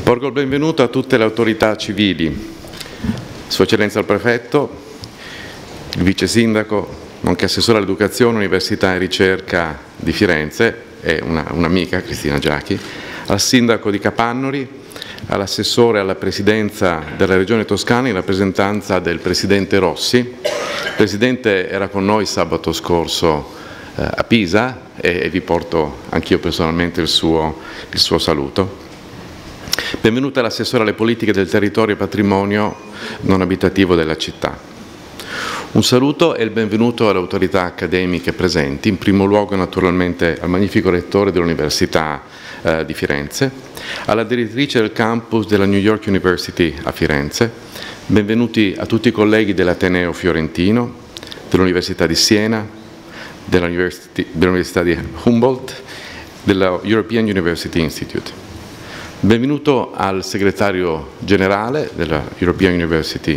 Porgo il benvenuto a tutte le autorità civili, Sua Eccellenza il Prefetto, il Vice Sindaco, nonché Assessore all'Educazione, Università e Ricerca di Firenze e un'amica, Cristina Giachi, al Sindaco di Capannori, all'Assessore alla Presidenza della Regione Toscana in rappresentanza del Presidente Rossi. Il Presidente era con noi sabato scorso a Pisa e vi porto anch'io personalmente il suo saluto. Benvenuta l'assessore alle politiche del territorio e patrimonio non abitativo della città. Un saluto e il benvenuto alle autorità accademiche presenti, in primo luogo naturalmente al magnifico rettore dell'Università di Firenze, alla direttrice del campus della New York University a Firenze, benvenuti a tutti i colleghi dell'Ateneo Fiorentino, dell'Università di Siena, dell'Università di Humboldt, della European University Institute. Benvenuto al segretario generale della European University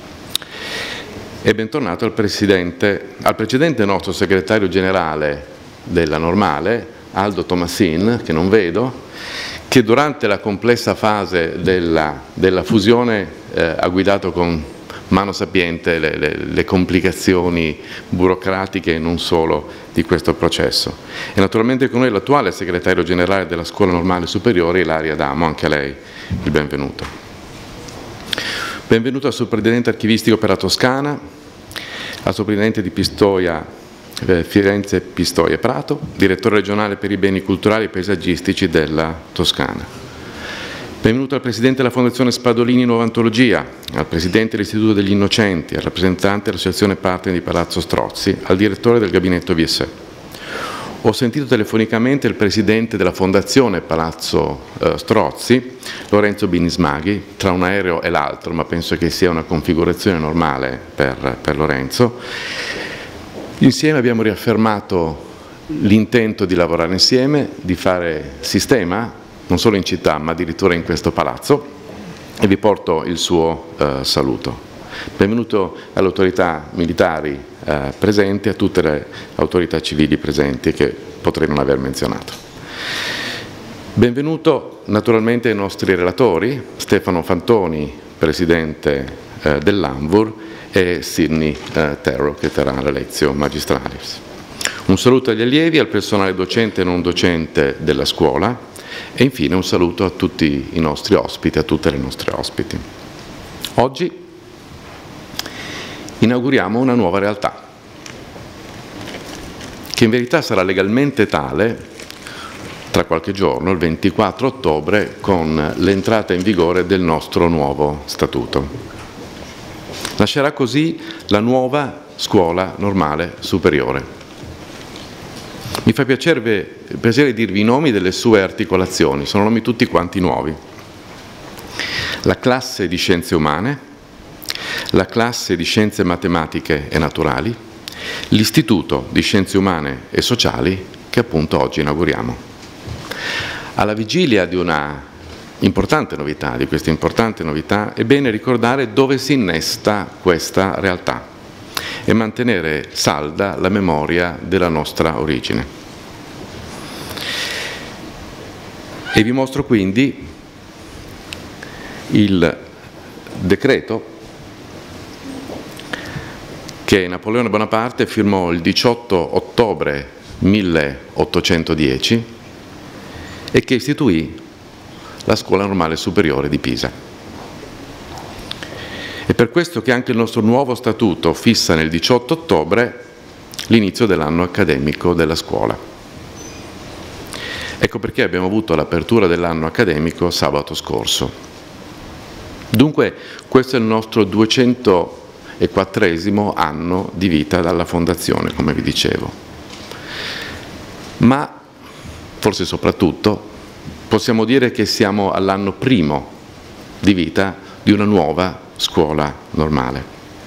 e bentornato al precedente nostro segretario generale della Normale, Aldo Tomassin, che non vedo, che durante la complessa fase della fusione ha guidato con mano sapiente le complicazioni burocratiche e non solo di questo processo. E naturalmente con noi l'attuale segretario generale della Scuola Normale Superiore, Ilaria Adamo, anche a lei il benvenuto. Benvenuto al Superintendente Archivistico per la Toscana, al Superintendente di Pistoia, Firenze, Pistoia e Prato, Direttore regionale per i beni culturali e paesaggistici della Toscana. Benvenuto al Presidente della Fondazione Spadolini Nuova Antologia, al Presidente dell'Istituto degli Innocenti, al rappresentante dell'Associazione Partner di Palazzo Strozzi, al Direttore del Gabinetto VSE. Ho sentito telefonicamente il Presidente della Fondazione Palazzo Strozzi, Lorenzo Binismaghi, tra un aereo e l'altro, ma penso che sia una configurazione normale per Lorenzo. Insieme abbiamo riaffermato l'intento di lavorare insieme, di fare sistema, non solo in città ma addirittura in questo palazzo, e vi porto il suo saluto. Benvenuto alle autorità militari presenti, a tutte le autorità civili presenti che potrei non aver menzionato. Benvenuto naturalmente ai nostri relatori, Stefano Fantoni, Presidente dell'Anvur, e Sidney Terro, che terrà la Lectio Magistralis. Un saluto agli allievi, al personale docente e non docente della scuola, e infine un saluto a tutti i nostri ospiti, a tutte le nostre ospiti. Oggi inauguriamo una nuova realtà, che in verità sarà legalmente tale tra qualche giorno, il 24 ottobre, con l'entrata in vigore del nostro nuovo statuto. Nascerà così la nuova Scuola Normale Superiore. Mi fa piacere dirvi i nomi delle sue articolazioni, sono nomi tutti quanti nuovi. La classe di Scienze Umane, la classe di Scienze Matematiche e Naturali, l'Istituto di Scienze Umane e Sociali, che appunto oggi inauguriamo. Alla vigilia di una importante novità, di questa importante novità, è bene ricordare dove si innesta questa realtà e mantenere salda la memoria della nostra origine. E vi mostro quindi il decreto che Napoleone Bonaparte firmò il 18 ottobre 1810 e che istituì la Scuola Normale Superiore di Pisa. È per questo che anche il nostro nuovo statuto fissa nel 18 ottobre l'inizio dell'anno accademico della scuola. Ecco perché abbiamo avuto l'apertura dell'anno accademico sabato scorso. Dunque questo è il nostro 204esimo anno di vita dalla Fondazione, come vi dicevo. Ma, forse soprattutto, possiamo dire che siamo all'anno primo di vita di una nuova scuola normale.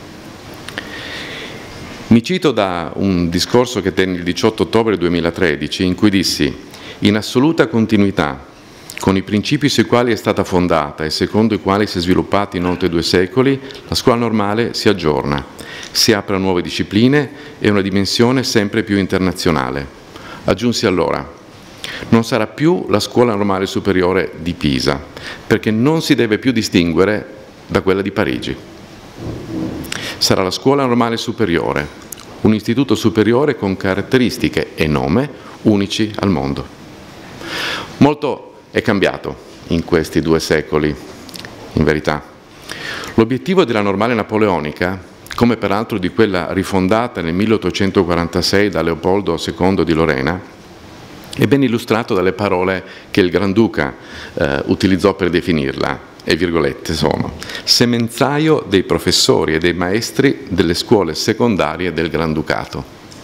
Mi cito da un discorso che tenni il 18 ottobre 2013 in cui dissi: in assoluta continuità con i principi sui quali è stata fondata e secondo i quali si è sviluppata in oltre 2 secoli, la scuola normale si aggiorna, si apre a nuove discipline e una dimensione sempre più internazionale. Aggiunsi allora: Non sarà più la scuola normale superiore di Pisa, perché non si deve più distinguere da quella di Parigi. Sarà la scuola normale superiore, un istituto superiore con caratteristiche e nome unici al mondo. Molto è cambiato in questi 2 secoli, in verità. L'obiettivo della normale napoleonica, come peraltro di quella rifondata nel 1846 da Leopoldo II di Lorena, è ben illustrato dalle parole che il Granduca utilizzò per definirla, e virgolette sono: semenzaio dei professori e dei maestri delle scuole secondarie del Granducato.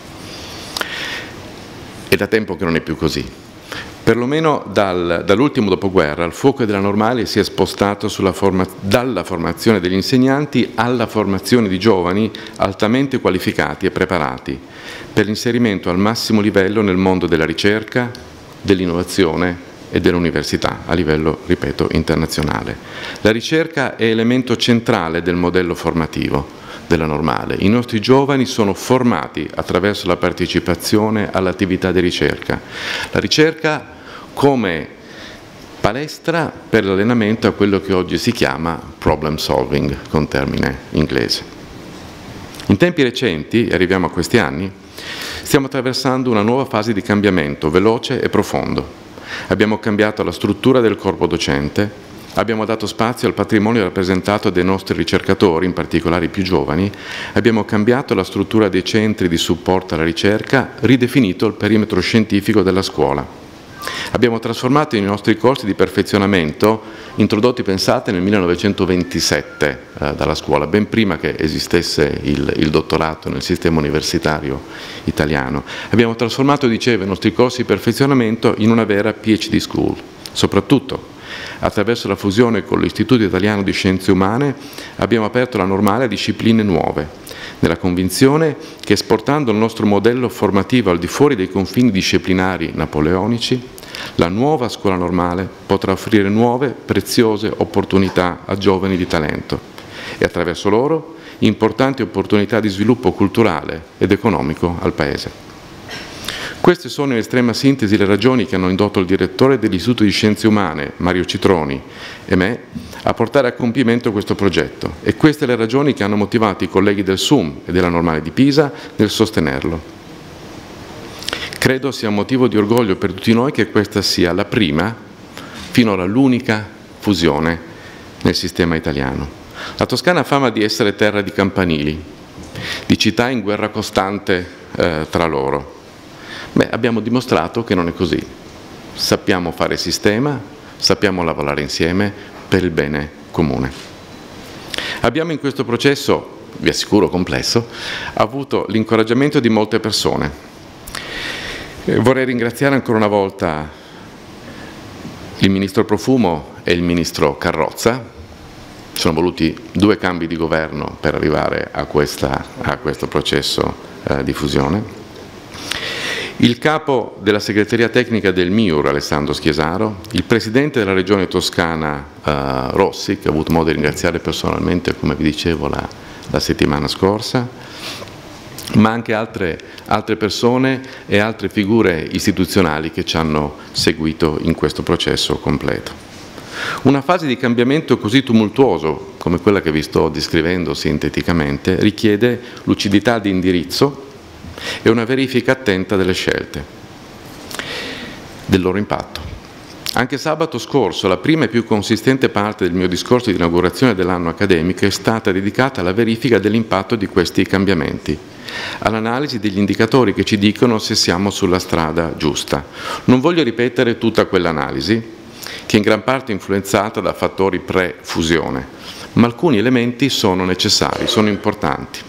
È da tempo che non è più così. Perlomeno dall'ultimo dopoguerra il fuoco della normale si è spostato dalla formazione degli insegnanti alla formazione di giovani altamente qualificati e preparati per l'inserimento al massimo livello nel mondo della ricerca, dell'innovazione e dell'università a livello, ripeto, internazionale. La ricerca è elemento centrale del modello formativo della normale. I nostri giovani sono formati attraverso la partecipazione all'attività di ricerca. La ricerca come palestra per l'allenamento a quello che oggi si chiama problem solving, con termine inglese. In tempi recenti, e arriviamo a questi anni, stiamo attraversando una nuova fase di cambiamento veloce e profondo. Abbiamo cambiato la struttura del corpo docente, abbiamo dato spazio al patrimonio rappresentato dai nostri ricercatori, in particolare i più giovani, abbiamo cambiato la struttura dei centri di supporto alla ricerca, ridefinito il perimetro scientifico della scuola. Abbiamo trasformato i nostri corsi di perfezionamento, introdotti, pensate, nel 1927 dalla scuola, ben prima che esistesse il dottorato nel sistema universitario italiano. Abbiamo trasformato, dicevo, i nostri corsi di perfezionamento in una vera PhD school, soprattutto attraverso la fusione con l'Istituto Italiano di Scienze Umane abbiamo aperto la normale a discipline nuove, nella convinzione che esportando il nostro modello formativo al di fuori dei confini disciplinari napoleonici, la nuova scuola normale potrà offrire nuove, preziose opportunità a giovani di talento e attraverso loro importanti opportunità di sviluppo culturale ed economico al Paese. Queste sono in estrema sintesi le ragioni che hanno indotto il direttore dell'Istituto di Scienze Umane, Mario Citroni, e me a portare a compimento questo progetto, e queste le ragioni che hanno motivato i colleghi del SUM e della Normale di Pisa nel sostenerlo. Credo sia un motivo di orgoglio per tutti noi che questa sia la prima, finora l'unica, fusione nel sistema italiano. La Toscana ha fama di essere terra di campanili, di città in guerra costante tra loro. Beh, abbiamo dimostrato che non è così. Sappiamo fare sistema, sappiamo lavorare insieme per il bene comune. Abbiamo in questo processo, vi assicuro complesso, avuto l'incoraggiamento di molte persone. Vorrei ringraziare ancora una volta il Ministro Profumo e il Ministro Carrozza. Sono voluti 2 cambi di governo per arrivare a questo processo di fusione. Il capo della segreteria tecnica del MIUR, Alessandro Schiesaro, il presidente della regione toscana Rossi, che ho avuto modo di ringraziare personalmente, come vi dicevo, la settimana scorsa, ma anche altre persone e altre figure istituzionali che ci hanno seguito in questo processo completo. Una fase di cambiamento così tumultuoso come quella che vi sto descrivendo sinteticamente richiede lucidità di indirizzo e una verifica attenta delle scelte, del loro impatto. Anche sabato scorso la prima e più consistente parte del mio discorso di inaugurazione dell'anno accademico è stata dedicata alla verifica dell'impatto di questi cambiamenti, all'analisi degli indicatori che ci dicono se siamo sulla strada giusta. Non voglio ripetere tutta quell'analisi, che è in gran parte influenzata da fattori pre-fusione, ma alcuni elementi sono necessari, sono importanti.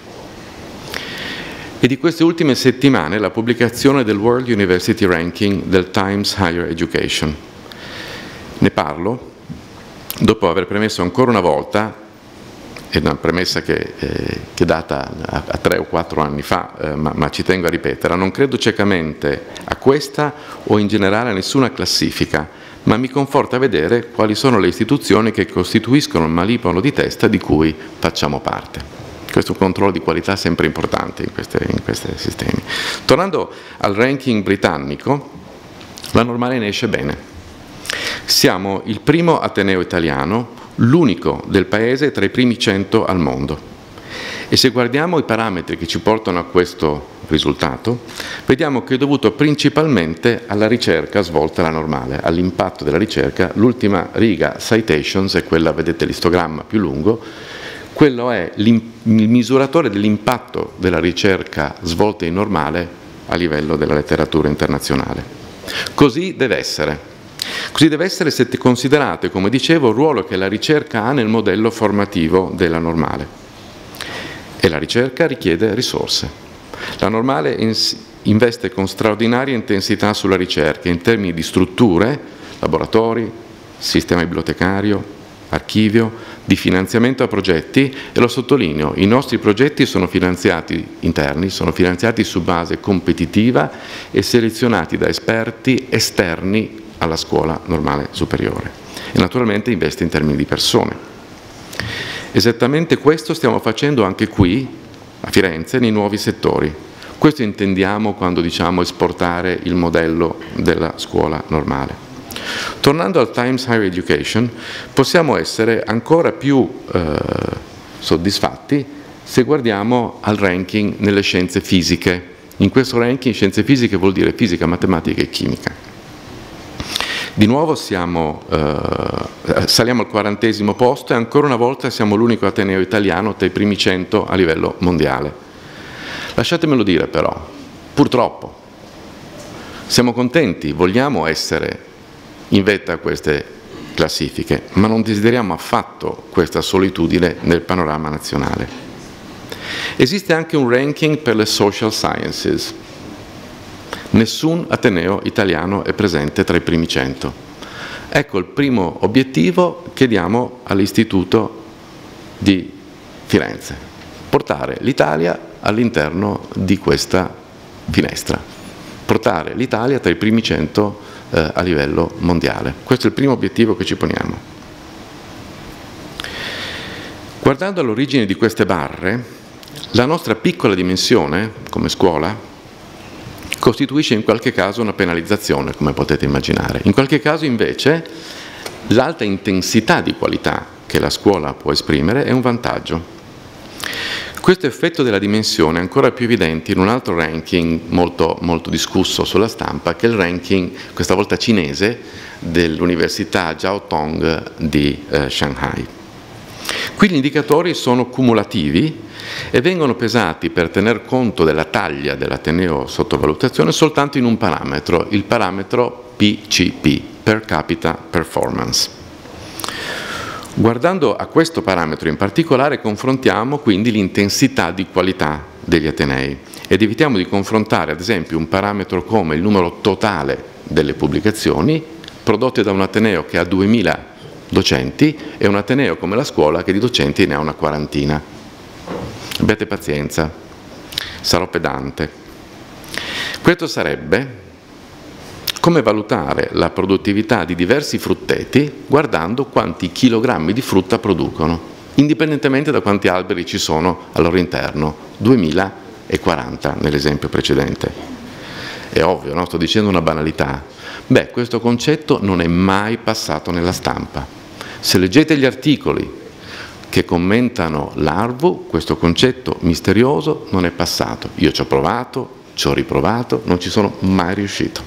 E di queste ultime settimane la pubblicazione del World University Ranking del Times Higher Education. Ne parlo dopo aver premesso ancora una volta, è una premessa che data a 3 o 4 anni fa, ma ci tengo a ripeterla, non credo ciecamente a questa o in generale a nessuna classifica, ma mi conforta vedere quali sono le istituzioni che costituiscono il manipolo di testa di cui facciamo parte. Questo è un controllo di qualità sempre importante in questi sistemi. Tornando al ranking britannico, La Normale ne esce bene. Siamo il primo ateneo italiano, l'unico del Paese tra i primi 100 al mondo. E se guardiamo i parametri che ci portano a questo risultato, vediamo che è dovuto principalmente alla ricerca svolta alla Normale, all'impatto della ricerca. L'ultima riga, citations, è quella, vedete l'istogramma più lungo, quello è il misuratore dell'impatto della ricerca svolta in Normale a livello della letteratura internazionale. Così deve essere. Così deve essere se considerate, come dicevo, il ruolo che la ricerca ha nel modello formativo della Normale. E la ricerca richiede risorse. La Normale investe con straordinaria intensità sulla ricerca in termini di strutture, laboratori, sistema bibliotecario, archivio, di finanziamento a progetti, e lo sottolineo, i nostri progetti sono finanziati interni, sono finanziati su base competitiva e selezionati da esperti esterni alla scuola normale superiore. E naturalmente investe in termini di persone. Esattamente questo stiamo facendo anche qui, a Firenze, nei nuovi settori. Questo intendiamo quando diciamo esportare il modello della scuola normale. Tornando al Times Higher Education, possiamo essere ancora più soddisfatti se guardiamo al ranking nelle scienze fisiche. In questo ranking scienze fisiche vuol dire fisica, matematica e chimica. Di nuovo saliamo al 40° posto e ancora una volta siamo l'unico ateneo italiano tra i primi 100 a livello mondiale. Lasciatemelo dire però, purtroppo, siamo contenti, vogliamo essere in vetta a queste classifiche, ma non desideriamo affatto questa solitudine nel panorama nazionale. Esiste anche un ranking per le social sciences. Nessun ateneo italiano è presente tra i primi 100. Ecco il primo obiettivo che diamo all'Istituto di Firenze: portare l'Italia all'interno di questa finestra, portare l'Italia tra i primi 100 a livello mondiale. Questo è il primo obiettivo che ci poniamo. Guardando all'origine di queste barre, la nostra piccola dimensione come scuola costituisce in qualche caso una penalizzazione, come potete immaginare. In qualche caso invece l'alta intensità di qualità che la scuola può esprimere è un vantaggio. Questo effetto della dimensione è ancora più evidente in un altro ranking molto discusso sulla stampa, che è il ranking, questa volta cinese, dell'Università Jiao Tong di Shanghai. Qui gli indicatori sono cumulativi e vengono pesati per tener conto della taglia dell'ateneo sotto valutazione soltanto in un parametro, il parametro PCP, Per Capita Performance. Guardando a questo parametro in particolare confrontiamo quindi l'intensità di qualità degli atenei ed evitiamo di confrontare ad esempio un parametro come il numero totale delle pubblicazioni prodotte da un ateneo che ha 2000 docenti e un ateneo come la scuola che di docenti ne ha una quarantina. Abbiate pazienza, sarò pedante. Questo sarebbe come valutare la produttività di diversi frutteti guardando quanti chilogrammi di frutta producono, indipendentemente da quanti alberi ci sono al loro interno, 2040 nell'esempio precedente. È ovvio, no? Sto dicendo una banalità. Beh, questo concetto non è mai passato nella stampa. Se leggete gli articoli che commentano l'ARVU, questo concetto misterioso non è passato. Io ci ho provato, ci ho riprovato, non ci sono mai riuscito.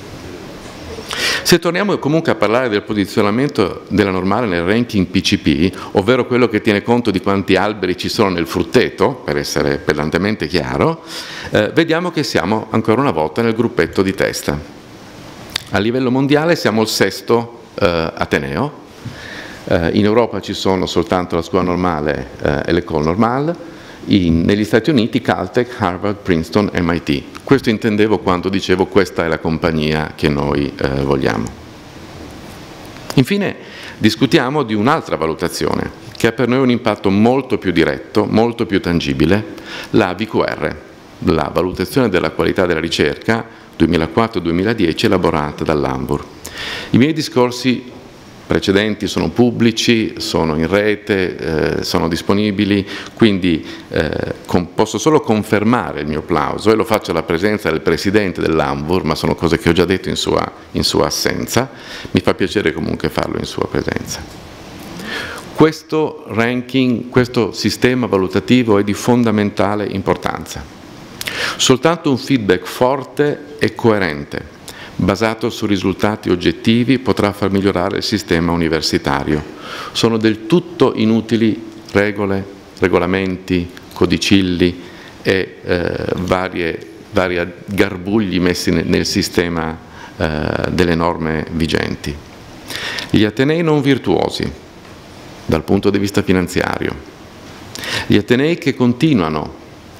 Se torniamo comunque a parlare del posizionamento della normale nel ranking PCP, ovvero quello che tiene conto di quanti alberi ci sono nel frutteto, per essere pedantemente chiaro, vediamo che siamo ancora una volta nel gruppetto di testa. A livello mondiale siamo il 6° ateneo. In Europa ci sono soltanto la scuola normale e l'École Normale, negli Stati Uniti Caltech, Harvard, Princeton, MIT. Questo intendevo quando dicevo questa è la compagnia che noi vogliamo. Infine discutiamo di un'altra valutazione che ha per noi un impatto molto più diretto, molto più tangibile, la VQR, la valutazione della qualità della ricerca 2004-2010 elaborata dall'Anvur. I miei discorsi precedenti sono pubblici, sono in rete, sono disponibili, quindi posso solo confermare il mio plauso, e lo faccio alla presenza del Presidente dell'Anvur, ma sono cose che ho già detto in sua assenza. Mi fa piacere comunque farlo in sua presenza. Questo ranking, questo sistema valutativo è di fondamentale importanza. Soltanto un feedback forte e coerente, basato su risultati oggettivi, potrà far migliorare il sistema universitario. Sono del tutto inutili regole, regolamenti, codicilli e vari garbugli messi nel sistema delle norme vigenti. Gli atenei non virtuosi dal punto di vista finanziario, gli atenei che continuano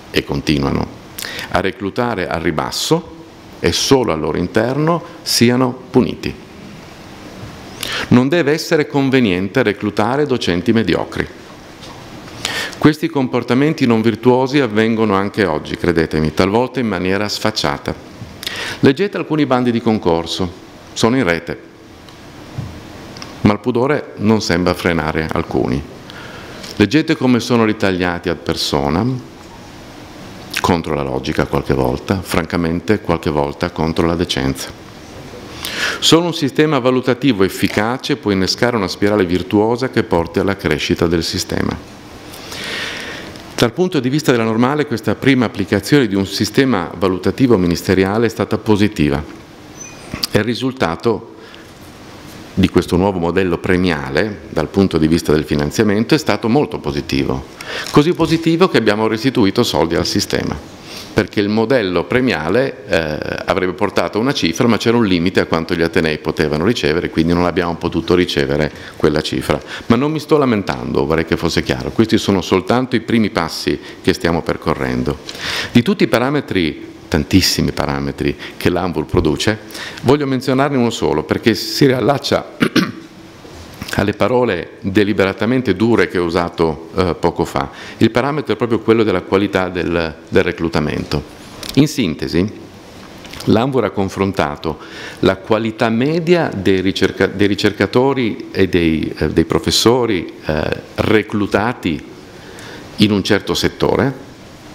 a reclutare al ribasso e solo al loro interno, siano puniti. Non deve essere conveniente reclutare docenti mediocri. Questi comportamenti non virtuosi avvengono anche oggi, credetemi, talvolta in maniera sfacciata. Leggete alcuni bandi di concorso, sono in rete, ma il pudore non sembra frenare alcuni. Leggete come sono ritagliati ad personam, contro la logica qualche volta, francamente qualche volta contro la decenza. Solo un sistema valutativo efficace può innescare una spirale virtuosa che porti alla crescita del sistema. Dal punto di vista della normale, questa prima applicazione di un sistema valutativo ministeriale è stata positiva e il risultato di questo nuovo modello premiale dal punto di vista del finanziamento è stato molto positivo, così positivo che abbiamo restituito soldi al sistema, perché il modello premiale avrebbe portato una cifra, ma c'era un limite a quanto gli atenei potevano ricevere, quindi non abbiamo potuto ricevere quella cifra. Ma non mi sto lamentando, vorrei che fosse chiaro, questi sono soltanto i primi passi che stiamo percorrendo. Di tutti i parametri, tantissimi parametri che l'Anvur produce, voglio menzionarne uno solo perché si riallaccia alle parole deliberatamente dure che ho usato poco fa. Il parametro è proprio quello della qualità del reclutamento. In sintesi, l'Anvur ha confrontato la qualità media dei ricercatori e dei professori reclutati in un certo settore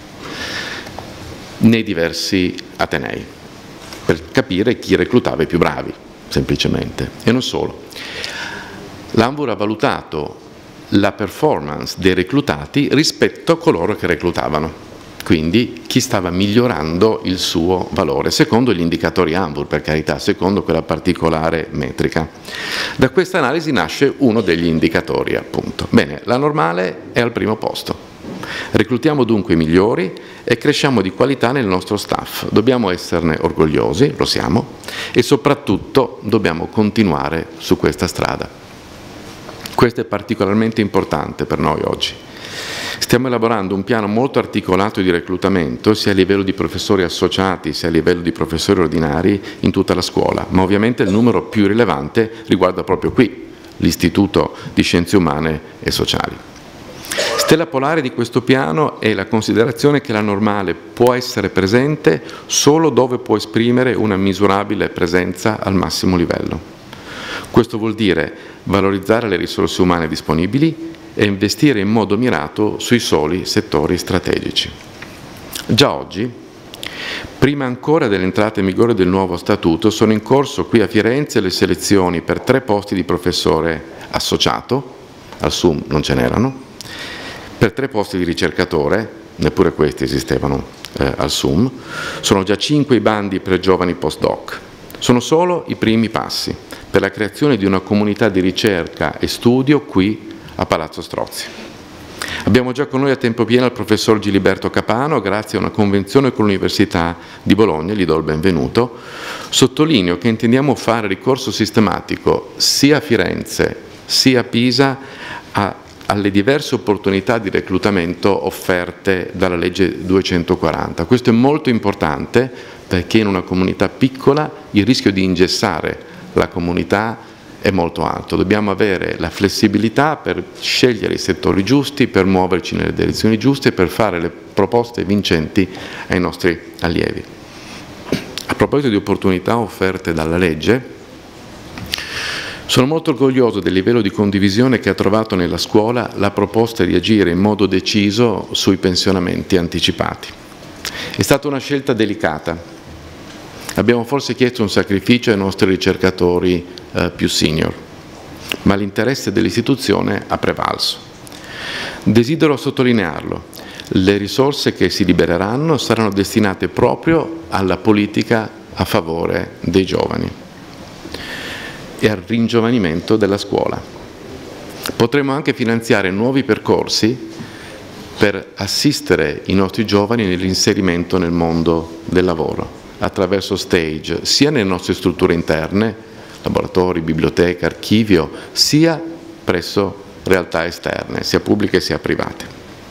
nei diversi atenei, per capire chi reclutava i più bravi, semplicemente, e non solo. L'Anvur ha valutato la performance dei reclutati rispetto a coloro che reclutavano, quindi chi stava migliorando il suo valore, secondo gli indicatori Anvur, per carità, secondo quella particolare metrica. Da questa analisi nasce uno degli indicatori, appunto. Bene, la normale è al primo posto. Reclutiamo dunque i migliori e cresciamo di qualità nel nostro staff. Dobbiamo esserne orgogliosi, lo siamo, e soprattutto dobbiamo continuare su questa strada. Questo è particolarmente importante per noi oggi. Stiamo elaborando un piano molto articolato di reclutamento, sia a livello di professori associati, sia a livello di professori ordinari in tutta la scuola, ma ovviamente il numero più rilevante riguarda proprio qui, l'Istituto di Scienze Umane e Sociali. Stella polare di questo piano è la considerazione che la normale può essere presente solo dove può esprimere una misurabile presenza al massimo livello. Questo vuol dire valorizzare le risorse umane disponibili e investire in modo mirato sui soli settori strategici. Già oggi, prima ancora dell'entrata in vigore del nuovo statuto, sono in corso qui a Firenze le selezioni per 3 posti di professore associato, al SUM non ce n'erano, per 3 posti di ricercatore, neppure questi esistevano al SUM, sono già 5 i bandi per giovani postdoc. Sono solo i primi passi per la creazione di una comunità di ricerca e studio qui a Palazzo Strozzi. Abbiamo già con noi a tempo pieno il professor Giliberto Capano, grazie a una convenzione con l'Università di Bologna, gli do il benvenuto. Sottolineo che intendiamo fare ricorso sistematico sia a Firenze sia a Pisa alle diverse opportunità di reclutamento offerte dalla legge 240. Questo è molto importante perché in una comunità piccola il rischio di ingessare la comunità è molto alto. Dobbiamo avere la flessibilità per scegliere i settori giusti, per muoverci nelle direzioni giuste e per fare le proposte vincenti ai nostri allievi. A proposito di opportunità offerte dalla legge, Sono molto orgoglioso del livello di condivisione che ha trovato nella scuola la proposta di agire in modo deciso sui pensionamenti anticipati. È stata una scelta delicata. Abbiamo forse chiesto un sacrificio ai nostri ricercatori più senior, ma l'interesse dell'istituzione ha prevalso. Desidero sottolinearlo: le risorse che si libereranno saranno destinate proprio alla politica a favore dei giovani e al ringiovanimento della scuola. Potremo anche finanziare nuovi percorsi per assistere i nostri giovani nell'inserimento nel mondo del lavoro, attraverso stage, sia nelle nostre strutture interne, laboratori, biblioteca, archivio, sia presso realtà esterne, sia pubbliche sia private.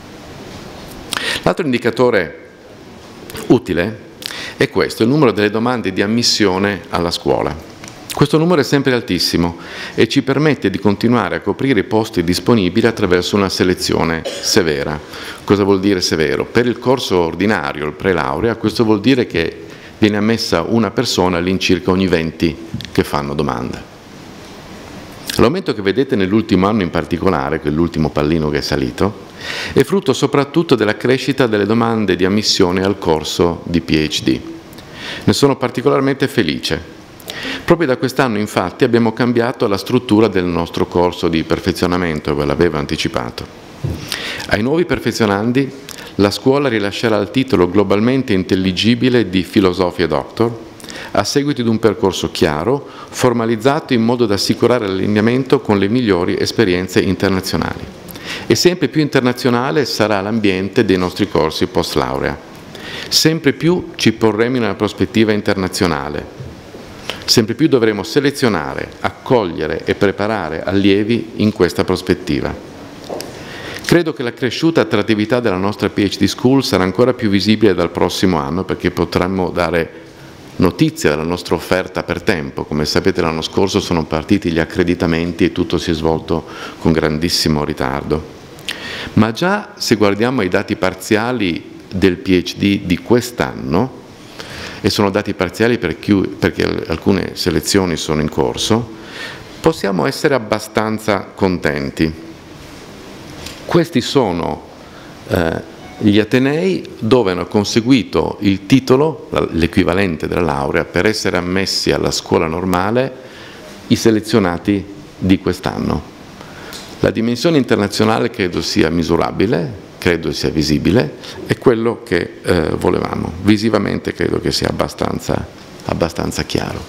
L'altro indicatore utile è questo, il numero delle domande di ammissione alla scuola. Questo numero è sempre altissimo e ci permette di continuare a coprire i posti disponibili attraverso una selezione severa. Cosa vuol dire severo? Per il corso ordinario, il pre-laurea, questo vuol dire che viene ammessa una persona all'incirca ogni 20 che fanno domanda. L'aumento che vedete nell'ultimo anno in particolare, che è l'ultimo pallino che è salito, è frutto soprattutto della crescita delle domande di ammissione al corso di PhD. Ne sono particolarmente felice. Proprio da quest'anno, infatti, abbiamo cambiato la struttura del nostro corso di perfezionamento, ve l'avevo anticipato. Ai nuovi perfezionandi la scuola rilascerà il titolo globalmente intelligibile di Philosophy Doctor, a seguito di un percorso chiaro, formalizzato in modo da assicurare l'allineamento con le migliori esperienze internazionali. E sempre più internazionale sarà l'ambiente dei nostri corsi post laurea. Sempre più ci porremo in una prospettiva internazionale. Sempre più dovremo selezionare, accogliere e preparare allievi in questa prospettiva. Credo che la cresciuta attrattività della nostra PhD School sarà ancora più visibile dal prossimo anno, perché potremo dare notizia della nostra offerta per tempo. Come sapete, l'anno scorso sono partiti gli accreditamenti e tutto si è svolto con grandissimo ritardo. Ma già se guardiamo ai dati parziali del PhD di quest'anno, e sono dati parziali perché alcune selezioni sono in corso, possiamo essere abbastanza contenti. Questi sono gli atenei dove hanno conseguito il titolo, l'equivalente della laurea, per essere ammessi alla scuola normale, i selezionati di quest'anno. La dimensione internazionale credo sia misurabile, credo sia visibile, è quello che volevamo. Visivamente credo che sia abbastanza chiaro.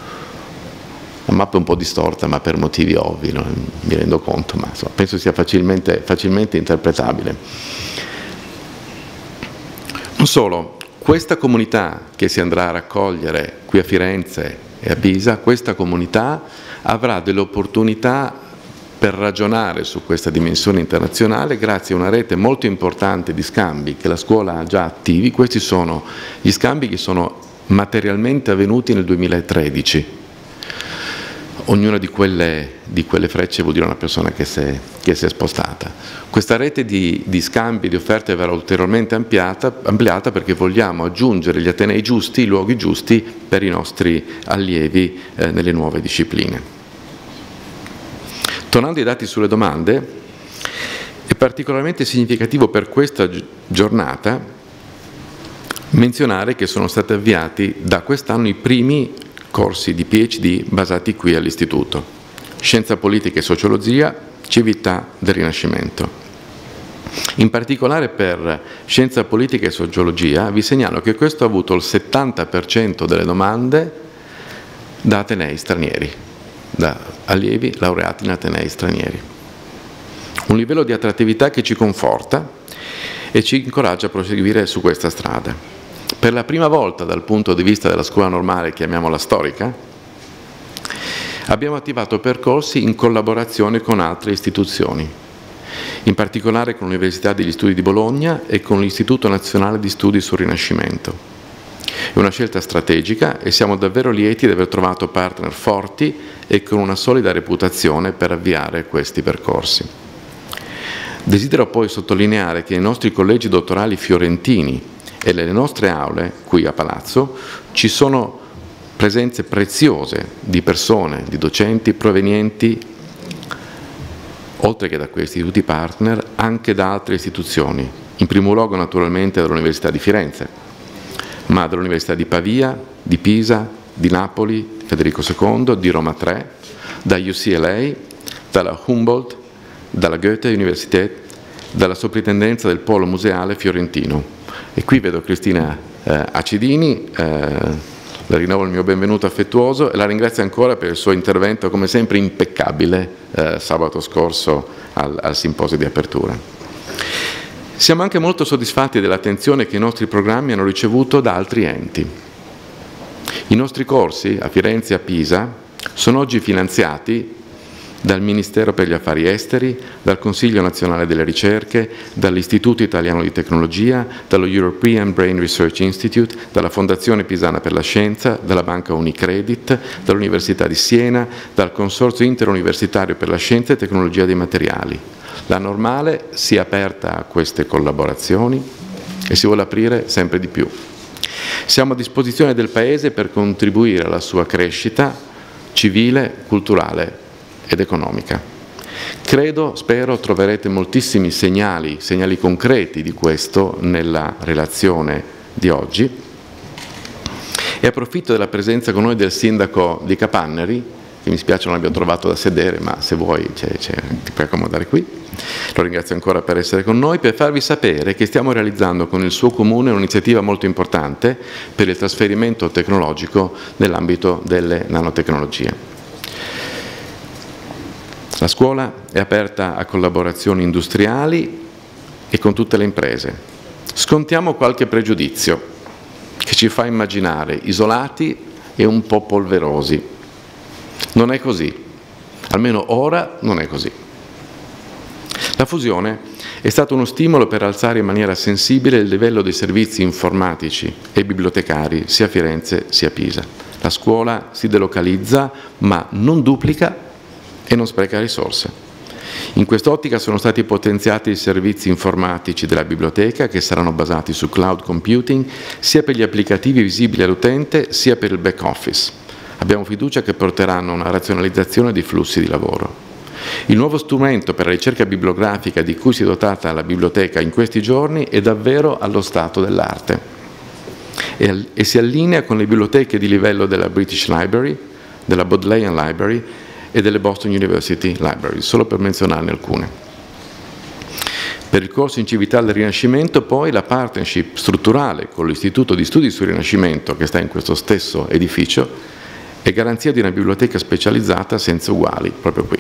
La mappa è un po' distorta, ma per motivi ovvi, no? Mi rendo conto, ma insomma, penso sia facilmente interpretabile. Non solo, questa comunità che si andrà a raccogliere qui a Firenze e a Pisa, questa comunità avrà delle opportunità per ragionare su questa dimensione internazionale grazie a una rete molto importante di scambi che la scuola ha già attivi. Questi sono gli scambi che sono materialmente avvenuti nel 2013. Ognuna di quelle frecce vuol dire una persona che si è spostata. Questa rete di scambi, di offerte verrà ulteriormente ampliata perché vogliamo aggiungere gli atenei giusti, i luoghi giusti per i nostri allievi nelle nuove discipline. Tornando ai dati sulle domande, è particolarmente significativo per questa giornata menzionare che sono stati avviati da quest'anno i primi corsi di PhD basati qui all'Istituto: Scienza politica e Sociologia, Civiltà del Rinascimento. In particolare per Scienza politica e Sociologia vi segnalo che questo ha avuto il 70% delle domande da atenei stranieri, da allievi laureati in atenei stranieri. Un livello di attrattività che ci conforta e ci incoraggia a proseguire su questa strada. Per la prima volta dal punto di vista della scuola normale, chiamiamola storica, abbiamo attivato percorsi in collaborazione con altre istituzioni, in particolare con l'Università degli Studi di Bologna e con l'Istituto Nazionale di Studi sul Rinascimento. È una scelta strategica e siamo davvero lieti di aver trovato partner forti e con una solida reputazione per avviare questi percorsi. Desidero poi sottolineare che i nostri collegi dottorali fiorentini e nelle nostre aule, qui a Palazzo, ci sono presenze preziose di persone, di docenti provenienti, oltre che da questi istituti partner, anche da altre istituzioni, in primo luogo naturalmente dall'Università di Firenze, ma dall'Università di Pavia, di Pisa, di Napoli, Federico II, di Roma III, da UCLA, dalla Humboldt, dalla Goethe-Universität, dalla Soprintendenza del Polo Museale Fiorentino. E qui vedo Cristina Acidini, le rinnovo il mio benvenuto affettuoso e la ringrazio ancora per il suo intervento, come sempre impeccabile, sabato scorso al simposio di apertura. Siamo anche molto soddisfatti dell'attenzione che i nostri programmi hanno ricevuto da altri enti. I nostri corsi a Firenze e a Pisa sono oggi finanziati dal Ministero per gli Affari Esteri, dal Consiglio Nazionale delle Ricerche, dall'Istituto Italiano di Tecnologia, dallo European Brain Research Institute, dalla Fondazione Pisana per la Scienza, dalla Banca Unicredit, dall'Università di Siena, dal Consorzio Interuniversitario per la Scienza e Tecnologia dei Materiali. La Normale si è aperta a queste collaborazioni e si vuole aprire sempre di più. Siamo a disposizione del Paese per contribuire alla sua crescita civile, culturale ed economica. Spero troverete moltissimi segnali concreti di questo nella relazione di oggi. E approfitto della presenza con noi del sindaco di Capannari, che mi spiace non abbia trovato da sedere, ma se vuoi ti puoi accomodare qui. Lo ringrazio ancora per essere con noi, per farvi sapere che stiamo realizzando con il suo comune un'iniziativa molto importante per il trasferimento tecnologico nell'ambito delle nanotecnologie. La scuola è aperta a collaborazioni industriali e con tutte le imprese. Scontiamo qualche pregiudizio che ci fa immaginare isolati e un po' polverosi. Non è così, almeno ora non è così. La fusione è stato uno stimolo per alzare in maniera sensibile il livello dei servizi informatici e bibliotecari sia a Firenze sia a Pisa. La scuola si delocalizza ma non duplica e non spreca risorse. In quest'ottica sono stati potenziati i servizi informatici della biblioteca, che saranno basati su cloud computing, sia per gli applicativi visibili all'utente, sia per il back office. Abbiamo fiducia che porteranno a una razionalizzazione dei flussi di lavoro. Il nuovo strumento per la ricerca bibliografica di cui si è dotata la biblioteca in questi giorni è davvero allo stato dell'arte e si allinea con le biblioteche di livello della British Library, della Bodleian Library e delle Boston University Library, solo per menzionarne alcune. Per il corso in Civiltà del Rinascimento, poi, la partnership strutturale con l'Istituto di Studi sul Rinascimento, che sta in questo stesso edificio, è garanzia di una biblioteca specializzata senza uguali, proprio qui.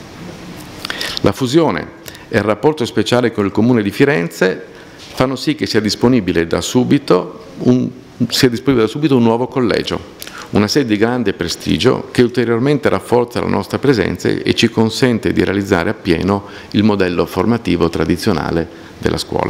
La fusione e il rapporto speciale con il Comune di Firenze fanno sì che sia disponibile da subito un nuovo collegio, una sede di grande prestigio che ulteriormente rafforza la nostra presenza e ci consente di realizzare appieno il modello formativo tradizionale della scuola.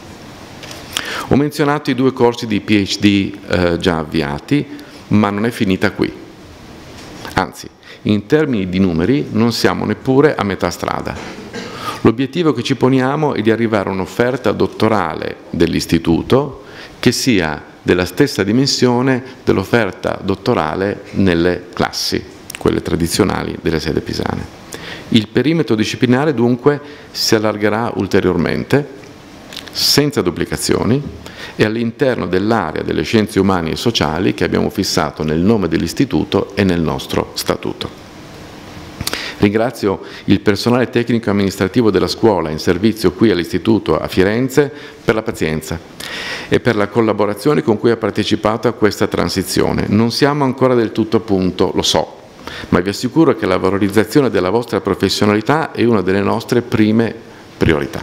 Ho menzionato i 2 corsi di PhD già avviati, ma non è finita qui. Anzi, in termini di numeri non siamo neppure a metà strada. L'obiettivo che ci poniamo è di arrivare a un'offerta dottorale dell'istituto che sia della stessa dimensione dell'offerta dottorale nelle classi, quelle tradizionali delle sedi pisane. Il perimetro disciplinare dunque si allargherà ulteriormente, senza duplicazioni, e all'interno dell'area delle scienze umane e sociali che abbiamo fissato nel nome dell'istituto e nel nostro statuto. Ringrazio il personale tecnico amministrativo della scuola in servizio qui all'Istituto a Firenze per la pazienza e per la collaborazione con cui ha partecipato a questa transizione. Non siamo ancora del tutto a punto, lo so, ma vi assicuro che la valorizzazione della vostra professionalità è una delle nostre prime priorità.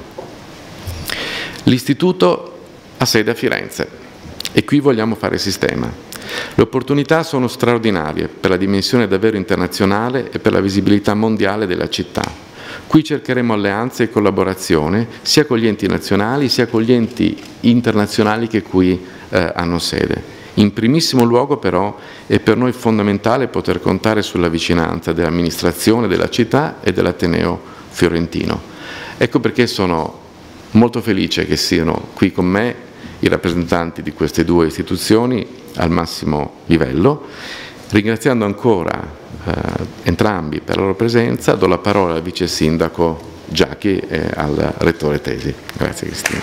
L'Istituto ha sede a Firenze e qui vogliamo fare sistema. Le opportunità sono straordinarie per la dimensione davvero internazionale e per la visibilità mondiale della città. Qui cercheremo alleanze e collaborazione sia con gli enti nazionali sia con gli enti internazionali che qui hanno sede. In primissimo luogo però è per noi fondamentale poter contare sulla vicinanza dell'amministrazione della città e dell'Ateneo fiorentino. Ecco perché sono molto felice che siano qui con me i rappresentanti di queste 2 istituzioni al massimo livello Ringraziando ancora entrambi per la loro presenza, do la parola al vice sindaco Giachi e al rettore Tesi. Grazie Cristina.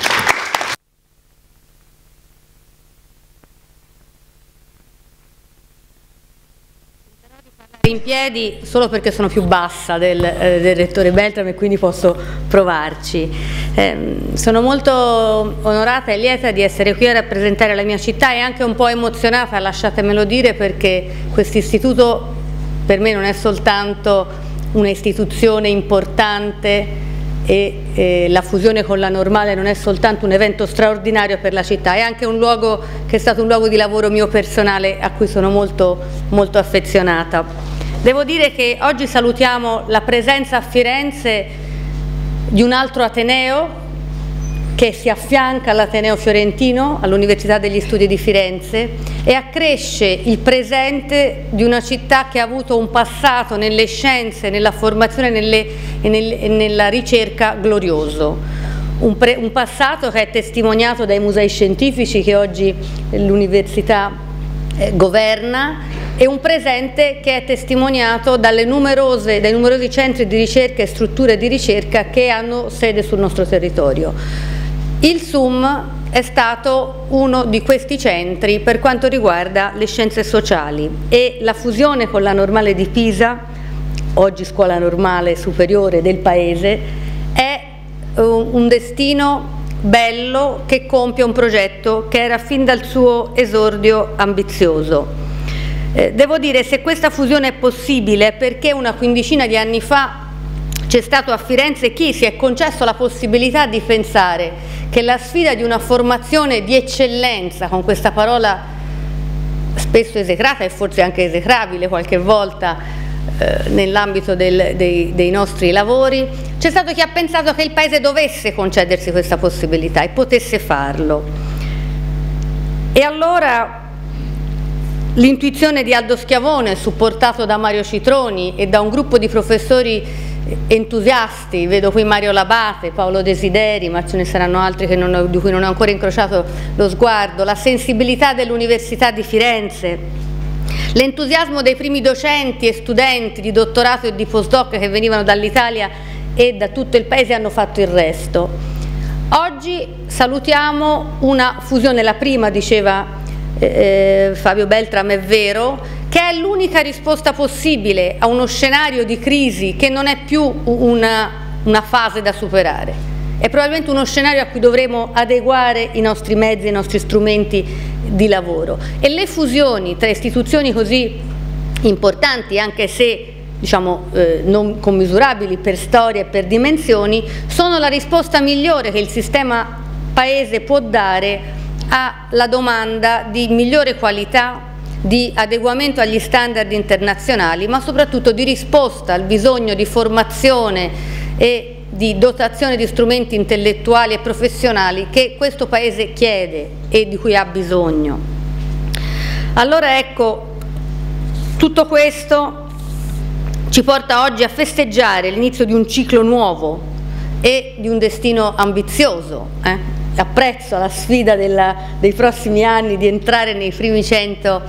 In piedi solo perché sono più bassa del rettore Beltram e quindi posso provarci. Sono molto onorata e lieta di essere qui a rappresentare la mia città e anche un po' emozionata, lasciatemelo dire, perché questo istituto per me non è soltanto un'istituzione importante e la fusione con la Normale non è soltanto un evento straordinario per la città, è anche un luogo che è stato un luogo di lavoro mio personale a cui sono molto affezionata. Devo dire che oggi salutiamo la presenza a Firenze di un altro Ateneo che si affianca all'Ateneo Fiorentino, all'Università degli Studi di Firenze, e accresce il presente di una città che ha avuto un passato nelle scienze, nella formazione e nella ricerca glorioso. Un passato che è testimoniato dai musei scientifici che oggi l'Università governa, e un presente che è testimoniato dai numerosi centri di ricerca e strutture di ricerca che hanno sede sul nostro territorio. Il SUM è stato uno di questi centri per quanto riguarda le scienze sociali e la fusione con la Normale di Pisa, oggi Scuola Normale Superiore del Paese, è un destino bello che compie un progetto che era fin dal suo esordio ambizioso. Devo dire, se questa fusione è possibile è perché una quindicina di anni fa c'è stato a Firenze chi si è concesso la possibilità di pensare che la sfida di una formazione di eccellenza, con questa parola spesso esecrata e forse anche esecrabile qualche volta nell'ambito dei nostri lavori, c'è stato chi ha pensato che il Paese dovesse concedersi questa possibilità e potesse farlo. E allora l'intuizione di Aldo Schiavone, supportato da Mario Citroni e da un gruppo di professori entusiasti, vedo qui Mario Labate, Paolo Desideri, ma ce ne saranno altri di cui non ho ancora incrociato lo sguardo, la sensibilità dell'Università di Firenze, l'entusiasmo dei primi docenti e studenti di dottorato e di postdoc che venivano dall'Italia e da tutto il Paese hanno fatto il resto. Oggi salutiamo una fusione, la prima, diceva Fabio Beltram, è vero, che è l'unica risposta possibile a uno scenario di crisi che non è più una fase da superare, è probabilmente uno scenario a cui dovremo adeguare i nostri mezzi, i nostri strumenti di lavoro, e le fusioni tra istituzioni così importanti, anche se diciamo non commisurabili per storia e per dimensioni, sono la risposta migliore che il sistema Paese può dare alla domanda di migliore qualità, di adeguamento agli standard internazionali, ma soprattutto di risposta al bisogno di formazione e di dotazione di strumenti intellettuali e professionali che questo Paese chiede e di cui ha bisogno. Allora ecco, tutto questo ci porta oggi a festeggiare l'inizio di un ciclo nuovo e di un destino ambizioso. Apprezzo la sfida dei prossimi anni di entrare nei primi 100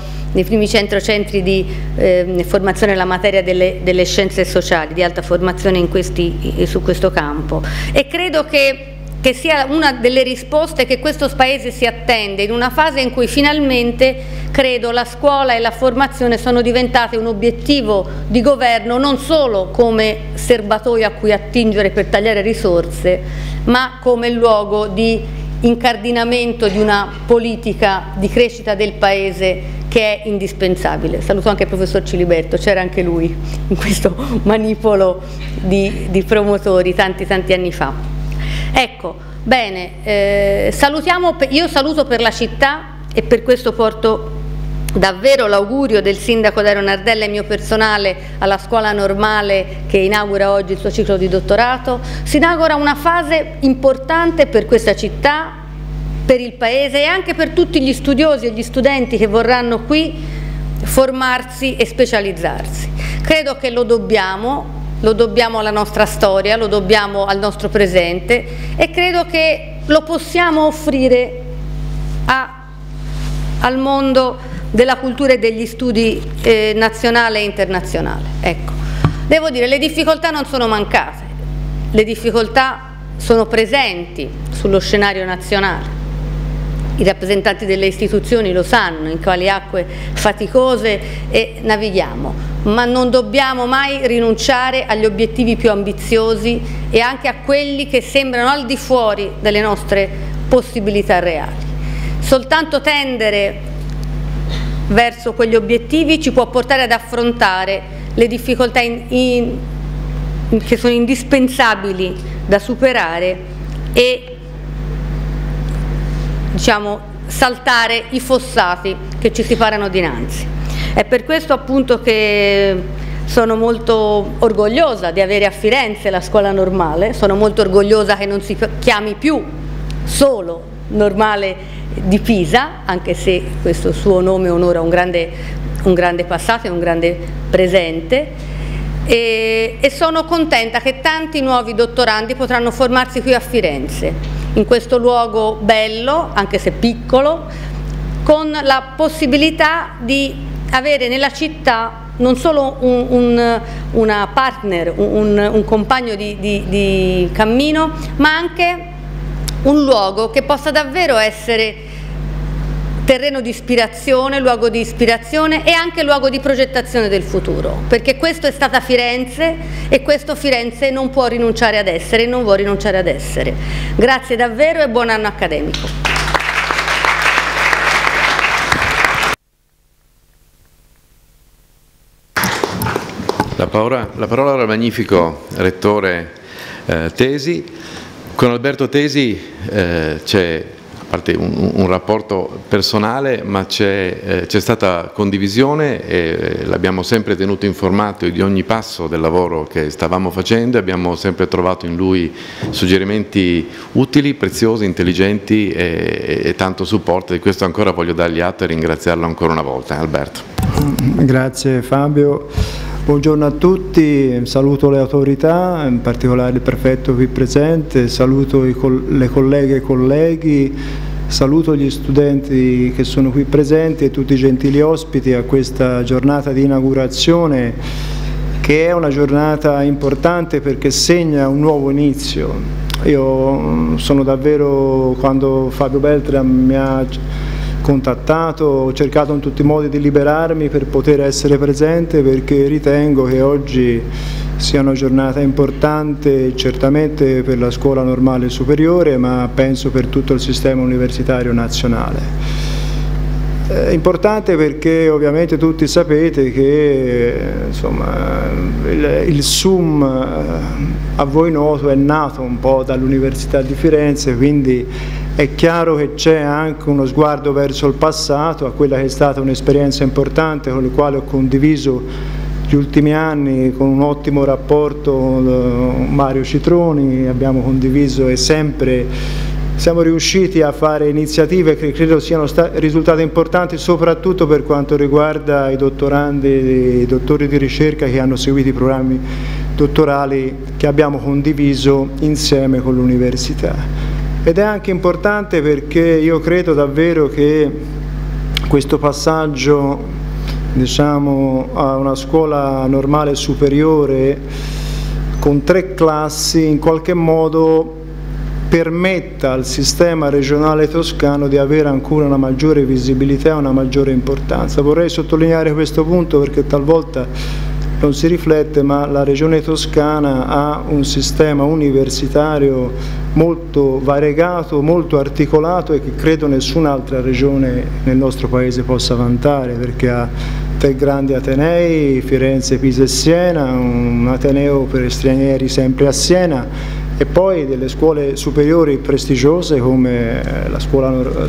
centri di formazione nella materia delle scienze sociali, di alta formazione su questo campo, e credo che sia una delle risposte che questo Paese si attende in una fase in cui finalmente credo la scuola e la formazione sono diventate un obiettivo di governo non solo come serbatoio a cui attingere per tagliare risorse, ma come luogo di incardinamento di una politica di crescita del Paese che è indispensabile. Saluto anche il professor Ciliberto, c'era anche lui in questo manipolo di promotori tanti anni fa. Ecco, bene, io saluto per la città e per questo porto davvero l'augurio del sindaco Dario Nardella e mio personale alla Scuola Normale che inaugura oggi il suo ciclo di dottorato. Si inaugura una fase importante per questa città, per il Paese e anche per tutti gli studiosi e gli studenti che vorranno qui formarsi e specializzarsi. Credo che lo dobbiamo alla nostra storia, lo dobbiamo al nostro presente e credo che lo possiamo offrire al mondo della cultura e degli studi nazionale e internazionale. Ecco, devo dire, le difficoltà non sono mancate, le difficoltà sono presenti sullo scenario nazionale. I rappresentanti delle istituzioni lo sanno in quali acque faticose navighiamo, ma non dobbiamo mai rinunciare agli obiettivi più ambiziosi e anche a quelli che sembrano al di fuori delle nostre possibilità reali. Soltanto tendere verso quegli obiettivi ci può portare ad affrontare le difficoltà che sono indispensabili da superare e, diciamo, saltare i fossati che ci si parano dinanzi. È per questo appunto che sono molto orgogliosa di avere a Firenze la scuola normale, sono molto orgogliosa che non si chiami più solo Normale di Pisa, anche se questo suo nome onora un grande passato e un grande presente, e sono contenta che tanti nuovi dottorandi potranno formarsi qui a Firenze, in questo luogo bello, anche se piccolo, con la possibilità di avere nella città non solo una partner, un compagno di cammino, ma anche un luogo che possa davvero essere terreno di ispirazione, luogo di ispirazione e anche luogo di progettazione del futuro, perché questo è stata Firenze e questo Firenze non può rinunciare ad essere e non vuole rinunciare ad essere. Grazie davvero e buon anno accademico. La parola al magnifico rettore Tesi. Con Alberto Tesi c'è, a parte un rapporto personale, ma c'è stata condivisione e l'abbiamo sempre tenuto informato di ogni passo del lavoro che stavamo facendo e abbiamo sempre trovato in lui suggerimenti utili, preziosi, intelligenti e tanto supporto. Di questo ancora voglio dargli atto e ringraziarlo ancora una volta. Alberto. Grazie Fabio. Buongiorno a tutti, saluto le autorità, in particolare il prefetto qui presente, saluto le colleghe e colleghi, saluto gli studenti che sono qui presenti e tutti i gentili ospiti a questa giornata di inaugurazione, che è una giornata importante perché segna un nuovo inizio. Io sono davvero, quando Fabio Beltram mi ha contattato, ho cercato in tutti i modi di liberarmi per poter essere presente, perché ritengo che oggi sia una giornata importante certamente per la scuola normale superiore, ma penso per tutto il sistema universitario nazionale. Importante perché ovviamente tutti sapete che insomma, il SUM a voi noto è nato un po' dall'Università di Firenze, quindi è chiaro che c'è anche uno sguardo verso il passato, a quella che è stata un'esperienza importante con la quale ho condiviso gli ultimi anni con un ottimo rapporto con Mario Citroni, abbiamo condiviso e sempre siamo riusciti a fare iniziative che credo siano risultate importanti, soprattutto per quanto riguarda i dottorandi e i dottori di ricerca che hanno seguito i programmi dottorali che abbiamo condiviso insieme con l'università. Ed è anche importante perché io credo davvero che questo passaggio, diciamo, a una scuola normale superiore con 3 classi in qualche modo permetta al sistema regionale toscano di avere ancora una maggiore visibilità e una maggiore importanza. Vorrei sottolineare questo punto perché talvolta non si riflette, ma la regione toscana ha un sistema universitario molto variegato, molto articolato e che credo nessun'altra regione nel nostro paese possa vantare, perché ha 3 grandi atenei, Firenze, Pisa e Siena, un ateneo per stranieri sempre a Siena, e poi delle scuole superiori prestigiose come la scuola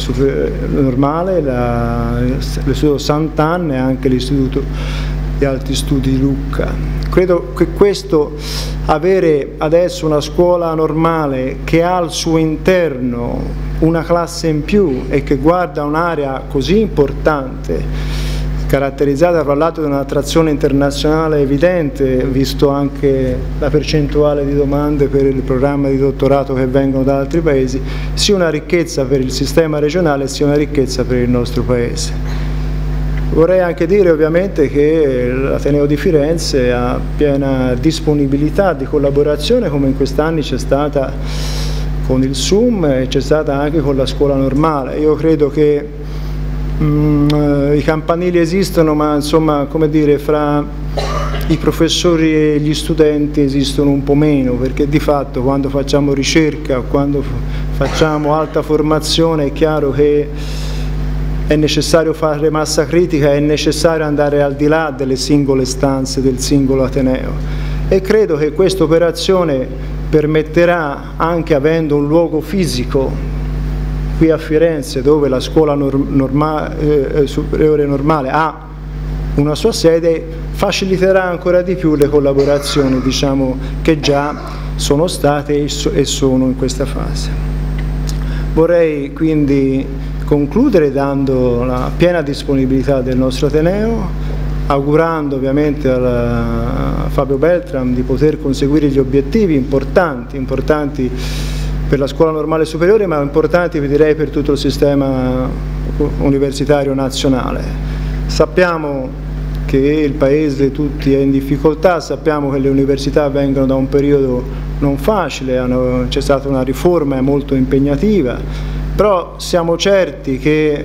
normale, l'Istituto Sant'Anna e anche l'Istituto di Alti Studi di Lucca. Credo che questo, avere adesso una scuola normale che ha al suo interno una classe in più e che guarda un'area così importante, caratterizzata fra l'altro da un'attrazione internazionale evidente, visto anche la percentuale di domande per il programma di dottorato che vengono da altri paesi, sia una ricchezza per il sistema regionale sia una ricchezza per il nostro Paese. Vorrei anche dire ovviamente che l'Ateneo di Firenze ha piena disponibilità di collaborazione, come in questi anni c'è stata con il SUM e c'è stata anche con la scuola normale. Io credo che i campanili esistono, ma insomma, come dire, fra i professori e gli studenti esistono un po' meno, perché di fatto quando facciamo ricerca, quando facciamo alta formazione, è chiaro che è necessario fare massa critica, è necessario andare al di là delle singole stanze del singolo Ateneo, e credo che questa operazione permetterà, anche avendo un luogo fisico qui a Firenze dove la scuola superiore normale ha una sua sede, faciliterà ancora di più le collaborazioni, diciamo, che già sono state e sono in questa fase. Vorrei quindi concludere dando la piena disponibilità del nostro Ateneo, augurando ovviamente a Fabio Beltram di poter conseguire gli obiettivi importanti per la scuola normale superiore, ma importanti, vi direi, per tutto il sistema universitario nazionale. Sappiamo che il Paese tutti è in difficoltà, sappiamo che le università vengono da un periodo non facile, c'è stata una riforma molto impegnativa, però siamo certi che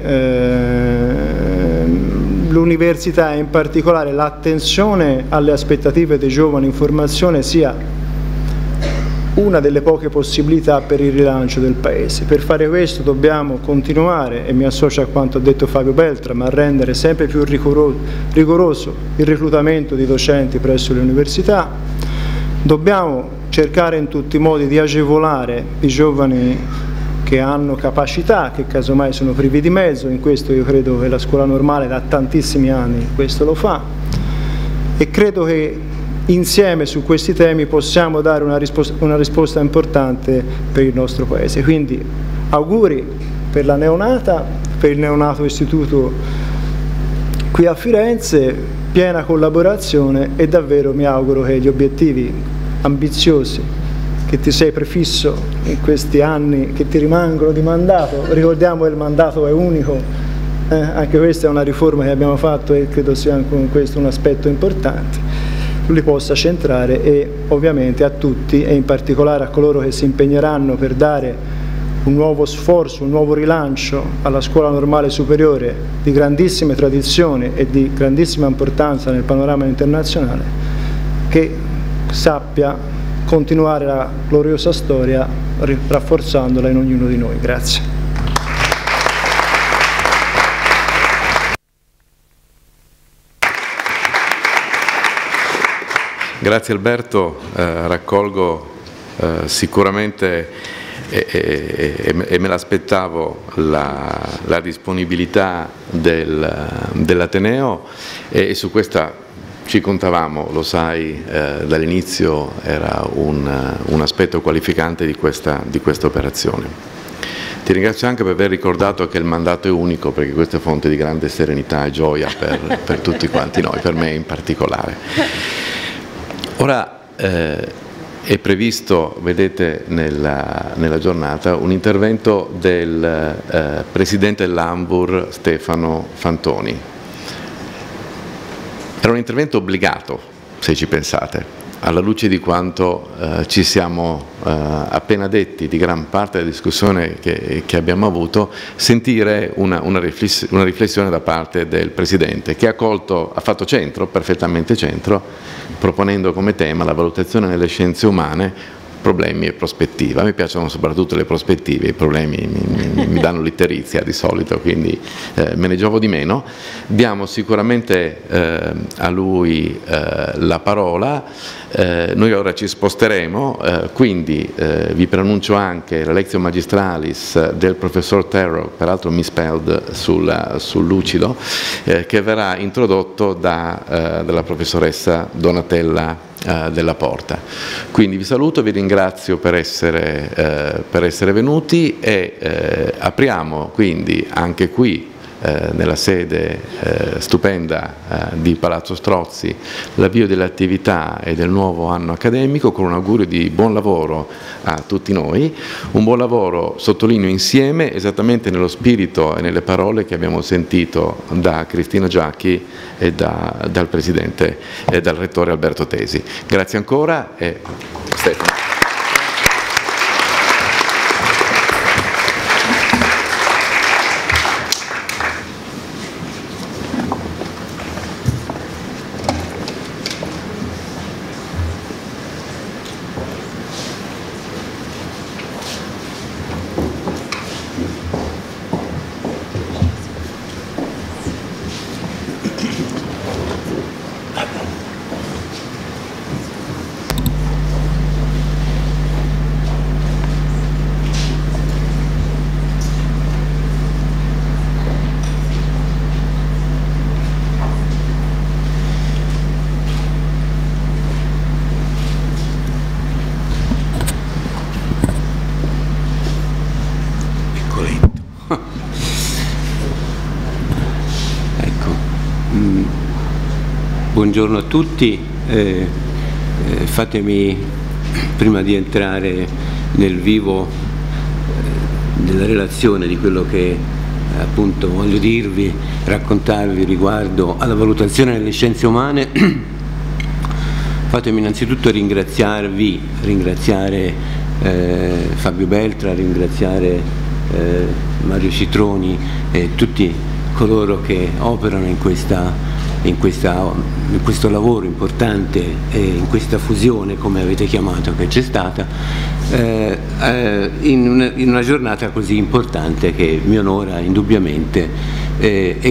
l'università e in particolare l'attenzione alle aspettative dei giovani in formazione sia una delle poche possibilità per il rilancio del Paese. Per fare questo dobbiamo continuare, e mi associo a quanto ha detto Fabio Beltram, a rendere sempre più rigoroso il reclutamento di docenti presso le università. Dobbiamo cercare in tutti i modi di agevolare i giovani che hanno capacità, che casomai sono privi di mezzo. In questo io credo che la scuola normale da tantissimi anni questo lo fa, e credo che insieme su questi temi possiamo dare una risposta importante per il nostro Paese. Quindi auguri per la neonata, per il neonato istituto qui a Firenze, piena collaborazione, e davvero mi auguro che gli obiettivi ambiziosi che ti sei prefisso in questi anni che ti rimangono di mandato, ricordiamo che il mandato è unico, anche questa è una riforma che abbiamo fatto e credo sia anche questo un aspetto importante, li possa centrare, e ovviamente a tutti e in particolare a coloro che si impegneranno per dare un nuovo sforzo, un nuovo rilancio alla scuola normale superiore di grandissime tradizioni e di grandissima importanza nel panorama internazionale, che sappia continuare la gloriosa storia rafforzandola in ognuno di noi. Grazie. Grazie Alberto, raccolgo sicuramente e me l'aspettavo la disponibilità dell'Ateneo, e su questa ci contavamo, lo sai, dall'inizio era un aspetto qualificante di questa operazione. Ti ringrazio anche per aver ricordato che il mandato è unico, perché questa è fonte di grande serenità e gioia per tutti quanti noi, per me in particolare. Ora è previsto, vedete, nella giornata un intervento del Presidente dell'Anvur Stefano Fantoni. Era un intervento obbligato, se ci pensate, alla luce di quanto ci siamo appena detti, di gran parte della discussione che abbiamo avuto, sentire una riflessione da parte del Presidente, che ha fatto centro, perfettamente centro, proponendo come tema la valutazione nelle scienze umane, problemi e prospettiva. A me piacciono soprattutto le prospettive, i problemi mi danno l'itterizia di solito, quindi me ne giovo di meno. Diamo sicuramente a lui la parola. Noi ora ci sposteremo, quindi vi preannuncio anche la Lectio Magistralis del professor Terro, peraltro misspelled sul lucido, che verrà introdotto dalla professoressa Donatella Della Porta. Quindi vi saluto, vi ringrazio per essere venuti, e apriamo quindi anche qui nella sede stupenda di Palazzo Strozzi l'avvio delle attività e del nuovo anno accademico, con un augurio di buon lavoro a tutti noi, un buon lavoro, sottolineo, insieme, esattamente nello spirito e nelle parole che abbiamo sentito da Cristina Giacchi e dal Presidente e dal Rettore Alberto Tesi. Grazie ancora e Stefano. Buongiorno a tutti, fatemi, prima di entrare nel vivo della relazione di quello che appunto voglio dirvi, raccontarvi riguardo alla valutazione delle scienze umane, fatemi innanzitutto ringraziare Fabio Beltra, ringraziare Mario Citroni e tutti coloro che operano in questo lavoro importante e in questa fusione, come avete chiamato, che c'è stata in una giornata così importante che mi onora indubbiamente e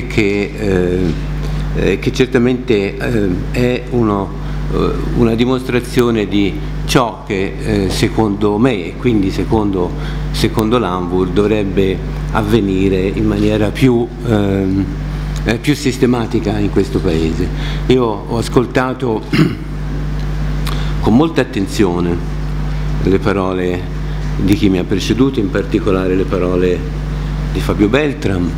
che certamente è una dimostrazione di ciò che secondo me e quindi secondo l'Anvur dovrebbe avvenire in maniera più sistematica in questo Paese. Io ho ascoltato con molta attenzione le parole di chi mi ha preceduto, in particolare le parole di Fabio Beltram,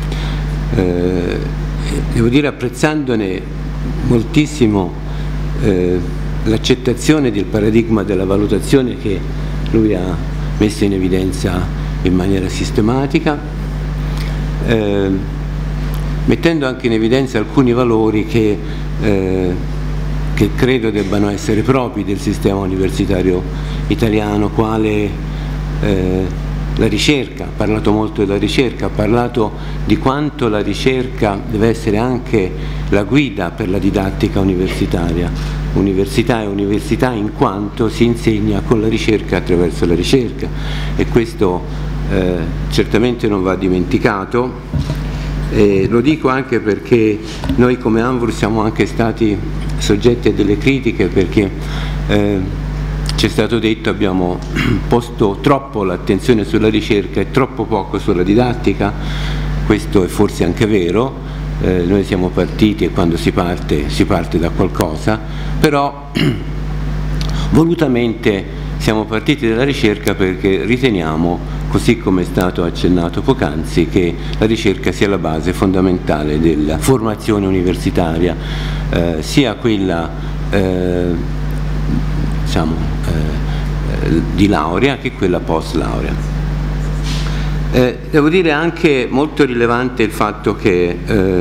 devo dire apprezzandone moltissimo l'accettazione del paradigma della valutazione che lui ha messo in evidenza in maniera sistematica, mettendo anche in evidenza alcuni valori che credo debbano essere propri del sistema universitario italiano, quale la ricerca. Ha parlato molto della ricerca, ha parlato di quanto la ricerca deve essere anche la guida per la didattica universitaria. Università è università in quanto si insegna con la ricerca attraverso la ricerca, e questo certamente non va dimenticato. Lo dico anche perché noi come Anvur siamo anche stati soggetti a delle critiche, perché ci è stato detto abbiamo posto troppo l'attenzione sulla ricerca e troppo poco sulla didattica. Questo è forse anche vero, noi siamo partiti, e quando si parte da qualcosa, però volutamente siamo partiti dalla ricerca perché riteniamo, così come è stato accennato poc'anzi, che la ricerca sia la base fondamentale della formazione universitaria, sia quella di laurea che quella post laurea. Devo dire anche molto rilevante il fatto che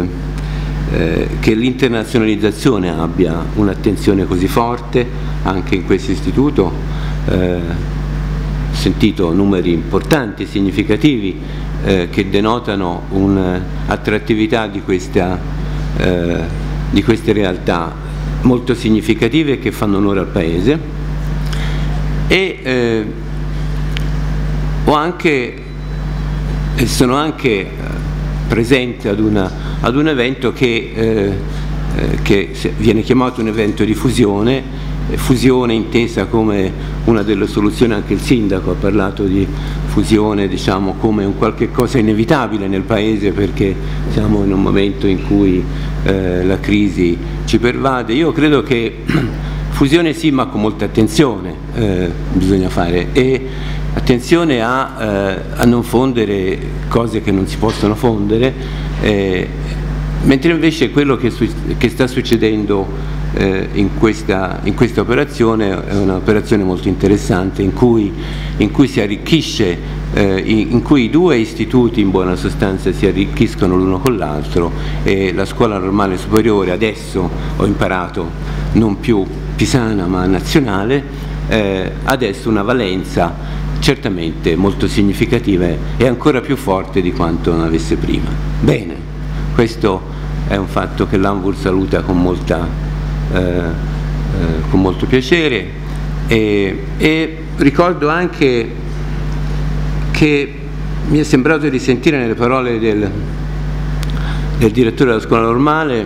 l'internazionalizzazione abbia un'attenzione così forte anche in questo istituto. Sentito numeri importanti e significativi che denotano un'attrattività di queste realtà molto significative che fanno onore al Paese, e sono anche presente ad un evento che viene chiamato un evento di fusione intesa come una delle soluzioni. Anche il sindaco ha parlato di fusione, diciamo, come un qualche cosa inevitabile nel Paese, perché siamo in un momento in cui la crisi ci pervade. Io credo che fusione sì, ma con molta attenzione bisogna fare, e attenzione a non fondere cose che non si possono fondere, mentre invece quello che sta succedendo in questa operazione è un'operazione molto interessante in cui si arricchisce, in cui i due istituti in buona sostanza si arricchiscono l'uno con l'altro, e la scuola normale superiore adesso, ho imparato, non più pisana ma nazionale, adesso una valenza certamente molto significativa e ancora più forte di quanto non avesse prima. Bene, questo è un fatto che l'Anvur saluta con molto piacere, e ricordo anche che mi è sembrato di sentire nelle parole del direttore della scuola normale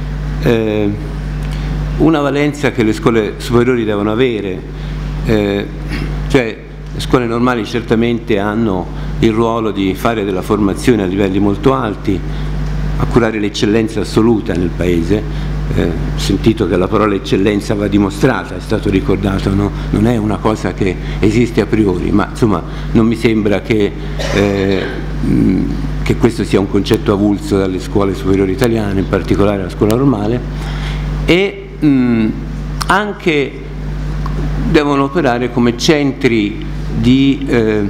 una valenza che le scuole superiori devono avere, cioè le scuole normali certamente hanno il ruolo di fare della formazione a livelli molto alti, accurare l'eccellenza assoluta nel Paese. Sentito che la parola eccellenza va dimostrata, è stato ricordato, no? Non è una cosa che esiste a priori, ma insomma non mi sembra che questo sia un concetto avulso dalle scuole superiori italiane, in particolare la scuola normale, e anche devono operare come centri di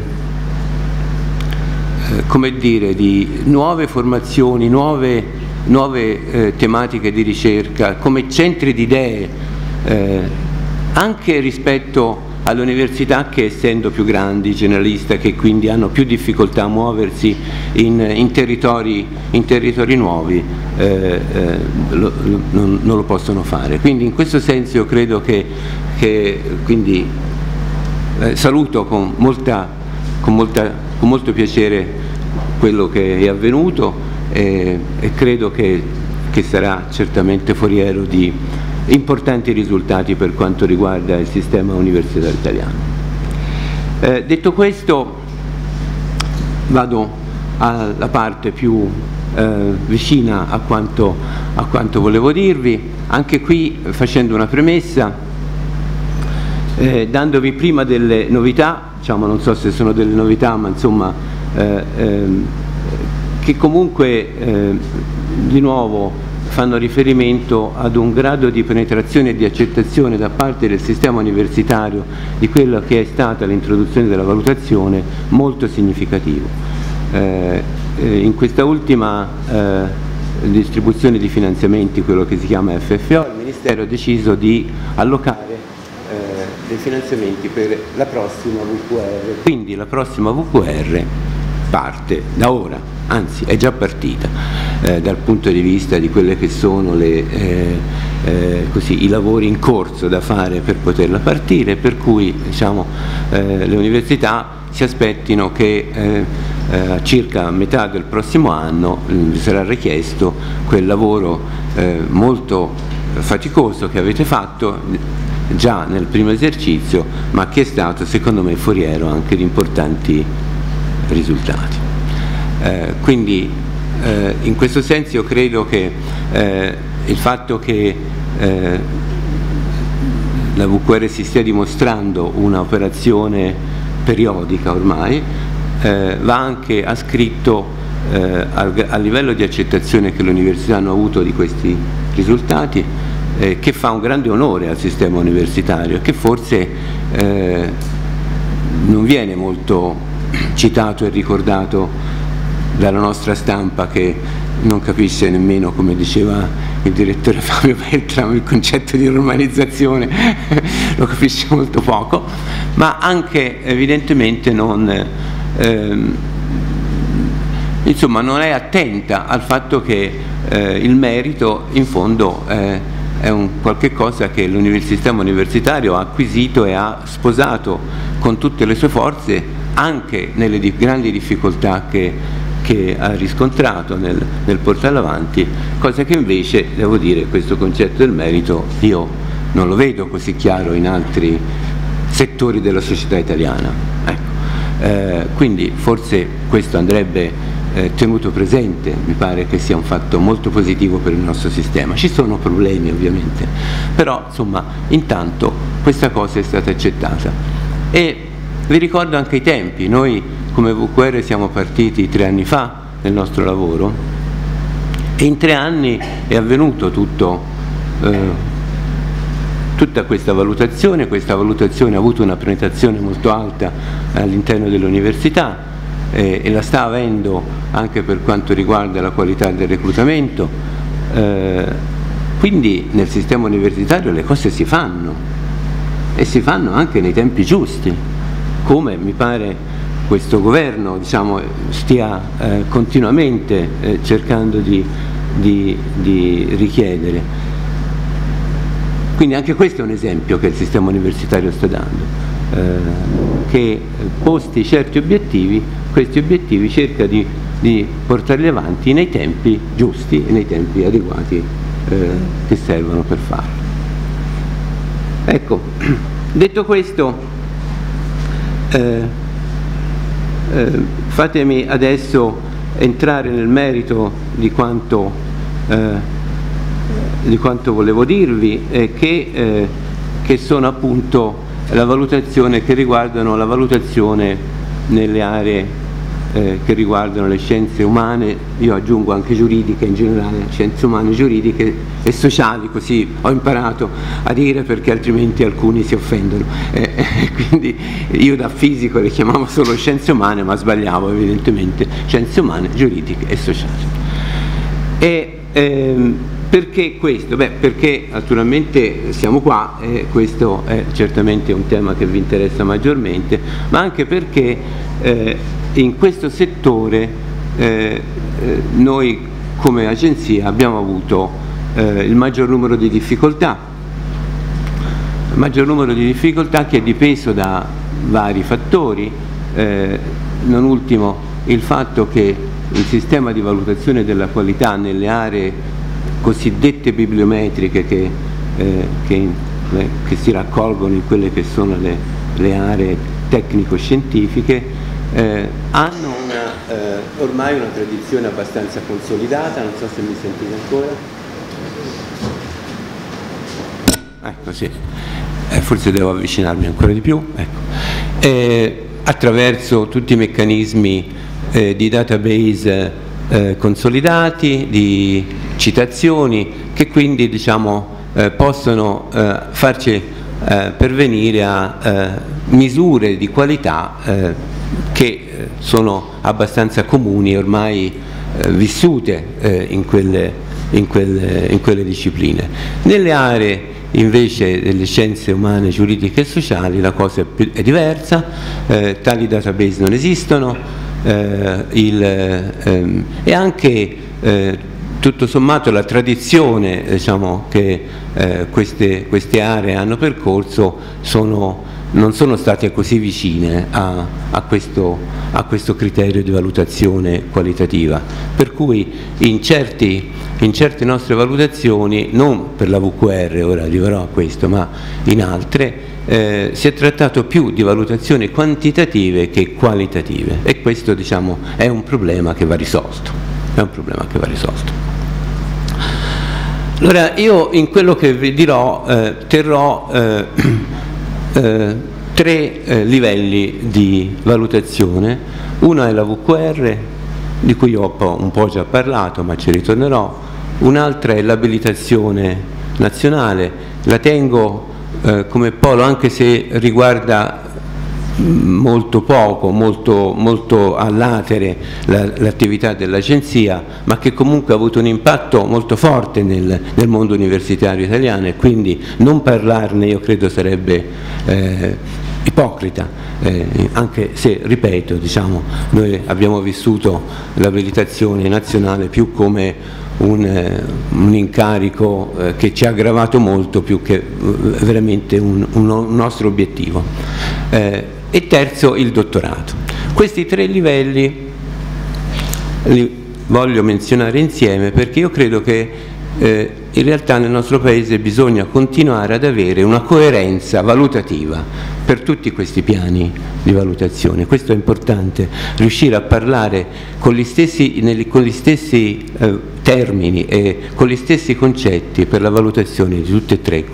come dire, di nuove formazioni, nuove tematiche di ricerca, come centri di idee, anche rispetto alle università che, essendo più grandi, generaliste, che quindi hanno più difficoltà a muoversi in territori nuovi, non lo possono fare. Quindi in questo senso io credo che quindi saluto con molto piacere quello che è avvenuto, e credo che sarà certamente foriero di importanti risultati per quanto riguarda il sistema universitario italiano. Detto questo, vado alla parte più vicina a quanto volevo dirvi, anche qui facendo una premessa, dandovi prima delle novità, diciamo, non so se sono delle novità, ma insomma che comunque di nuovo fanno riferimento ad un grado di penetrazione e di accettazione da parte del sistema universitario di quella che è stata l'introduzione della valutazione molto significativo. In questa ultima distribuzione di finanziamenti, quello che si chiama FFO, il Ministero ha deciso di allocare dei finanziamenti per la prossima VQR, quindi la prossima VQR parte da ora, anzi è già partita dal punto di vista di quelle che sono i lavori in corso da fare per poterla partire, per cui diciamo, le università si aspettino che a circa metà del prossimo anno sarà richiesto quel lavoro molto faticoso che avete fatto già nel primo esercizio, ma che è stato secondo me foriero anche di importanti risultati. Quindi in questo senso io credo che il fatto che la VQR si stia dimostrando un'operazione periodica ormai va anche ascritto al livello di accettazione che le università hanno avuto di questi risultati, che fa un grande onore al sistema universitario, che forse non viene molto citato e ricordato dalla nostra stampa, che non capisce nemmeno, come diceva il direttore Fabio Beltramo, il concetto di normalizzazione lo capisce molto poco, ma anche evidentemente non insomma non è attenta al fatto che il merito in fondo è un qualche cosa che il sistema universitario ha acquisito e ha sposato con tutte le sue forze, anche nelle grandi difficoltà che ha riscontrato nel portarlo avanti, cosa che invece, devo dire, questo concetto del merito io non lo vedo così chiaro in altri settori della società italiana. Ecco. Quindi forse questo andrebbe tenuto presente, mi pare che sia un fatto molto positivo per il nostro sistema. Ci sono problemi ovviamente, però insomma intanto questa cosa è stata accettata. E vi ricordo anche i tempi. Noi come VQR siamo partiti 3 anni fa nel nostro lavoro E in 3 anni è avvenuto tutta questa valutazione ha avuto una penetrazione molto alta all'interno dell'università e la sta avendo anche per quanto riguarda la qualità del reclutamento, quindi nel sistema universitario le cose si fanno e si fanno anche nei tempi giusti, come mi pare questo governo, diciamo, stia continuamente cercando di richiedere. Quindi anche questo è un esempio che il sistema universitario sta dando, che posti certi obiettivi, questi obiettivi cerca di portarli avanti nei tempi giusti e nei tempi adeguati che servono per farlo. Ecco, detto questo, fatemi adesso entrare nel merito di quanto volevo dirvi, che sono appunto la valutazione che riguardano la valutazione nelle aree che riguardano le scienze umane, io aggiungo anche giuridiche in generale, scienze umane, giuridiche e sociali, così ho imparato a dire, perché altrimenti alcuni si offendono, quindi io da fisico le chiamavo solo scienze umane, ma sbagliavo evidentemente, scienze umane, giuridiche e sociali. Perché questo? Beh, perché naturalmente siamo qua e questo è certamente un tema che vi interessa maggiormente, ma anche perché in questo settore noi come agenzia abbiamo avuto il maggior numero di difficoltà, che è dipeso da vari fattori, non ultimo il fatto che il sistema di valutazione della qualità nelle aree cosiddette bibliometriche che si raccolgono in quelle che sono le aree tecnico-scientifiche hanno ormai una tradizione abbastanza consolidata. Non so se mi sentite ancora. Ecco, sì. Forse devo avvicinarmi ancora di più. Ecco. Attraverso tutti i meccanismi di database consolidati, di citazioni, che quindi, diciamo, possono farci pervenire a misure di qualità che sono abbastanza comuni e ormai vissute in quelle discipline. Nelle aree invece delle scienze umane, giuridiche e sociali la cosa è diversa, tali database non esistono e anche tutto sommato la tradizione, diciamo, che queste aree hanno percorso non sono state così vicine a questo criterio di valutazione qualitativa, per cui in certe nostre valutazioni, non per la VQR, ora arriverò a questo, ma in altre, si è trattato più di valutazioni quantitative che qualitative, e questo, diciamo, è un problema che va risolto. Allora, io in quello che vi dirò terrò 3 livelli di valutazione. Uno è la VQR, di cui ho un po' già parlato, ma ci ritornerò. Un'altra è l'abilitazione nazionale, la tengo come polo, anche se riguarda molto poco, molto all'atere l'attività dell'agenzia, ma che comunque ha avuto un impatto molto forte nel mondo universitario italiano, e quindi non parlarne io credo sarebbe ipocrita, anche se, ripeto, diciamo, noi abbiamo vissuto l'abilitazione nazionale più come un incarico che ci ha aggravato molto, più che veramente un nostro obiettivo. E terzo, il dottorato. Questi 3 livelli li voglio menzionare insieme, perché io credo che in realtà nel nostro Paese bisogna continuare ad avere una coerenza valutativa per tutti questi piani di valutazione. Questo è importante, riuscire a parlare con gli stessi termini e con gli stessi concetti per la valutazione di tutte e 3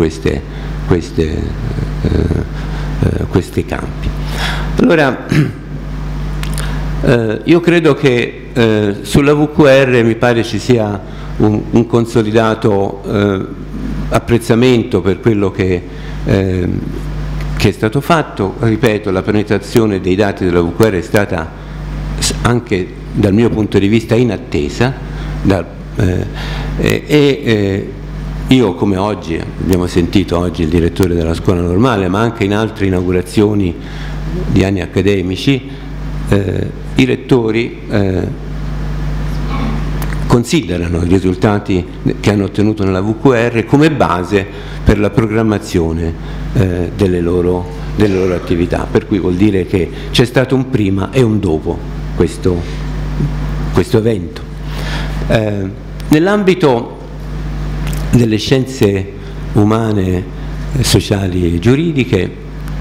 questi campi. Allora, io credo che sulla VQR mi pare ci sia un consolidato apprezzamento per quello che è stato fatto. Ripeto, la penetrazione dei dati della VQR è stata anche dal mio punto di vista inattesa, io, come oggi abbiamo sentito oggi il direttore della scuola normale, ma anche in altre inaugurazioni di anni accademici, i rettori considerano i risultati che hanno ottenuto nella VQR come base per la programmazione delle loro attività, per cui vuol dire che c'è stato un prima e un dopo questo evento. Nell'ambito delle scienze umane, sociali e giuridiche,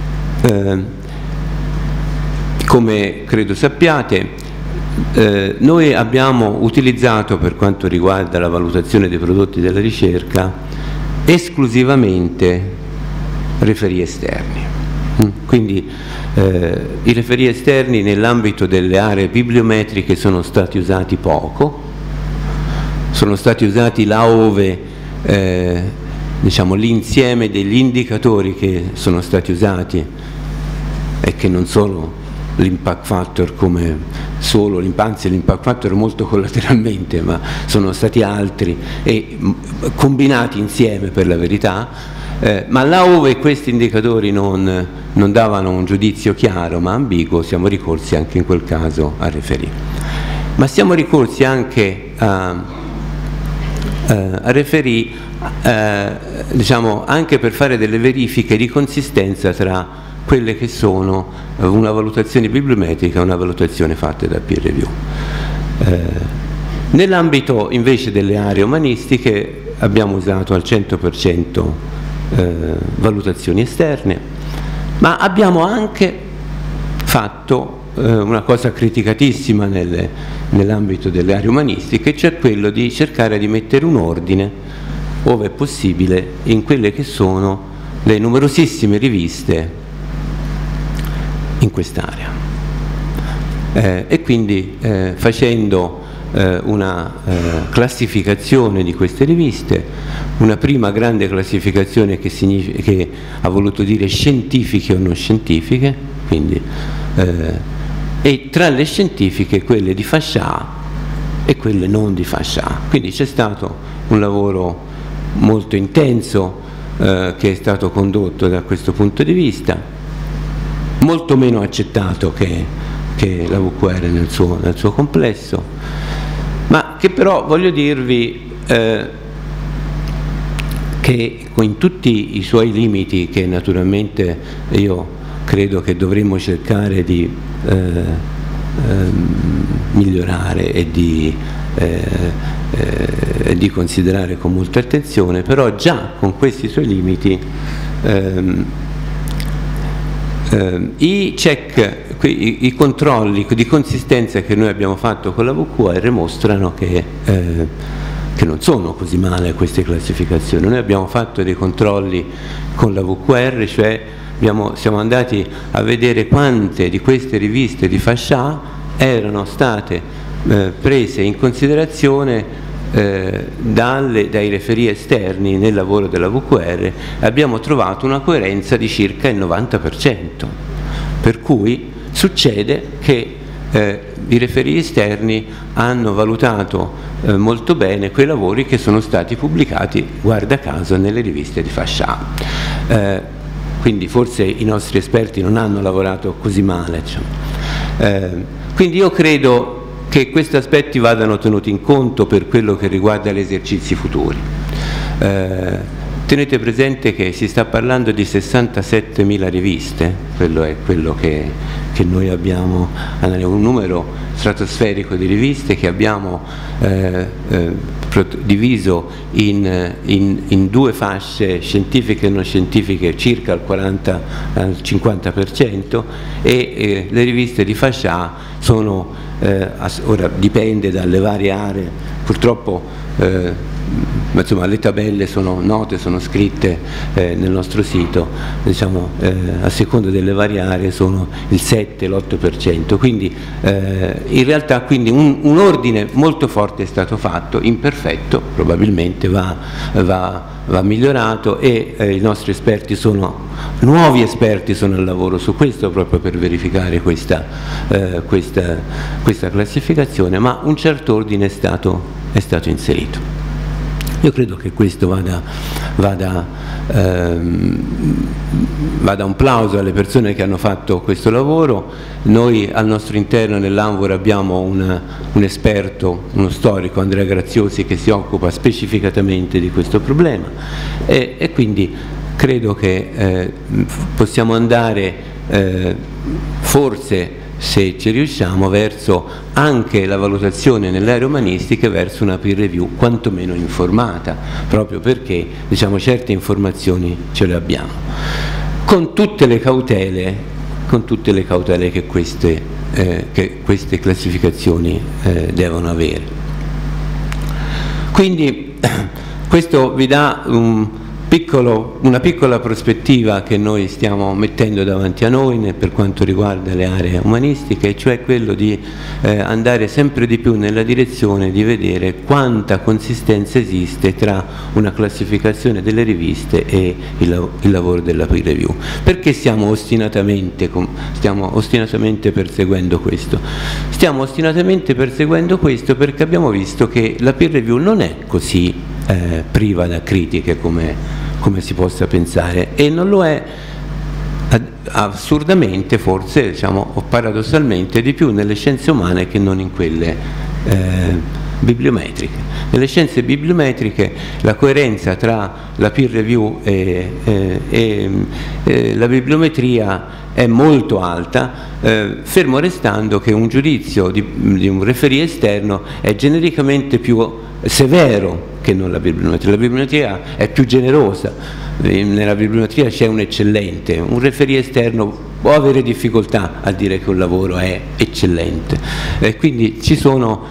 come credo sappiate, noi abbiamo utilizzato, per quanto riguarda la valutazione dei prodotti della ricerca, esclusivamente referii esterni. Quindi i referii esterni nell'ambito delle aree bibliometriche sono stati usati poco, sono stati usati là ove diciamo, l'insieme degli indicatori che sono stati usati, e che non sono l'impact factor come solo l'impact factor molto collateralmente, ma sono stati altri e combinati insieme, per la verità, ma là ove questi indicatori non davano un giudizio chiaro ma ambiguo, siamo ricorsi anche in quel caso a referì. Ma siamo ricorsi anche a referì diciamo, anche per fare delle verifiche di consistenza tra quelle che sono una valutazione bibliometrica e una valutazione fatta da peer review. Nell'ambito invece delle aree umanistiche abbiamo usato al 100% valutazioni esterne, ma abbiamo anche fatto una cosa criticatissima nell'ambito delle aree umanistiche, cioè quello di cercare di mettere un ordine, ove è possibile, in quelle che sono le numerosissime riviste in quest'area, e quindi facendo una classificazione di queste riviste, una prima grande classificazione che ha voluto dire scientifiche o non scientifiche, quindi e tra le scientifiche quelle di fascia A e quelle non di fascia A. Quindi c'è stato un lavoro molto intenso che è stato condotto da questo punto di vista, molto meno accettato che la VQR nel suo complesso, ma che però voglio dirvi che con tutti i suoi limiti, che naturalmente io credo che dovremmo cercare di migliorare e di considerare con molta attenzione, però già con questi suoi limiti i check, i controlli di consistenza che noi abbiamo fatto con la VQR mostrano che non sono così male queste classificazioni. Noi abbiamo fatto dei controlli con la VQR, cioè siamo andati a vedere quante di queste riviste di fascia A erano state prese in considerazione dai referii esterni nel lavoro della VQR. Abbiamo trovato una coerenza di circa il 90%, per cui succede che i referii esterni hanno valutato molto bene quei lavori che sono stati pubblicati, guarda caso, nelle riviste di fascia A. Quindi forse i nostri esperti non hanno lavorato così male, quindi io credo che questi aspetti vadano tenuti in conto per quello che riguarda gli esercizi futuri. Tenete presente che si sta parlando di 67.000 riviste, quello è quello che noi abbiamo, un numero stratosferico di riviste che abbiamo diviso in due fasce, scientifiche e non scientifiche, circa al 50%, e le riviste di fascia A sono, ora dipende dalle varie aree, purtroppo insomma le tabelle sono note, sono scritte nel nostro sito, diciamo, a seconda delle varie aree sono il 7, l'8%, quindi in realtà quindi un ordine molto forte è stato fatto, imperfetto, probabilmente va migliorato, e i nostri esperti nuovi esperti sono al lavoro su questo proprio per verificare questa classificazione, ma un certo ordine è stato inserito. Io credo che questo vada un plauso alle persone che hanno fatto questo lavoro. Noi al nostro interno nell'Anvor abbiamo un esperto, uno storico, Andrea Graziosi, che si occupa specificatamente di questo problema, e quindi credo che possiamo andare forse, se ci riusciamo, verso anche la valutazione nelle aree umanistiche, verso una peer review quantomeno informata, proprio perché, diciamo, certe informazioni ce le abbiamo, con tutte le cautele che queste classificazioni devono avere. Quindi questo vi dà una piccola prospettiva che noi stiamo mettendo davanti a noi per quanto riguarda le aree umanistiche, cioè quello di andare sempre di più nella direzione di vedere quanta consistenza esiste tra una classificazione delle riviste e il lavoro della peer review. Perché stiamo ostinatamente perseguendo questo? Stiamo ostinatamente perseguendo questo perché abbiamo visto che la peer review non è così priva da critiche come si possa pensare, e non lo è assurdamente, forse, diciamo, o paradossalmente, di più nelle scienze umane che non in quelle bibliometriche. Nelle scienze bibliometriche la coerenza tra la peer review e la bibliometria è molto alta, fermo restando che un giudizio di un referee esterno è genericamente più severo che non la bibliometria. La bibliometria è più generosa, nella bibliometria c'è un eccellente, un referee esterno può avere difficoltà a dire che un lavoro è eccellente, quindi ci sono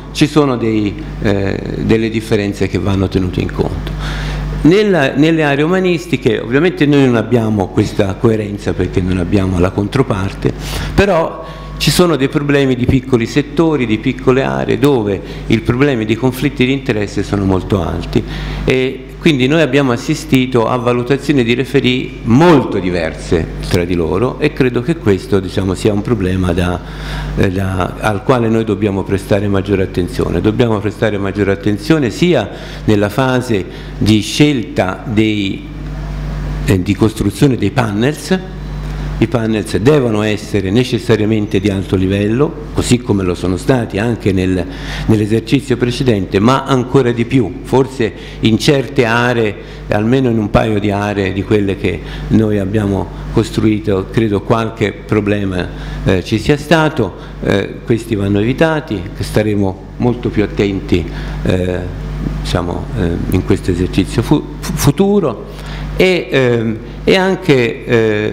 delle differenze che vanno tenute in conto. Nelle aree umanistiche ovviamente noi non abbiamo questa coerenza perché non abbiamo la controparte, però ci sono dei problemi di piccoli settori, di piccole aree dove i problemi di conflitti di interesse sono molto alti, e quindi noi abbiamo assistito a valutazioni di referee molto diverse tra di loro, e credo che questo, diciamo, sia un problema al quale noi dobbiamo prestare maggiore attenzione. Dobbiamo prestare maggiore attenzione sia nella fase di scelta di costruzione dei panels. I panels devono essere necessariamente di alto livello, così come lo sono stati anche nell'esercizio precedente, ma ancora di più, forse in certe aree, almeno in un paio di aree di quelle che noi abbiamo costruito, credo qualche problema ci sia stato, questi vanno evitati, staremo molto più attenti diciamo, in questo esercizio futuro. E anche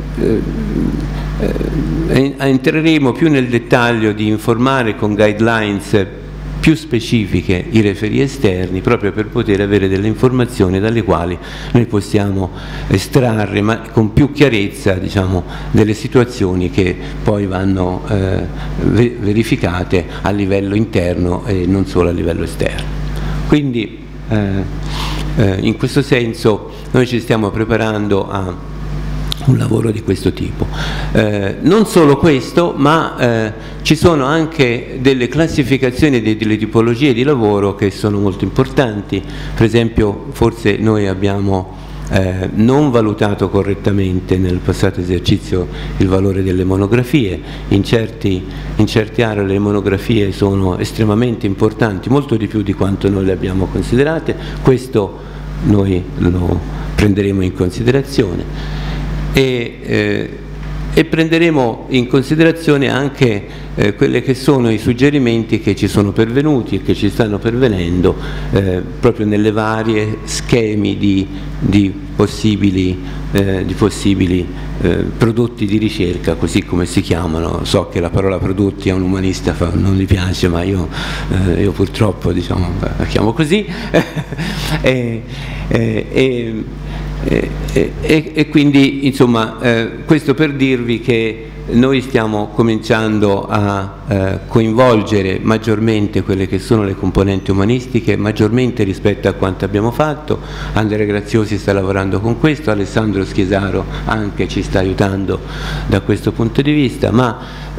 entreremo più nel dettaglio di informare con guidelines più specifiche i referee esterni, proprio per poter avere delle informazioni dalle quali noi possiamo estrarre, ma con più chiarezza, diciamo, delle situazioni che poi vanno verificate a livello interno e non solo a livello esterno. Quindi in questo senso noi ci stiamo preparando a un lavoro di questo tipo. Non solo questo, ma ci sono anche delle classificazioni delle tipologie di lavoro che sono molto importanti. Per esempio, forse noi abbiamo non valutato correttamente nel passato esercizio il valore delle monografie. In certi aree le monografie sono estremamente importanti, molto di più di quanto noi le abbiamo considerate. Questo noi lo prenderemo in considerazione, e e prenderemo in considerazione anche quelli che sono i suggerimenti che ci sono pervenuti e che ci stanno pervenendo proprio nelle varie schemi di possibili prodotti di ricerca, così come si chiamano. So che la parola prodotti a un umanista non gli piace, ma io purtroppo, diciamo, la chiamo così. E quindi, insomma, questo per dirvi che noi stiamo cominciando a coinvolgere maggiormente quelle che sono le componenti umanistiche, maggiormente rispetto a quanto abbiamo fatto. Andrea Graziosi sta lavorando con questo, Alessandro Schiesaro anche ci sta aiutando da questo punto di vista, ma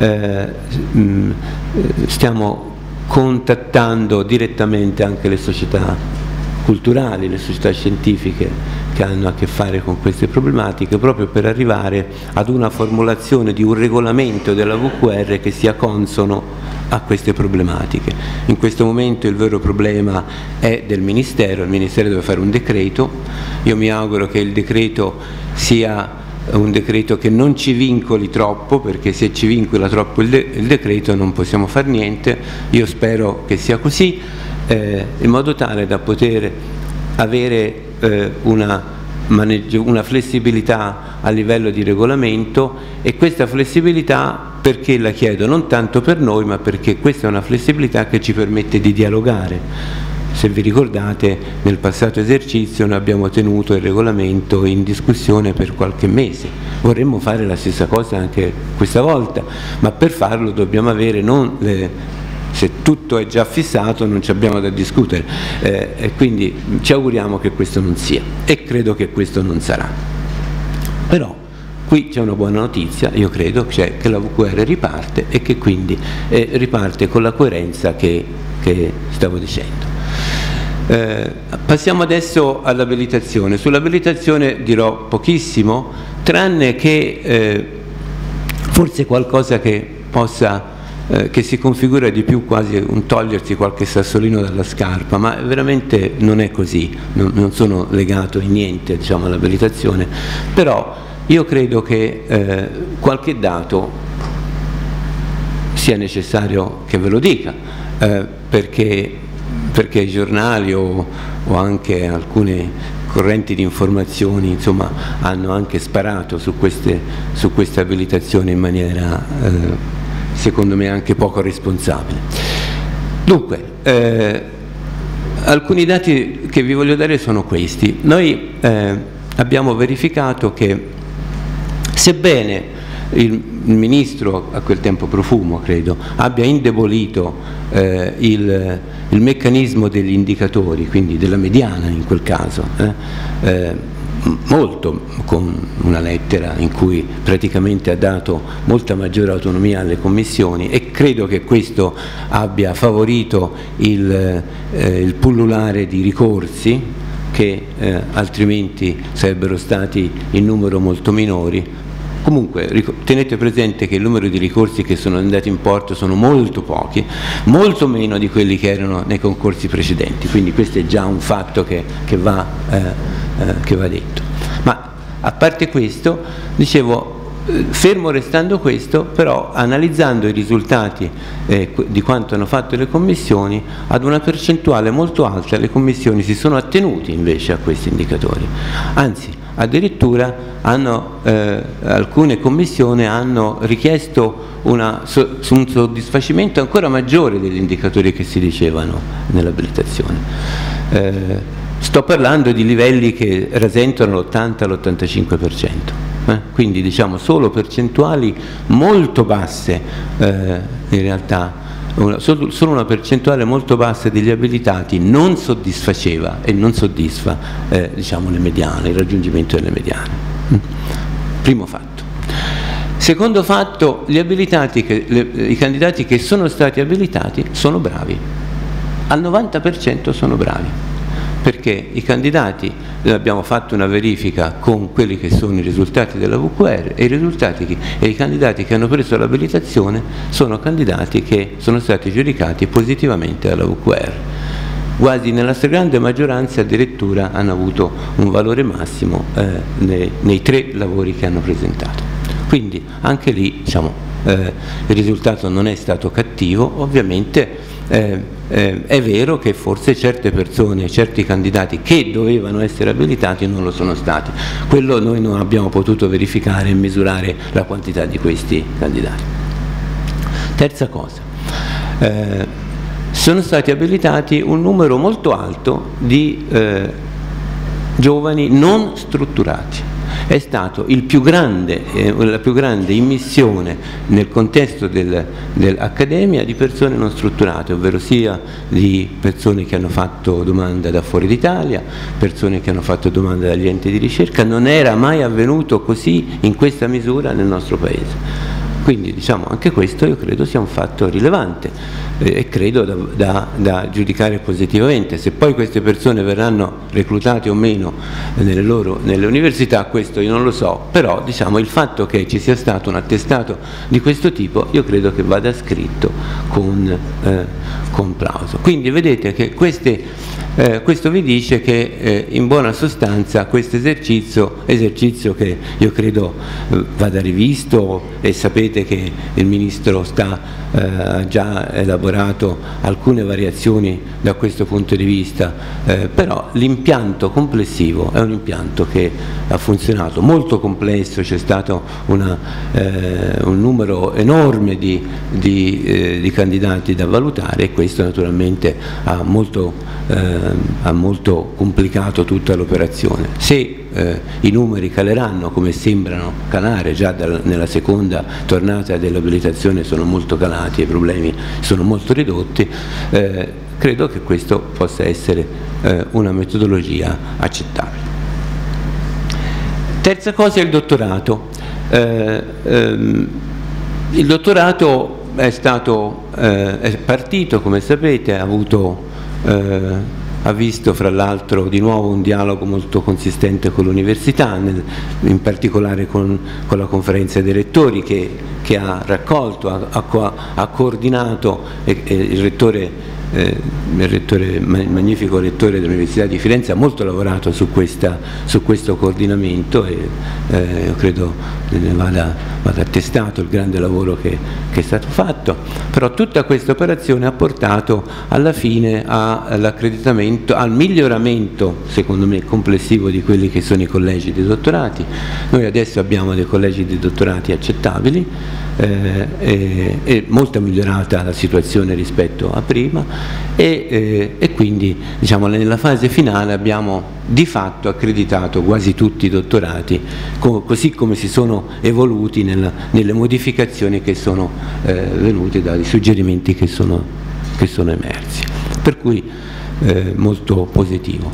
stiamo contattando direttamente anche le società culturali, le società scientifiche che hanno a che fare con queste problematiche, proprio per arrivare ad una formulazione di un regolamento della VQR che sia consono a queste problematiche. In questo momento il vero problema è del Ministero, il Ministero deve fare un decreto. Io mi auguro che il decreto sia un decreto che non ci vincoli troppo, perché se ci vincola troppo il decreto non possiamo fare niente. Io spero che sia così, in modo tale da poter avere una flessibilità a livello di regolamento, e questa flessibilità perché la chiedo? Non tanto per noi, ma perché questa è una flessibilità che ci permette di dialogare. Se vi ricordate, nel passato esercizio noi abbiamo tenuto il regolamento in discussione per qualche mese. Vorremmo fare la stessa cosa anche questa volta, ma per farlo dobbiamo avere se tutto è già fissato non ci abbiamo da discutere, e quindi ci auguriamo che questo non sia, e credo che questo non sarà. Però qui c'è una buona notizia, io credo, cioè che la VQR riparte, e che quindi riparte con la coerenza che stavo dicendo. Passiamo adesso all'abilitazione. Sull'abilitazione dirò pochissimo, tranne che forse qualcosa che si configura di più quasi un togliersi qualche sassolino dalla scarpa, ma veramente non è così, non sono legato in niente, diciamo, all'abilitazione. Però io credo che qualche dato sia necessario che ve lo dica, perché i giornali o anche alcune correnti di informazioni, insomma, hanno anche sparato su queste abilitazioni in maniera secondo me anche poco responsabile. Dunque, alcuni dati che vi voglio dare sono questi. Noi abbiamo verificato che, sebbene il ministro, a quel tempo Profumo credo, abbia indebolito il meccanismo degli indicatori, quindi della mediana in quel caso, molto, con una lettera in cui praticamente ha dato molta maggiore autonomia alle commissioni, e credo che questo abbia favorito il pullulare di ricorsi che altrimenti sarebbero stati in numero molto minori. Comunque tenete presente che il numero di ricorsi che sono andati in porto sono molto pochi, molto meno di quelli che erano nei concorsi precedenti, quindi questo è già un fatto che va detto. Ma a parte questo, dicevo, fermo restando questo, però analizzando i risultati di quanto hanno fatto le commissioni, ad una percentuale molto alta le commissioni si sono attenuti invece a questi indicatori, anzi addirittura alcune commissioni hanno richiesto un soddisfacimento ancora maggiore degli indicatori che si dicevano nell'abilitazione. Sto parlando di livelli che rasentano l'80-85%, quindi diciamo solo percentuali molto basse, in realtà solo una percentuale molto bassa degli abilitati non soddisfaceva e non soddisfa diciamo le mediane, il raggiungimento delle mediane. Primo fatto. Secondo fatto, i candidati che sono stati abilitati sono bravi, al 90% sono bravi, perché i candidati, abbiamo fatto una verifica con quelli che sono i risultati della VQR, e i candidati che hanno preso l'abilitazione sono candidati che sono stati giudicati positivamente dalla VQR. Quasi nella stragrande maggioranza addirittura hanno avuto un valore massimo nei 3 lavori che hanno presentato. Quindi anche lì diciamo, il risultato non è stato cattivo. Ovviamente è vero che forse certe persone, certi candidati che dovevano essere abilitati non lo sono stati. Quello noi non abbiamo potuto verificare e misurare la quantità di questi candidati. Terza cosa, sono stati abilitati un numero molto alto di giovani non strutturati. È stato la più grande immissione nel contesto dell'Accademia di persone non strutturate, ovvero sia di persone che hanno fatto domanda da fuori d'Italia, persone che hanno fatto domanda dagli enti di ricerca. Non era mai avvenuto così in questa misura nel nostro Paese. Quindi diciamo anche questo io credo sia un fatto rilevante e credo da giudicare positivamente. Se poi queste persone verranno reclutate o meno nelle università, questo io non lo so, però diciamo il fatto che ci sia stato un attestato di questo tipo io credo che vada scritto con plauso. Quindi vedete che questo vi dice che in buona sostanza questo esercizio che io credo vada rivisto, e sapete che il Ministro ha già elaborato alcune variazioni da questo punto di vista, però l'impianto complessivo è un impianto che ha funzionato, molto complesso, c'è stato un numero enorme di candidati da valutare, e questo naturalmente ha molto complicato tutta l'operazione. Se i numeri caleranno come sembrano calare già nella seconda tornata dell'abilitazione, sono molto calati, i problemi sono molto ridotti, credo che questo possa essere una metodologia accettabile. Terza cosa è il dottorato. Il dottorato è partito, come sapete, ha visto fra l'altro di nuovo un dialogo molto consistente con l'università, in particolare con la conferenza dei rettori che ha raccolto, ha coordinato il magnifico rettore dell'Università di Firenze ha molto lavorato su questo coordinamento, e io credo vada attestato il grande lavoro che è stato fatto. Però tutta questa operazione ha portato alla fine all'accreditamento, al miglioramento secondo me complessivo di quelli che sono i collegi di dottorati. Noi adesso abbiamo dei collegi di dottorati accettabili, è molto migliorata la situazione rispetto a prima, e quindi diciamo nella fase finale abbiamo di fatto accreditato quasi tutti i dottorati, così come si sono evoluti nelle modificazioni che sono venute dai suggerimenti che sono emersi, per cui molto positivo.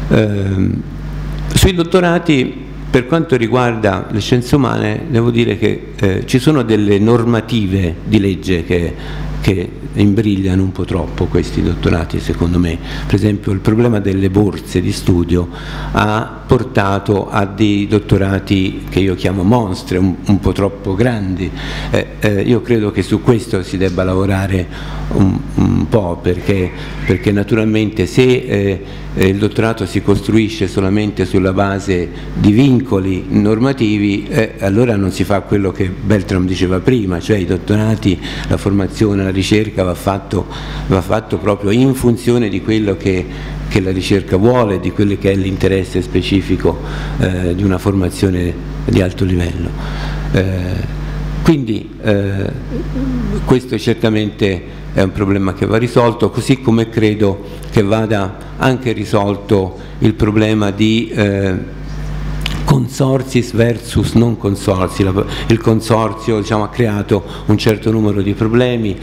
Sui dottorati, per quanto riguarda le scienze umane, devo dire che ci sono delle normative di legge che imbrigliano un po' troppo questi dottorati, secondo me. Per esempio il problema delle borse di studio ha portato a dei dottorati che io chiamo monstre, un po' troppo grandi. Io credo che su questo si debba lavorare un po', perché naturalmente se il dottorato si costruisce solamente sulla base di vincoli normativi, allora non si fa quello che Beltram diceva prima, cioè i dottorati, la formazione, la ricerca va fatto proprio in funzione di quello che la ricerca vuole, di quello che è l'interesse specifico di una formazione di alto livello. Quindi questo certamente è un problema che va risolto, così come credo che vada anche risolto il problema di consorzi versus non consorzi. Il consorzio, diciamo, ha creato un certo numero di problemi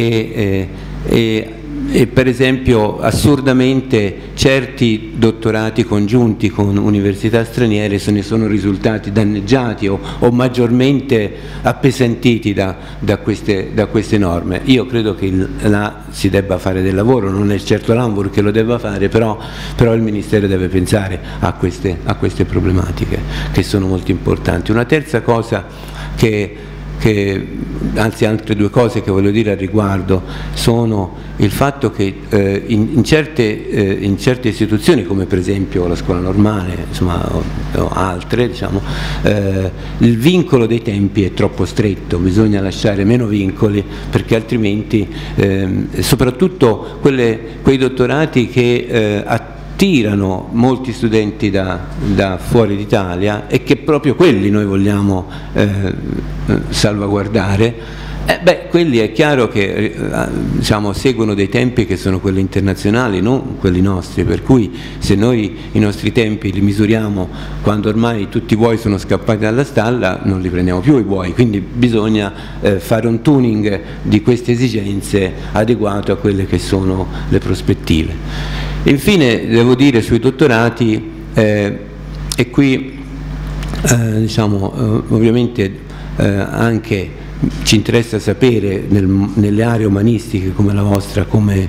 e per esempio assurdamente certi dottorati congiunti con università straniere se ne sono risultati danneggiati o maggiormente appesantiti da queste norme. Io credo che là si debba fare del lavoro, non è certo l'Hamburg che lo debba fare, però il Ministero deve pensare a queste problematiche che sono molto importanti. Una terza cosa che anzi altre due cose che voglio dire al riguardo sono il fatto che in certe istituzioni, come per esempio la scuola normale, insomma, o altre, diciamo, il vincolo dei tempi è troppo stretto, bisogna lasciare meno vincoli, perché altrimenti soprattutto quei dottorati che attirano molti studenti da fuori d'Italia e che proprio quelli noi vogliamo salvaguardare, quelli è chiaro che diciamo, seguono dei tempi che sono quelli internazionali, non quelli nostri, per cui se noi i nostri tempi li misuriamo quando ormai tutti i buoi sono scappati dalla stalla, non li prendiamo più i buoi, quindi bisogna fare un tuning di queste esigenze adeguato a quelle che sono le prospettive. Infine devo dire sui dottorati, e qui diciamo, ovviamente anche ci interessa sapere nelle aree umanistiche come la vostra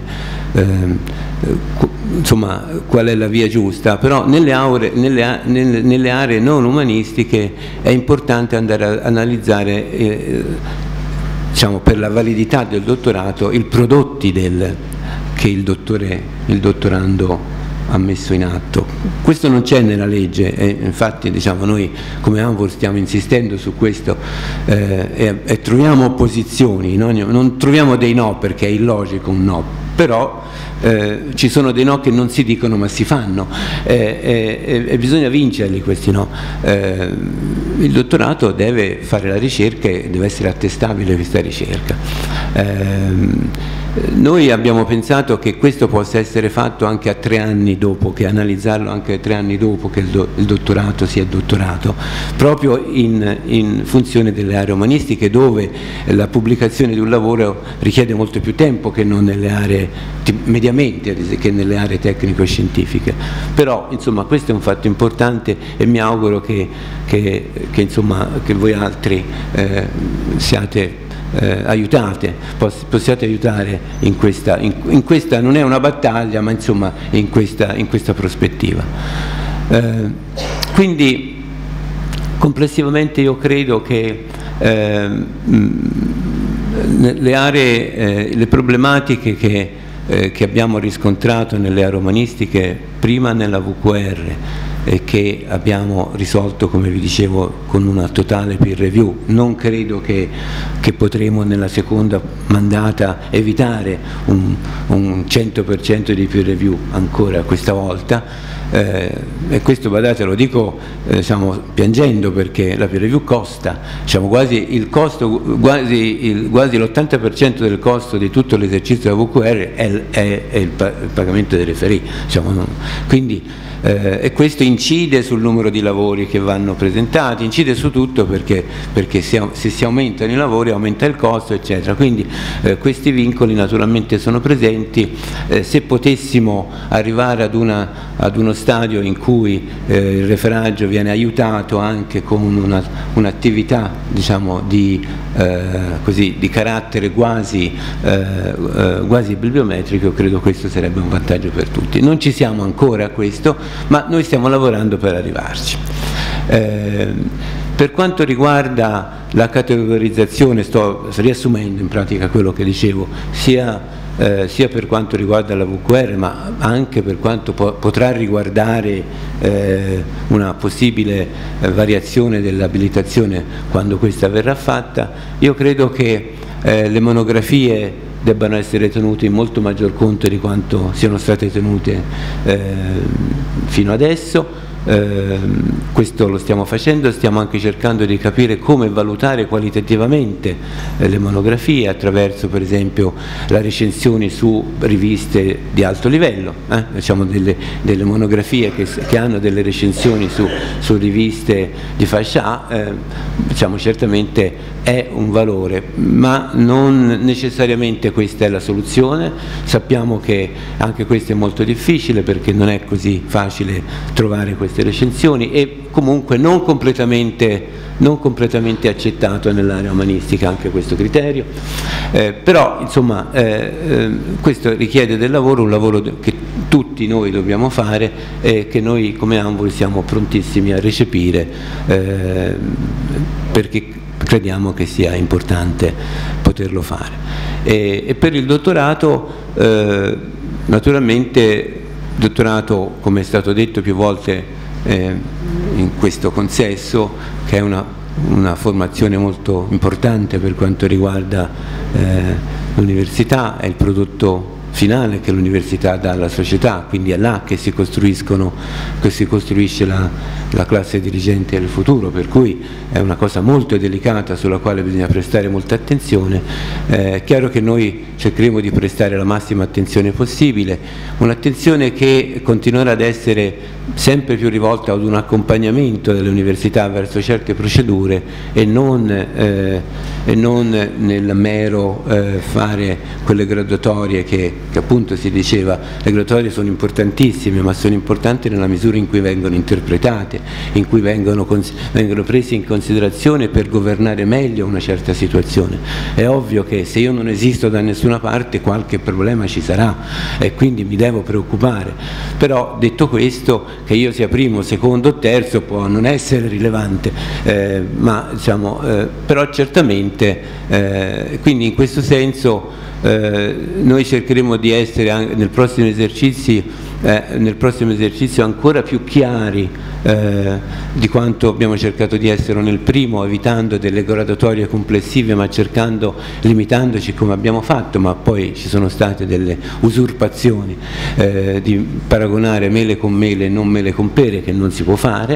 insomma, qual è la via giusta, però nelle aree non umanistiche è importante andare a analizzare diciamo, per la validità del dottorato i prodotti che il dottorando ha messo in atto. Questo non c'è nella legge e infatti diciamo, noi come ANVUR stiamo insistendo su questo e troviamo opposizioni, non troviamo dei no perché è illogico un no, però ci sono dei no che non si dicono ma si fanno e bisogna vincerli questi no. Il dottorato deve fare la ricerca e deve essere attestabile questa ricerca. Noi abbiamo pensato che questo possa essere fatto anche a 3 anni dopo, che analizzarlo anche a 3 anni dopo che il dottorato si è dottorato, proprio in funzione delle aree umanistiche, dove la pubblicazione di un lavoro richiede molto più tempo che non nelle aree, mediamente, che nelle aree tecnico-scientifiche. Però insomma questo è un fatto importante e mi auguro che voi altri siate possiate aiutare in questa non è una battaglia, ma insomma in questa prospettiva. Quindi complessivamente io credo che le problematiche che abbiamo riscontrato nelle aree umanistiche, prima nella VQR, e che abbiamo risolto, come vi dicevo, con una totale peer review. Non credo che potremo nella seconda mandata evitare un 100% di peer review ancora questa volta, e questo, badate, lo dico diciamo, piangendo, perché la peer review costa, diciamo, quasi l'80% del costo di tutto l'esercizio della VQR è il pagamento dei referì, diciamo, quindi e questo incide sul numero di lavori che vanno presentati, incide su tutto, perché se si aumentano i lavori aumenta il costo, eccetera. Quindi questi vincoli naturalmente sono presenti. Se potessimo arrivare ad uno stadio in cui il referaggio viene aiutato anche con un'attività diciamo, di carattere quasi bibliometrico, credo questo sarebbe un vantaggio per tutti. Non ci siamo ancora a questo, ma noi stiamo lavorando per arrivarci. Per quanto riguarda la categorizzazione, sto riassumendo in pratica quello che dicevo, sia per quanto riguarda la VQR, ma anche per quanto potrà riguardare una possibile variazione dell'abilitazione quando questa verrà fatta. Io credo che le monografie debbano essere tenute in molto maggior conto di quanto siano state tenute fino adesso. Questo lo stiamo facendo, stiamo anche cercando di capire come valutare qualitativamente le monografie attraverso per esempio le recensioni su riviste di alto livello, diciamo delle monografie che hanno delle recensioni su riviste di fascia A, diciamo certamente è un valore, ma non necessariamente questa è la soluzione. Sappiamo che anche questo è molto difficile, perché non è così facile trovare queste recensioni e comunque non completamente accettato nell'area umanistica anche questo criterio, però insomma questo richiede del lavoro, un lavoro che tutti noi dobbiamo fare e che noi come ANVUR siamo prontissimi a recepire, perché crediamo che sia importante poterlo fare. E per il dottorato, naturalmente, dottorato, come è stato detto più volte in questo consesso, che è una formazione molto importante per quanto riguarda l'università, è il prodotto finale che l'università dà alla società, quindi è là che si costruisce la classe dirigente del futuro, per cui è una cosa molto delicata sulla quale bisogna prestare molta attenzione. È chiaro che noi cercheremo di prestare la massima attenzione possibile, un'attenzione che continuerà ad essere sempre più rivolta ad un accompagnamento delle università verso certe procedure e non nel mero fare quelle graduatorie che appunto si diceva. Le graduatorie sono importantissime, ma sono importanti nella misura in cui vengono interpretate, in cui vengono prese in considerazione per governare meglio una certa situazione. È ovvio che se io non esisto da nessuna parte qualche problema ci sarà e quindi mi devo preoccupare, però detto questo, che io sia primo, secondo o terzo può non essere rilevante, ma diciamo, però certamente, quindi in questo senso noi cercheremo di essere anche nel prossimo esercizio ancora più chiari di quanto abbiamo cercato di essere nel primo, evitando delle graduatorie complessive, ma limitandoci come abbiamo fatto, ma poi ci sono state delle usurpazioni di paragonare mele con mele e non mele con pere, che non si può fare,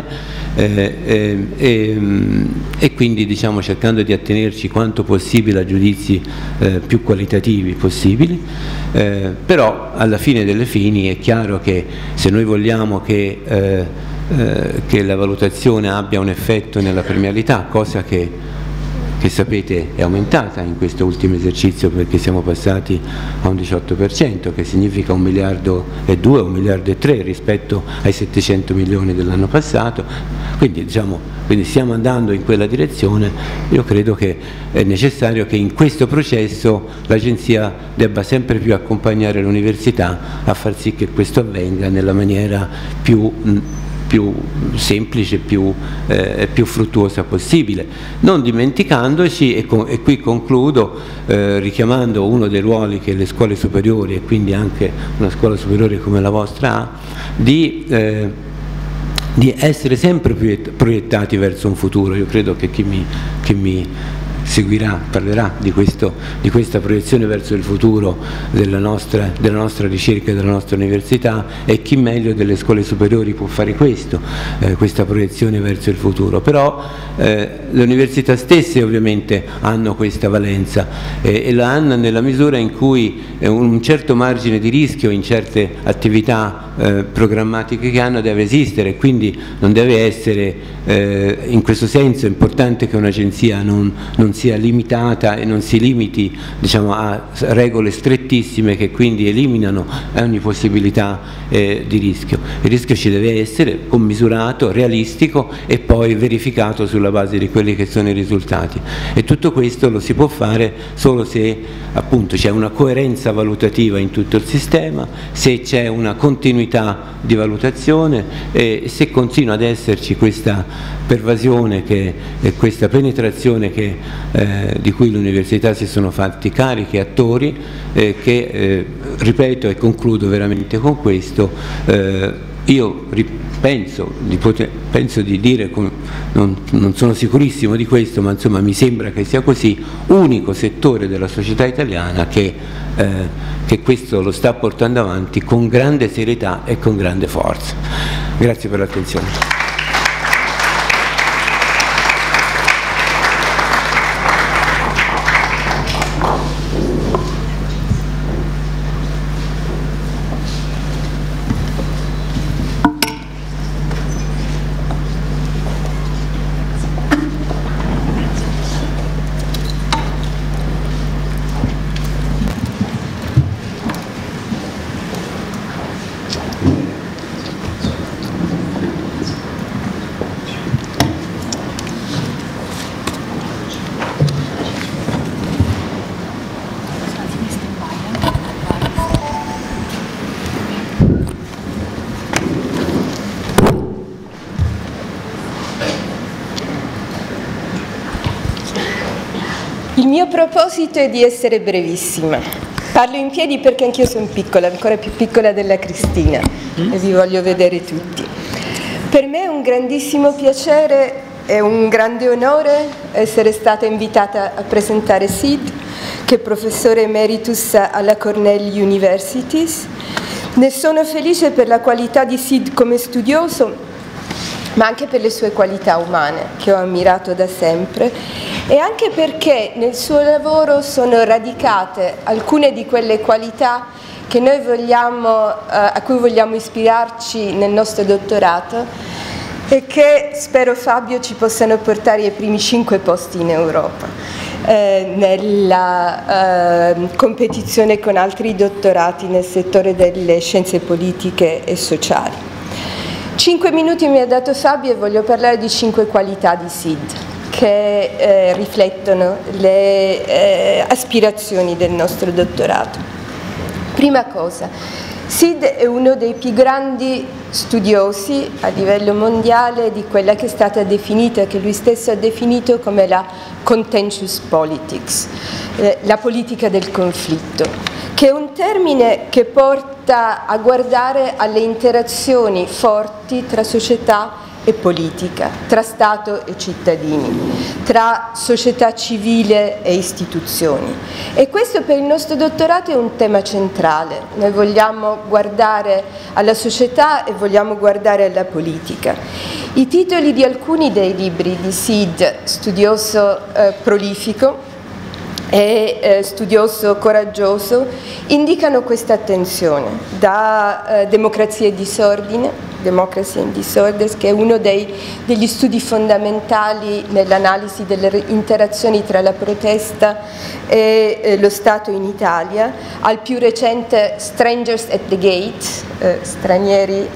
e quindi diciamo cercando di attenerci quanto possibile a giudizi più qualitativi possibili, però alla fine delle fini è chiaro che se noi vogliamo che la valutazione abbia un effetto nella premialità, cosa che sapete è aumentata in questo ultimo esercizio, perché siamo passati a un 18%, che significa 1,2 miliardi o 1,3 miliardi rispetto ai 700 milioni dell'anno passato, quindi stiamo andando in quella direzione. Io credo che è necessario che in questo processo l'Agenzia debba sempre più accompagnare l'università a far sì che questo avvenga nella maniera più semplice e più fruttuosa possibile, non dimenticandoci, e qui concludo richiamando uno dei ruoli che le scuole superiori, e quindi anche una scuola superiore come la vostra ha, di essere sempre proiettati verso un futuro. Io credo che chi mi seguirà parlerà di questa proiezione verso il futuro della nostra ricerca e della nostra università, e chi meglio delle scuole superiori può fare questa proiezione verso il futuro. Però le università stesse ovviamente hanno questa valenza e la hanno nella misura in cui un certo margine di rischio in certe attività programmatiche che hanno deve esistere, quindi non deve essere in questo senso è importante che un'agenzia non sia limitata e non si limiti, diciamo, a regole strettissime che quindi eliminano ogni possibilità di rischio. Il rischio ci deve essere commisurato, realistico e poi verificato sulla base di quelli che sono i risultati, e tutto questo lo si può fare solo se appunto c'è una coerenza valutativa in tutto il sistema, se c'è una continuità di valutazione e se continua ad esserci questa pervasione e questa penetrazione di cui l'università si sono fatti carichi attori, che ripeto e concludo veramente con questo, io penso di dire, non sono sicurissimo di questo, ma insomma mi sembra che sia così, unico settore della società italiana che questo lo sta portando avanti con grande serietà e con grande forza. Grazie per l'attenzione. Il mio proposito è di essere brevissima. Parlo in piedi perché anch'io sono piccola, ancora più piccola della Cristina, e vi voglio vedere tutti. Per me è un grandissimo piacere e un grande onore essere stata invitata a presentare Sid, che è professore emeritus alla Cornell University. Ne sono felice per la qualità di Sid come studioso, ma anche per le sue qualità umane, che ho ammirato da sempre, e anche perché nel suo lavoro sono radicate alcune di quelle qualità che noi a cui vogliamo ispirarci nel nostro dottorato e che spero, Fabio, ci possano portare ai primi 5 posti in Europa nella competizione con altri dottorati nel settore delle scienze politiche e sociali. 5 minuti mi ha dato Fabio e voglio parlare di 5 qualità di Sid che riflettono le aspirazioni del nostro dottorato. Prima cosa, Sid è uno dei più grandi studiosi a livello mondiale di quella che è stata definita, che lui stesso ha definito come la contentious politics, la politica del conflitto, che è un termine che porta a guardare alle interazioni forti tra società e politica, tra Stato e cittadini, tra società civile e istituzioni. E questo per il nostro dottorato è un tema centrale. Noi vogliamo guardare alla società e vogliamo guardare alla politica. I titoli di alcuni dei libri di Sid, studioso prolifico e studioso coraggioso, indicano questa attenzione, da Democrazia e disordine, Democracy and Disorders, che è uno degli studi fondamentali nell'analisi delle interazioni tra la protesta e lo Stato in Italia, al più recente Strangers at the Gate, stranieri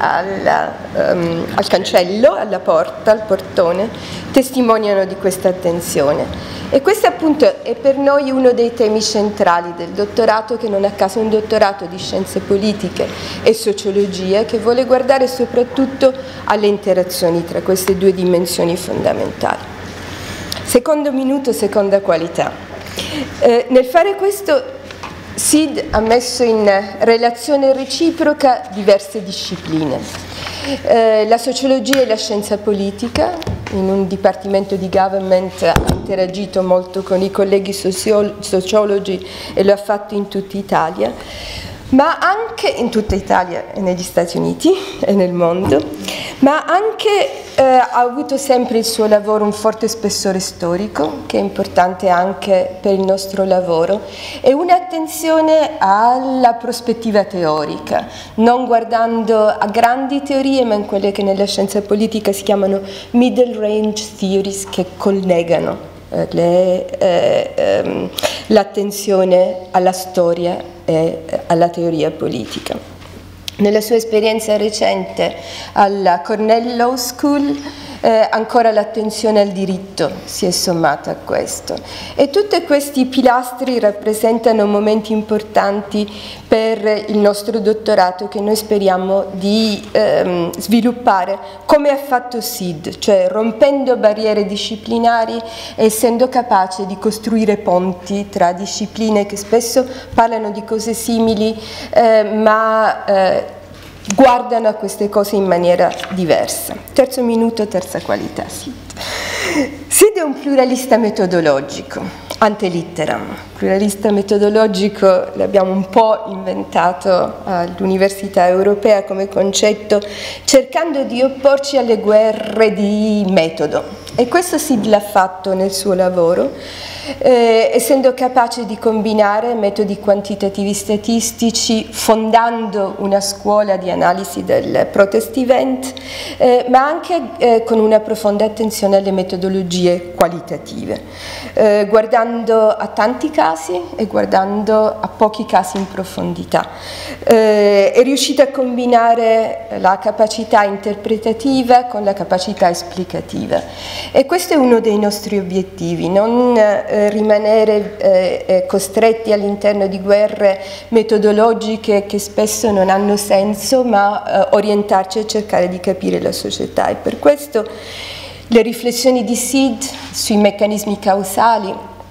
al cancello, alla porta, al portone, testimoniano di questa attenzione. E questo appunto è per noi uno dei temi centrali del dottorato, che non a caso è un dottorato di scienze politiche e sociologia, che vuole guardare soprattutto alle interazioni tra queste due dimensioni fondamentali. Secondo minuto, seconda qualità. Nel fare questo Sid ha messo in relazione reciproca diverse discipline. La sociologia e la scienza politica, in un dipartimento di government ha interagito molto con i colleghi sociologi e lo ha fatto in tutta Italia, ma anche in tutta Italia e negli Stati Uniti e nel mondo, ma anche ha avuto sempre il suo lavoro un forte spessore storico, che è importante anche per il nostro lavoro, e un'attenzione alla prospettiva teorica, non guardando a grandi teorie, ma in quelle che nella scienza politica si chiamano middle range theories, che collegano l'attenzione alla storia e alla teoria politica. Nella sua esperienza recente alla Cornell Law School ancora l'attenzione al diritto si è sommata a questo, e tutti questi pilastri rappresentano momenti importanti per il nostro dottorato, che noi speriamo di sviluppare come ha fatto Sid, cioè rompendo barriere disciplinari e essendo capace di costruire ponti tra discipline che spesso parlano di cose simili ma guardano a queste cose in maniera diversa. Terzo minuto, terza qualità. Sid è un pluralista metodologico, ante litteram. Pluralista metodologico l'abbiamo un po' inventato all'Università Europea come concetto, cercando di opporci alle guerre di metodo. E questo Sid l'ha fatto nel suo lavoro, essendo capace di combinare metodi quantitativi statistici, fondando una scuola di analisi del protest event, ma anche con una profonda attenzione alle metodologie qualitative, guardando a tanti casi e guardando a pochi casi in profondità. È riuscita a combinare la capacità interpretativa con la capacità esplicativa, e questo è uno dei nostri obiettivi, non rimanere costretti all'interno di guerre metodologiche che spesso non hanno senso, ma orientarci a cercare di capire la società. E per questo le riflessioni di Sid sui meccanismi causali,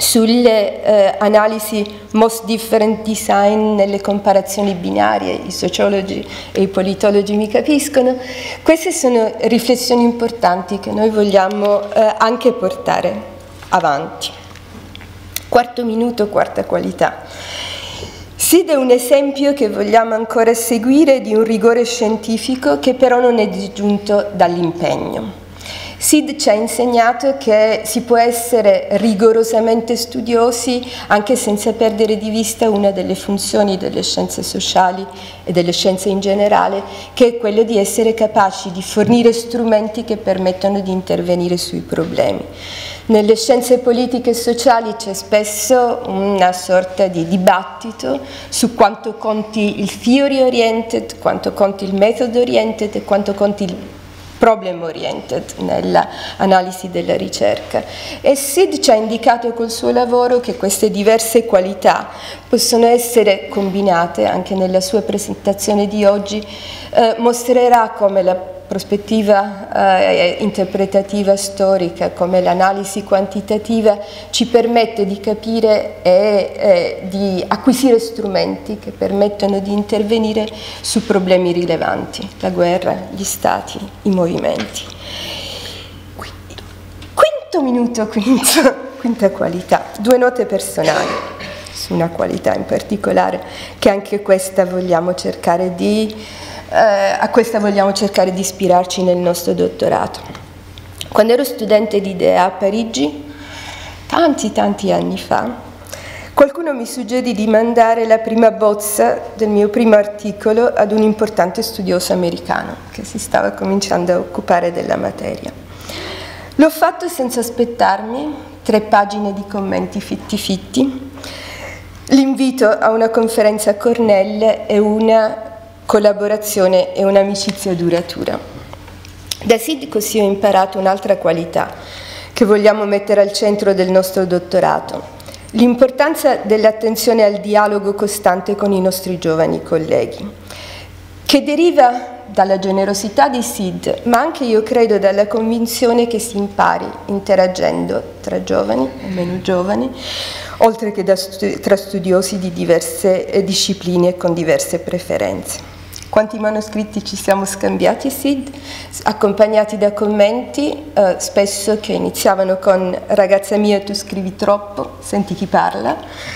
sulle analisi most different design nelle comparazioni binarie, i sociologi e i politologi mi capiscono. Queste sono riflessioni importanti che noi vogliamo anche portare avanti. Quarto minuto, quarta qualità. SID è un esempio che vogliamo ancora seguire di un rigore scientifico che però non è disgiunto dall'impegno. SID ci ha insegnato che si può essere rigorosamente studiosi anche senza perdere di vista una delle funzioni delle scienze sociali e delle scienze in generale, che è quello di essere capaci di fornire strumenti che permettono di intervenire sui problemi. Nelle scienze politiche e sociali c'è spesso una sorta di dibattito su quanto conti il theory oriented, quanto conti il method oriented e quanto conti il problem oriented nell'analisi della ricerca. E SID ci ha indicato col suo lavoro che queste diverse qualità possono essere combinate. Anche nella sua presentazione di oggi mostrerà come la prospettiva interpretativa storica, come l'analisi quantitativa ci permette di capire e di acquisire strumenti che permettono di intervenire su problemi rilevanti, la guerra, gli stati, i movimenti. Quinto minuto, quinta qualità, 2 note personali su una qualità in particolare che anche questa vogliamo cercare di a questa vogliamo cercare di ispirarci nel nostro dottorato. Quando ero studente di idea a Parigi, tanti anni fa, qualcuno mi suggerì di mandare la prima bozza del mio primo articolo ad un importante studioso americano che si stava cominciando a occupare della materia. L'ho fatto senza aspettarmi 3 pagine di commenti fitti, l'invito a una conferenza a Cornell e una collaborazione e un'amicizia duratura. Da SID così ho imparato un'altra qualità che vogliamo mettere al centro del nostro dottorato: l'importanza dell'attenzione al dialogo costante con i nostri giovani colleghi, che deriva dalla generosità di SID, ma anche, io credo, dalla convinzione che si impari interagendo tra giovani e meno giovani, oltre che tra studiosi di diverse discipline e con diverse preferenze. Quanti manoscritti ci siamo scambiati, SID, accompagnati da commenti, spesso che iniziavano con "ragazza mia, tu scrivi troppo, senti chi parla",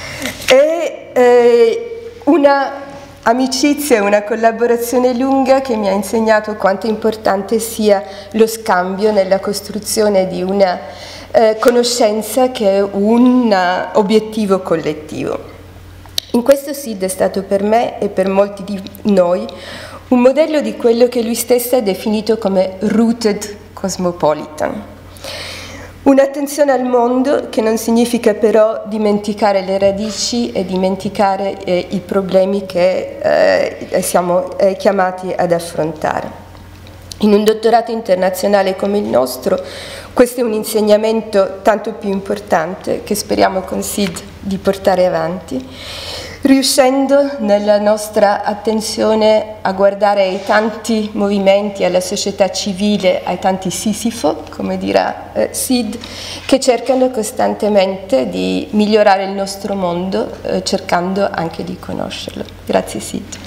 e una amicizia e una collaborazione lunga che mi ha insegnato quanto importante sia lo scambio nella costruzione di una conoscenza che è un obiettivo collettivo. In questo SID è stato per me e per molti di noi un modello di quello che lui stesso ha definito come rooted cosmopolitan. Un'attenzione al mondo che non significa però dimenticare le radici e dimenticare i problemi che siamo chiamati ad affrontare. In un dottorato internazionale come il nostro, questo è un insegnamento tanto più importante che speriamo con SID di portare avanti, riuscendo nella nostra attenzione a guardare ai tanti movimenti, alla società civile, ai tanti Sisifo, come dirà SID, che cercano costantemente di migliorare il nostro mondo, cercando anche di conoscerlo. Grazie SID.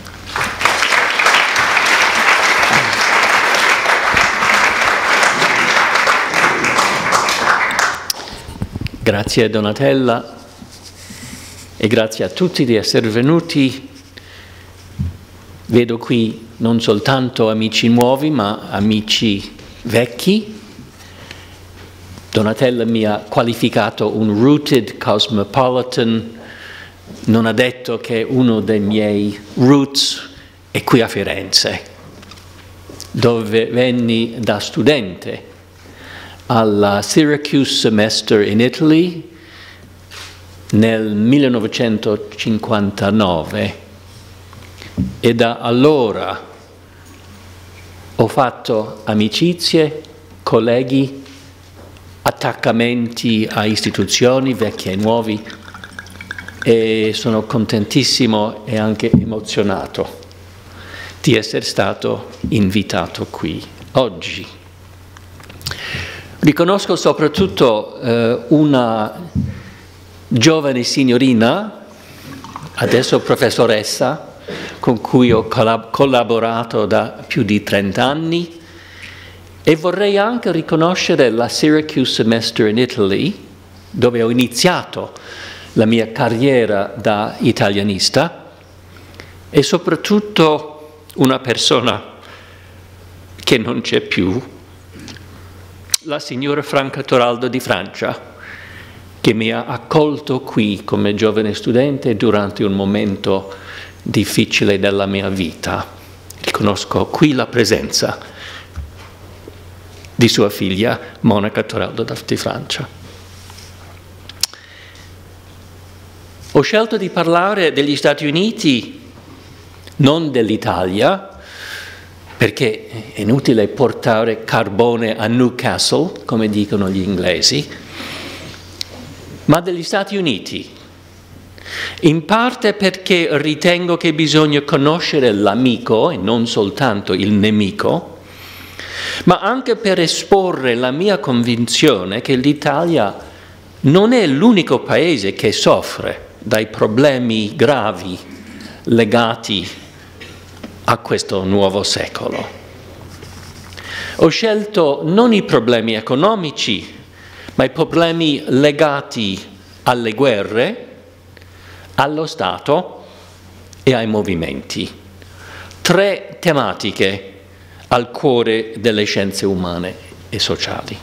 Grazie Donatella e grazie a tutti di essere venuti. Vedo qui non soltanto amici nuovi ma amici vecchi. Donatella mi ha qualificato un rooted cosmopolitan, non ha detto che uno dei miei roots è qui a Firenze, dove venni da studente alla Syracuse Semester in Italy nel 1959 e da allora ho fatto amicizie, colleghi, attaccamenti a istituzioni vecchie e nuove e sono contentissimo e anche emozionato di essere stato invitato qui oggi. Riconosco soprattutto una giovane signorina, adesso professoressa, con cui ho collaborato da più di 30 anni, e vorrei anche riconoscere la Syracuse Semester in Italy, dove ho iniziato la mia carriera da italianista, e soprattutto una persona che non c'è più, la signora Franca Toraldo di Francia, che mi ha accolto qui come giovane studente durante un momento difficile della mia vita. Riconosco qui la presenza di sua figlia Monica Toraldo di Francia. Ho scelto di parlare degli Stati Uniti, non dell'Italia, perché è inutile portare carbone a Newcastle, come dicono gli inglesi, ma degli Stati Uniti, in parte perché ritengo che bisogna conoscere l'amico e non soltanto il nemico, ma anche per esporre la mia convinzione che l'Italia non è l'unico paese che soffre dai problemi gravi legati a questo nuovo secolo. Ho scelto non i problemi economici, ma i problemi legati alle guerre, allo Stato e ai movimenti. 3 tematiche al cuore delle scienze umane e sociali.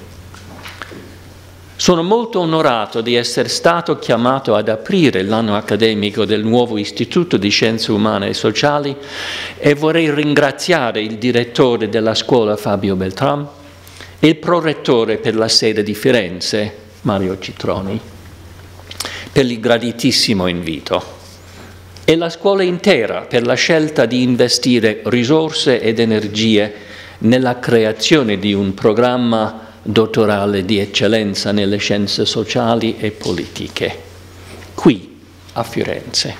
Sono molto onorato di essere stato chiamato ad aprire l'anno accademico del nuovo Istituto di Scienze Umane e Sociali e vorrei ringraziare il direttore della scuola Fabio Beltram e il prorettore per la sede di Firenze, Mario Citroni, per il graditissimo invito, e la scuola intera per la scelta di investire risorse ed energie nella creazione di un programma dottorale di eccellenza nelle scienze sociali e politiche, qui a Firenze.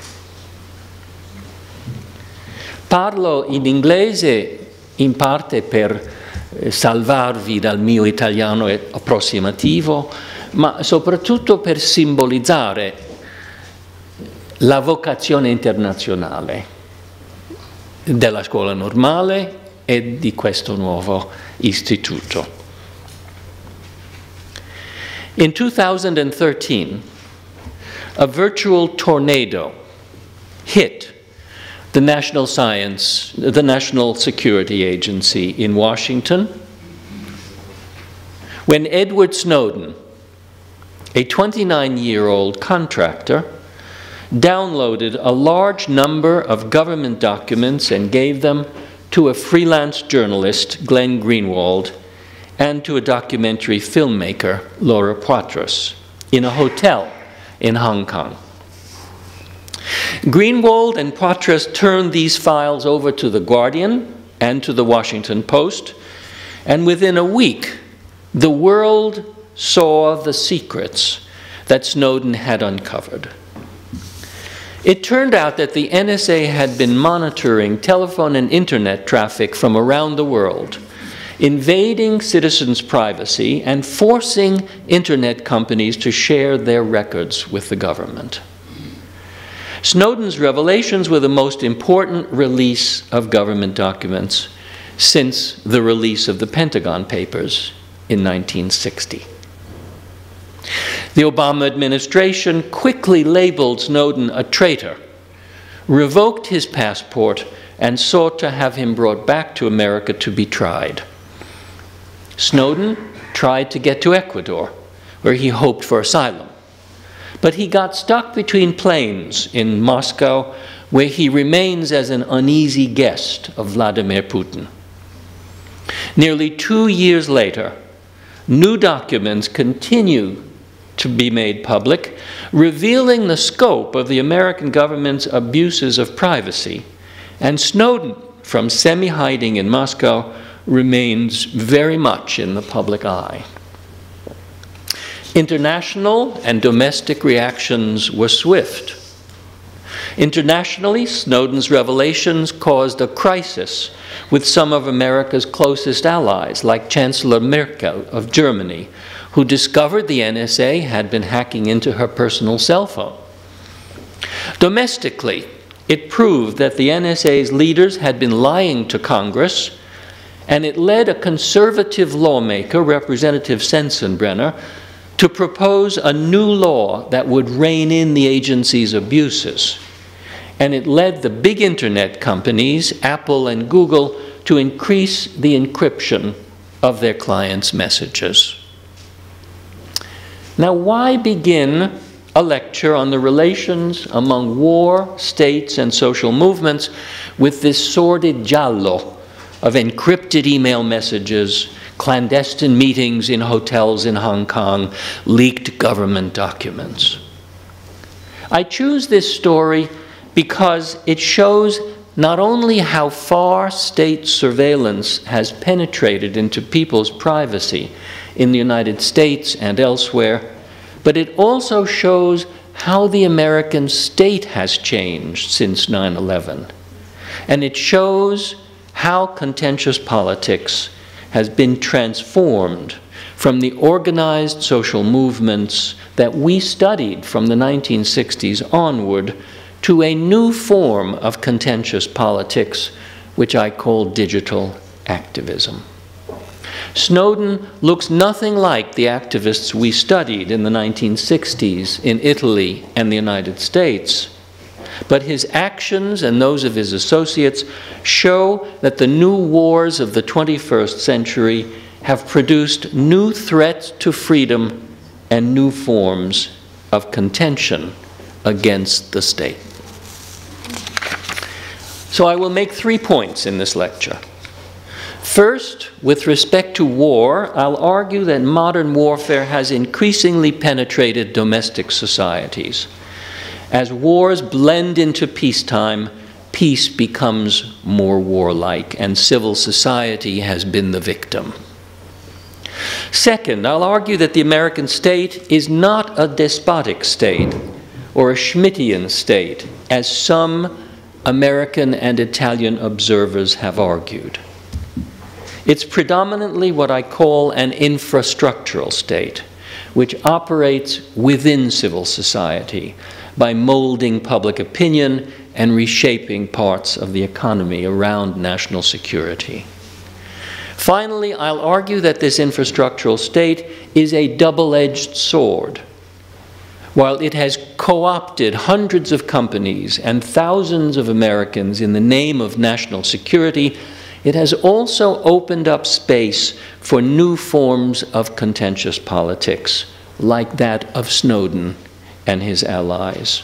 Parlo in inglese in parte per salvarvi dal mio italiano approssimativo, ma soprattutto per simbolizzare la vocazione internazionale della scuola normale e di questo nuovo istituto. In 2013, a virtual tornado hit the National Security Agency in Washington when Edward Snowden, a 29-year-old contractor, downloaded a large number of government documents and gave them to a freelance journalist, Glenn Greenwald, and to a documentary filmmaker, Laura Poitras, in a hotel in Hong Kong. Greenwald and Poitras turned these files over to The Guardian and to The Washington Post, and within a week, the world saw the secrets that Snowden had uncovered. It turned out that the NSA had been monitoring telephone and internet traffic from around the world, invading citizens' privacy and forcing internet companies to share their records with the government. Snowden's revelations were the most important release of government documents since the release of the Pentagon Papers in 1960. The Obama administration quickly labeled Snowden a traitor, revoked his passport, and sought to have him brought back to America to be tried. Snowden tried to get to Ecuador, where he hoped for asylum, but he got stuck between planes in Moscow, where he remains as an uneasy guest of Vladimir Putin. Nearly 2 years later, new documents continue to be made public, revealing the scope of the American government's abuses of privacy, and Snowden, from semi-hiding in Moscow, remains very much in the public eye. International and domestic reactions were swift. Internationally, Snowden's revelations caused a crisis with some of America's closest allies, like Chancellor Merkel of Germany, who discovered the NSA had been hacking into her personal cell phone. Domestically, it proved that the NSA's leaders had been lying to Congress, and it led a conservative lawmaker, Representative Sensenbrenner, to propose a new law that would rein in the agency's abuses. And it led the big internet companies, Apple and Google, to increase the encryption of their clients' messages. Now, why begin a lecture on the relations among war, states, and social movements with this sordid giallo of encrypted email messages, clandestine meetings in hotels in Hong Kong, leaked government documents? I choose this story because it shows not only how far state surveillance has penetrated into people's privacy in the United States and elsewhere, but it also shows how the American state has changed since 9/11. And it shows how contentious politics has been transformed from the organized social movements that we studied from the 1960s onward to a new form of contentious politics, which I call digital activism. Snowden looks nothing like the activists we studied in the 1960s in Italy and the United States, but his actions and those of his associates show that the new wars of the 21st century have produced new threats to freedom and new forms of contention against the state. So I will make 3 points in this lecture. First, with respect to war, I'll argue that modern warfare has increasingly penetrated domestic societies. As wars blend into peacetime, peace becomes more warlike, and civil society has been the victim. Second, I'll argue that the American state is not a despotic state or a Schmittian state, as some American and Italian observers have argued. It's predominantly what I call an infrastructural state, which operates within civil society by molding public opinion and reshaping parts of the economy around national security. Finally, I'll argue that this infrastructural state is a double-edged sword. While it has co-opted hundreds of companies and thousands of Americans in the name of national security, it has also opened up space for new forms of contentious politics, like that of Snowden and his allies.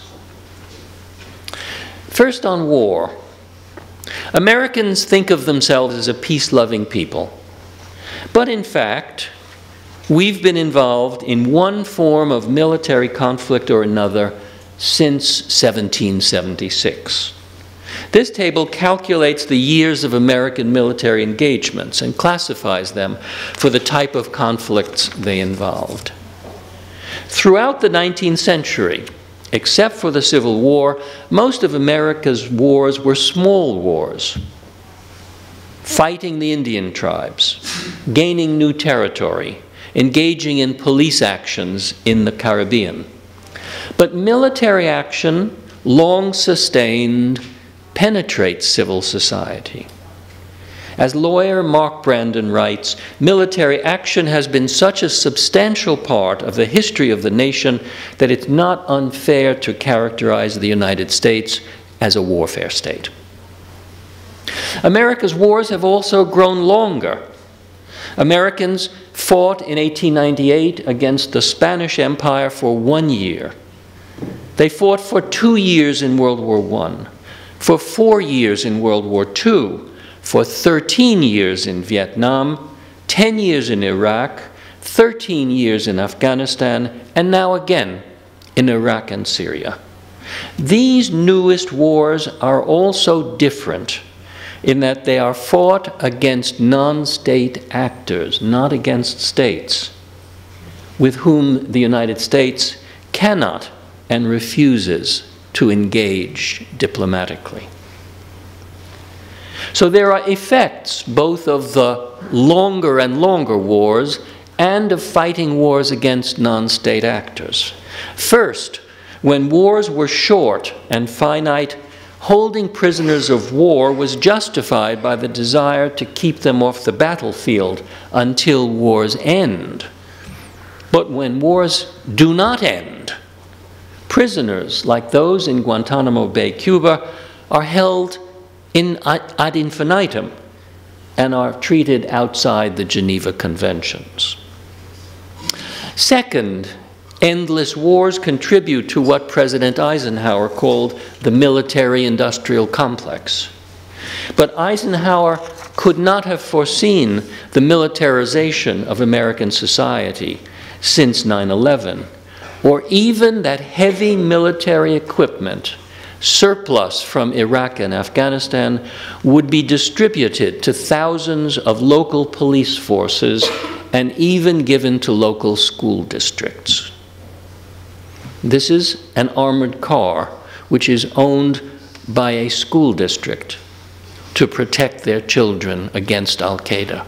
First, on war. Americans think of themselves as a peace-loving people. But in fact, we've been involved in one form of military conflict or another since 1776. This table calculates the years of American military engagements and classifies them for the type of conflicts they involved. Throughout the 19th century, except for the Civil War, most of America's wars were small wars, fighting the Indian tribes, gaining new territory, engaging in police actions in the Caribbean. But military action, long sustained, penetrates civil society. As lawyer Mark Brandon writes, military action has been such a substantial part of the history of the nation that it's not unfair to characterize the United States as a warfare state. America's wars have also grown longer. Americans fought in 1898 against the Spanish Empire for 1 year. They fought for 2 years in World War I, for 4 years in World War II, for 13 years in Vietnam, 10 years in Iraq, 13 years in Afghanistan, and now again in Iraq and Syria. These newest wars are also different in that they are fought against non-state actors, not against states, with whom the United States cannot and refuses to engage diplomatically. So there are effects both of the longer and longer wars and of fighting wars against non-state actors. First, when wars were short and finite, holding prisoners of war was justified by the desire to keep them off the battlefield until wars end. But when wars do not end, prisoners like those in Guantanamo Bay, Cuba, are held ad infinitum and are treated outside the Geneva Conventions. Second, endless wars contribute to what President Eisenhower called the military-industrial complex. But Eisenhower could not have foreseen the militarization of American society since 9/11, or even that heavy military equipment, surplus from Iraq and Afghanistan, would be distributed to thousands of local police forces and even given to local school districts. This is an armored car which is owned by a school district to protect their children against Al-Qaeda.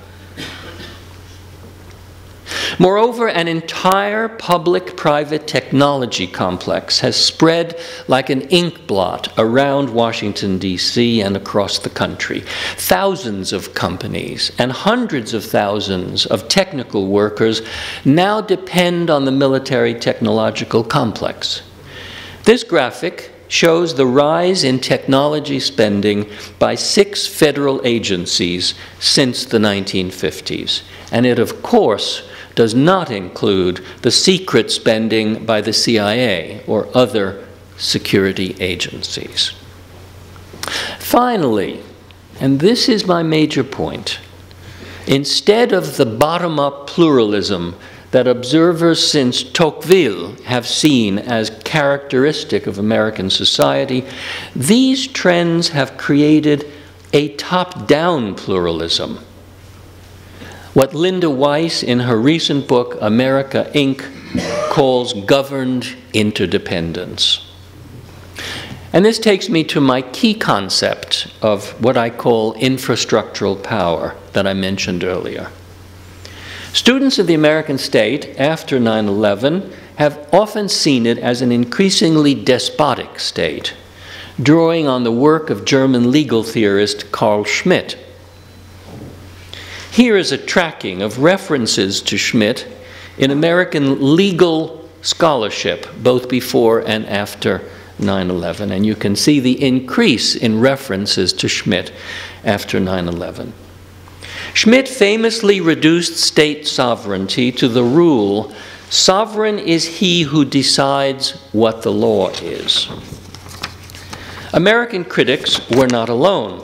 Moreover, an entire public-private technology complex has spread like an ink blot around Washington, D.C. and across the country. Thousands of companies and hundreds of thousands of technical workers now depend on the military technological complex. This graphic shows the rise in technology spending by 6 federal agencies since the 1950s, and it, of course, does not include the secret spending by the CIA or other security agencies. Finally, and this is my major point, instead of the bottom-up pluralism that observers since Tocqueville have seen as characteristic of American society, these trends have created a top-down pluralism. What Linda Weiss, in her recent book, America, Inc., calls governed interdependence. And this takes me to my key concept of what I call infrastructural power that I mentioned earlier. Students of the American state after 9/11 have often seen it as an increasingly despotic state, drawing on the work of German legal theorist Carl Schmitt. Here is a tracking of references to Schmitt in American legal scholarship, both before and after 9/11. And you can see the increase in references to Schmitt after 9/11. Schmitt famously reduced state sovereignty to the rule, sovereign is he who decides what the law is. American critics were not alone.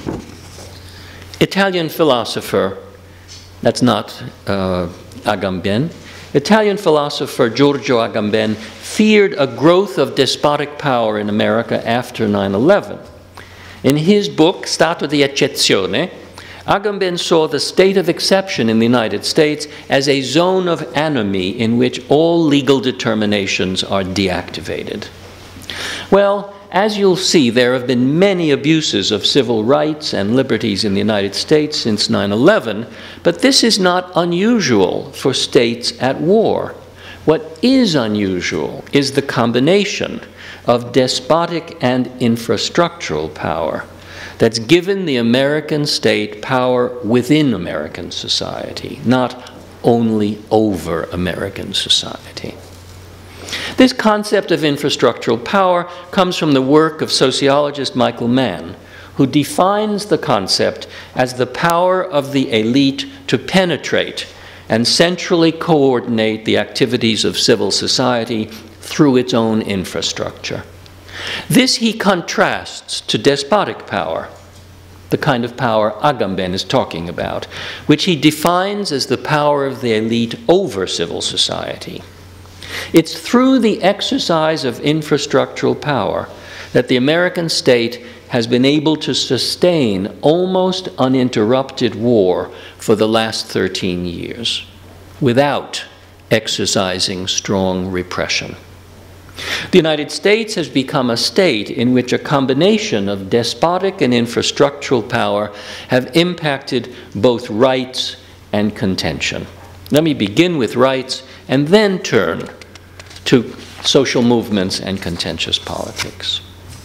Italian philosopher, that's not Agamben, Italian philosopher Giorgio Agamben feared a growth of despotic power in America after 9/11. In his book, Stato di Eccezione, Agamben saw the state of exception in the United States as a zone of anomie in which all legal determinations are deactivated. Well, as you'll see, there have been many abuses of civil rights and liberties in the United States since 9/11, but this is not unusual for states at war. What is unusual is the combination of despotic and infrastructural power that's given the American state power within American society, not only over American society. This concept of infrastructural power comes from the work of sociologist Michael Mann, who defines the concept as the power of the elite to penetrate and centrally coordinate the activities of civil society through its own infrastructure. This he contrasts to despotic power, the kind of power Agamben is talking about, which he defines as the power of the elite over civil society. It's through the exercise of infrastructural power that the American state has been able to sustain almost uninterrupted war for the last 13 years without exercising strong repression. The United States has become a state in which a combination of despotic and infrastructural power have impacted both rights and contention. Let me begin with rights and then turn to social movements and contentious politics.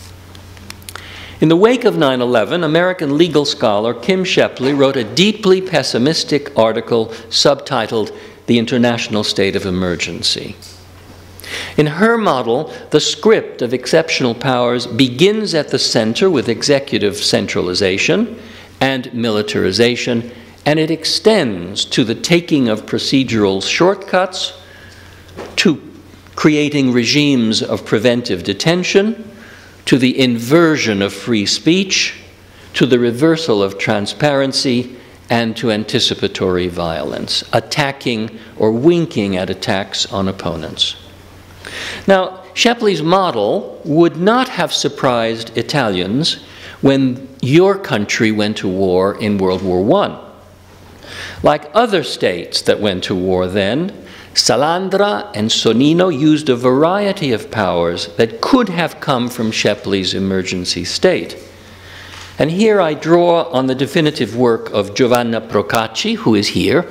In the wake of 9/11, American legal scholar Kim Shepley wrote a deeply pessimistic article subtitled "The International State of Emergency." In her model, the script of exceptional powers begins at the center with executive centralization and militarization, and it extends to the taking of procedural shortcuts, to creating regimes of preventive detention, to the inversion of free speech, to the reversal of transparency, and to anticipatory violence, attacking or winking at attacks on opponents. Now, Shepley's model would not have surprised Italians when your country went to war in World War I. Like other states that went to war then, Salandra and Sonnino used a variety of powers that could have come from Shepley's emergency state. And here I draw on the definitive work of Giovanna Procacci, who is here,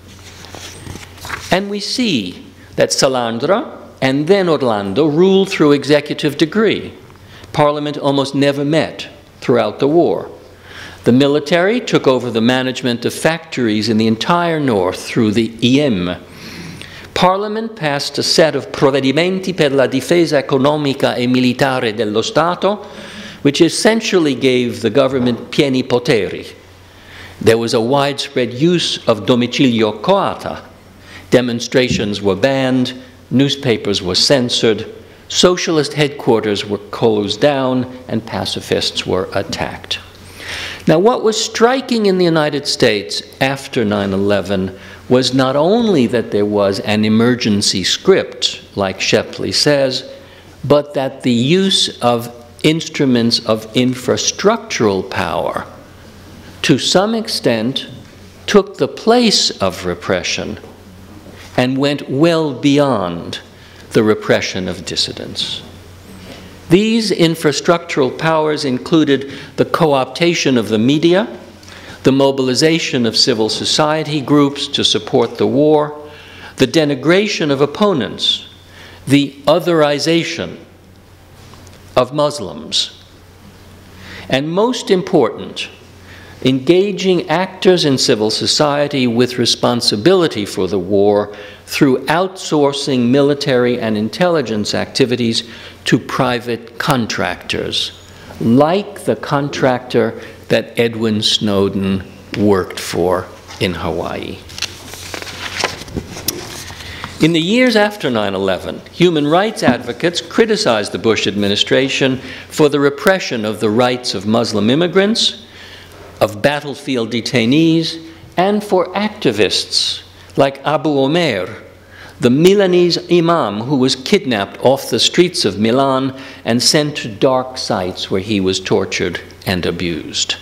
and we see that Salandra and then Orlando ruled through executive decree. Parliament almost never met throughout the war. The military took over the management of factories in the entire north through the IEM. Parliament passed a set of provvedimenti per la difesa economica e militare dello Stato, which essentially gave the government pieni poteri. There was a widespread use of domicilio coata. Demonstrations were banned, newspapers were censored, socialist headquarters were closed down, and pacifists were attacked. Now, what was striking in the United States after 9/11 was not only that there was an emergency script, like Shepley says, but that the use of instruments of infrastructural power, to some extent, took the place of repression and went well beyond the repression of dissidents. These infrastructural powers included the co-optation of the media, the mobilization of civil society groups to support the war, the denigration of opponents, the otherization of Muslims, and most important, engaging actors in civil society with responsibility for the war through outsourcing military and intelligence activities to private contractors, like the contractor that Edwin Snowden worked for in Hawaii. In the years after 9/11, human rights advocates criticized the Bush administration for the repression of the rights of Muslim immigrants, of battlefield detainees, and for activists like Abu Omer, the Milanese imam who was kidnapped off the streets of Milan and sent to dark sites where he was tortured and abused.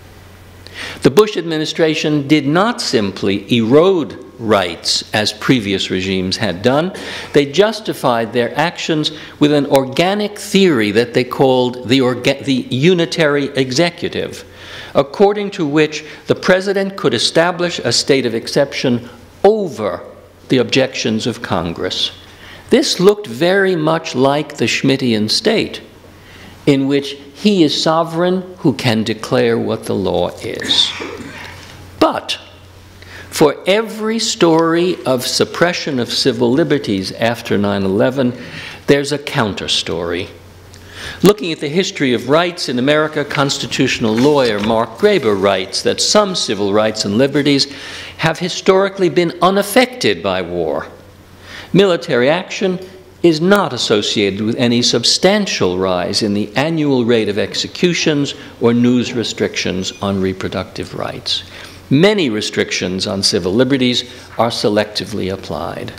The Bush administration did not simply erode rights as previous regimes had done. They justified their actions with an organic theory that they called the unitary executive, according to which the president could establish a state of exception over the objections of Congress. This looked very much like the Schmittian state, in which he is sovereign who can declare what the law is. But for every story of suppression of civil liberties after 9/11, there's a counter-story. Looking at the history of rights in America, constitutional lawyer Mark Graber writes that some civil rights and liberties have historically been unaffected by war. Military action is not associated with any substantial rise in the annual rate of executions or news restrictions on reproductive rights. Many restrictions on civil liberties are selectively applied.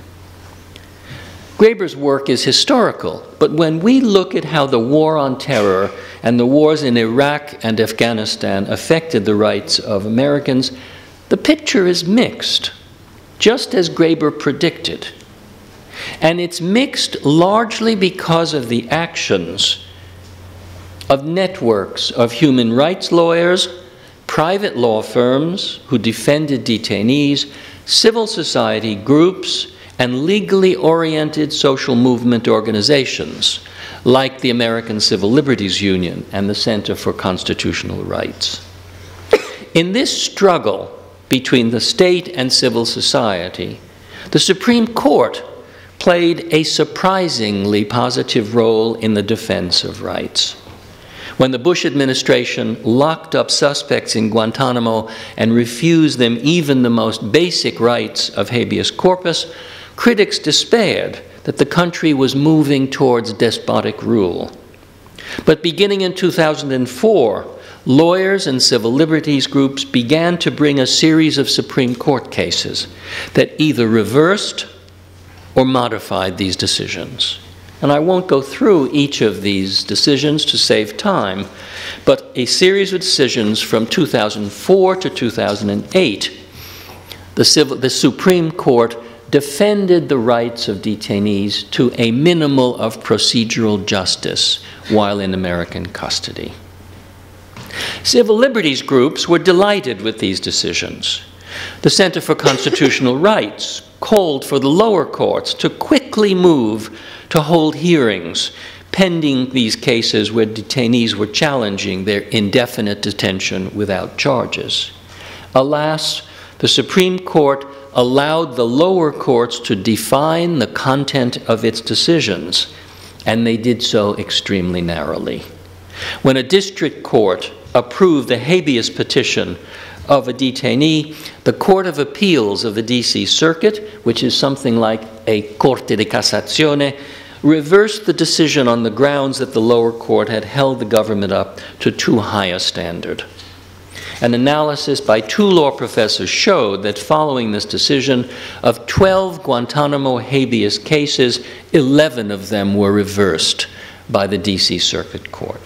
Graber's work is historical, but when we look at how the war on terror and the wars in Iraq and Afghanistan affected the rights of Americans, the picture is mixed, just as Graber predicted. And it's mixed largely because of the actions of networks of human rights lawyers, private law firms who defended detainees, civil society groups and legally oriented social movement organizations like the American Civil Liberties Union and the Center for Constitutional Rights. In this struggle between the state and civil society, the Supreme Court played a surprisingly positive role in the defense of rights. When the Bush administration locked up suspects in Guantanamo and refused them even the most basic rights of habeas corpus, critics despaired that the country was moving towards despotic rule. But beginning in 2004, lawyers and civil liberties groups began to bring a series of Supreme Court cases that either reversed or modified these decisions. And I won't go through each of these decisions to save time, but a series of decisions from 2004 to 2008, the Supreme Court defended the rights of detainees to a minimal of procedural justice while in American custody. Civil liberties groups were delighted with these decisions. The Center for Constitutional Rights called for the lower courts to quickly move to hold hearings pending these cases where detainees were challenging their indefinite detention without charges. Alas, the Supreme Court allowed the lower courts to define the content of its decisions, and they did so extremely narrowly. When a district court approved a habeas petition of a detainee, the Court of Appeals of the D.C. Circuit, which is something like a Corte di Cassazione, reversed the decision on the grounds that the lower court had held the government up to too high a standard. An analysis by 2 law professors showed that following this decision, of 12 Guantanamo habeas cases, 11 of them were reversed by the D.C. Circuit Court.